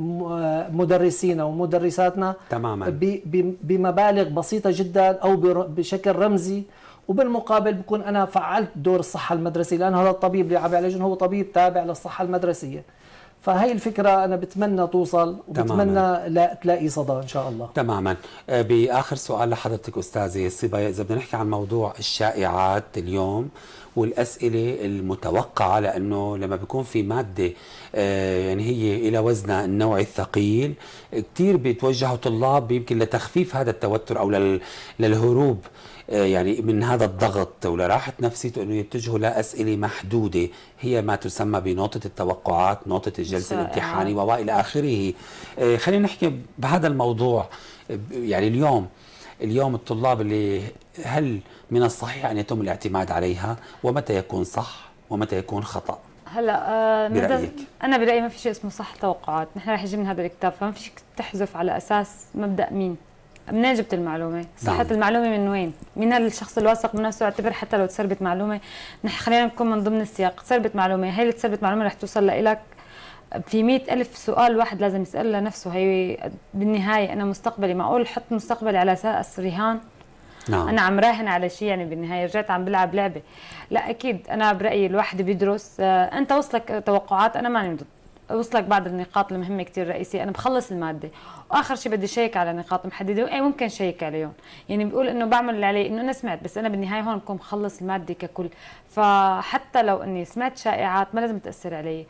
مدرسينا ومدرساتنا تماما بمبالغ بسيطة جدا أو بشكل رمزي، وبالمقابل بكون أنا فعلت دور الصحة المدرسية، لأن هذا الطبيب اللي عم يعالجهم هو طبيب تابع للصحة المدرسية. فهي الفكرة أنا بتمنى توصل وبتمنى لا تلاقي صدى إن شاء الله. تماما. بآخر سؤال لحضرتك أستاذة صبايا، إذا بدنا نحكي عن موضوع الشائعات اليوم والأسئلة المتوقعة، لأنه لما بيكون في مادة يعني هي إلى وزنها النوعي الثقيل، كتير بيتوجهوا طلاب يمكن لتخفيف هذا التوتر أو للهروب يعني من هذا الضغط ولراحة نفسيته، أنه يتجهوا لأسئلة محدودة هي ما تسمى بنقطة التوقعات، نقطة الجلسة الامتحاني وإلى آخره. خلينا نحكي بهذا الموضوع. يعني اليوم اليوم الطلاب اللي هل من الصحيح أن يتم الاعتماد عليها، ومتى يكون صح ومتى يكون خطأ؟ هلا آه برأيك؟ أنا برأيي ما في شيء اسمه صح توقعات، نحن رح يجي من هذا الكتاب، فما في شيء تحذف على أساس مبدأ مين؟ منين جبت المعلومة؟ صحة نعم. المعلومة من وين؟ مين الشخص الواثق من نفسه؟ اعتبر حتى لو تسربت معلومة، نحن خلينا نكون من ضمن السياق، تسربت معلومة، هي اللي تسربت معلومة رح توصل لإلك في مئة ألف سؤال واحد لازم يسأل لنفسه. هي بالنهاية أنا مستقبلي معقول حط مستقبلي على أساس رهان؟ نعم. أنا عم راهن على شيء، يعني بالنهاية رجعت عم بلعب لعبة. لا أكيد أنا برأيي الواحد بيدرس. آه أنت وصلك توقعات، أنا ماني ضد، وصلك بعض النقاط المهمة كتير رئيسية، أنا بخلص المادة وآخر شيء بدي شيك على نقاط محددة وأي ممكن شيك عليهم. يعني بيقول إنه بعمل اللي علي، إنه أنا سمعت، بس أنا بالنهاية هون بكون مخلص المادة ككل. فحتى لو إني سمعت شائعات ما لازم تأثر علي.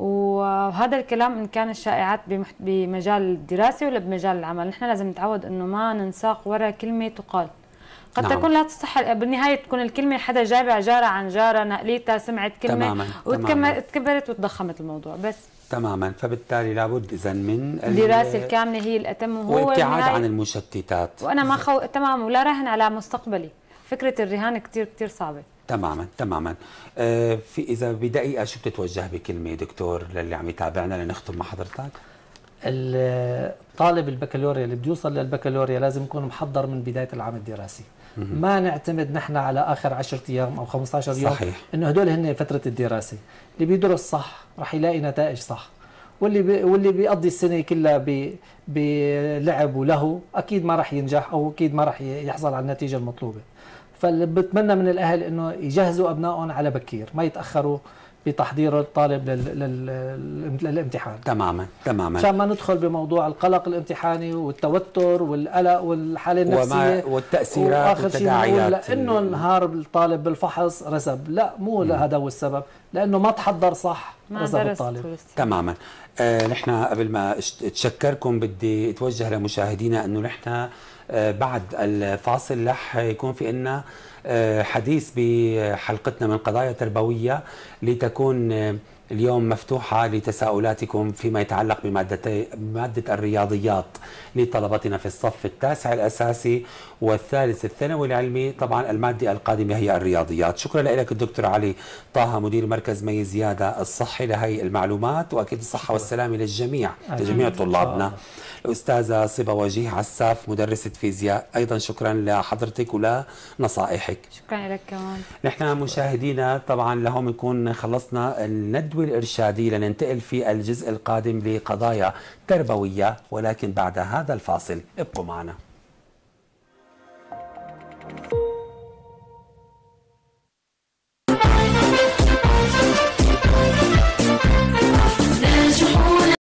وهذا الكلام إن كان الشائعات بمجال الدراسة ولا بمجال العمل، نحن لازم نتعود إنه ما ننساق وراء كلمة تقال. قد نعم. تكون لا تصح بالنهاية، تكون الكلمة حدا جابها جارة عن جارة، نقليتها، سمعت كلمة وتكبرت وتضخمت الموضوع بس. تماما. فبالتالي لابد إذا من الدراسة الكاملة هي الأتم، وهو وابتعاد عن المشتتات. وأنا ما خو... تمام، ولا راهن على مستقبلي. فكرة الرهان كتير كتير صعبة. تماما تماما. آه في إذا بدقيقة شو بتتوجه بكلمة دكتور للي عم يتابعنا لنختم مع حضرتك؟ الطالب البكالوريا اللي بده يوصل للبكالوريا لازم يكون محضر من بداية العام الدراسي. ما نعتمد نحن على آخر عشرة أيام أو خمسة عشر يوم. صحيح. إنه هدول هن فترة الدراسة. اللي بيدرس صح رح يلاقي نتائج صح، واللي بي واللي بيقضي السنة كلها بلعب ولهو أكيد ما رح ينجح، أو أكيد ما رح يحصل على النتيجة المطلوبة. فبتمنى من الأهل إنه يجهزوا أبنائهم على بكير، ما يتأخروا بتحضير الطالب للامتحان. تماما تماما، عشان ما ندخل بموضوع القلق الامتحاني والتوتر والقلق والحالة النفسية والتأثيرات والتداعيات، لأنه انهار الطالب بالفحص رسب. لا، مو هذا هو السبب، لأنه ما تحضر صح رسب الطالب. تماما. آه نحن قبل ما اتشكركم بدي اتوجه لمشاهدينا انه نحن آه بعد الفاصل رح يكون في لنا حديث بحلقتنا من قضايا تربوية، لتكون اليوم مفتوحة لتساؤلاتكم فيما يتعلق بمادتي مادة الرياضيات لطلبتنا في الصف التاسع الأساسي والثالث الثانوي العلمي. طبعا المادة القادمة هي الرياضيات. شكرا لك الدكتور علي طه مدير مركز مي زيادة الصحي لهي المعلومات، وأكيد الصحة والسلامة للجميع لجميع طلابنا. الأستاذة صبا وجيه عساف مدرسة فيزياء، أيضا شكرا لحضرتك ولنصائحك. شكرا لك كمان. نحن مشاهدينا طبعا لهم نكون خلصنا الندوة الإرشادية، لننتقل في الجزء القادم لقضايا تربوية، ولكن بعد هذا الفاصل ابقوا معنا.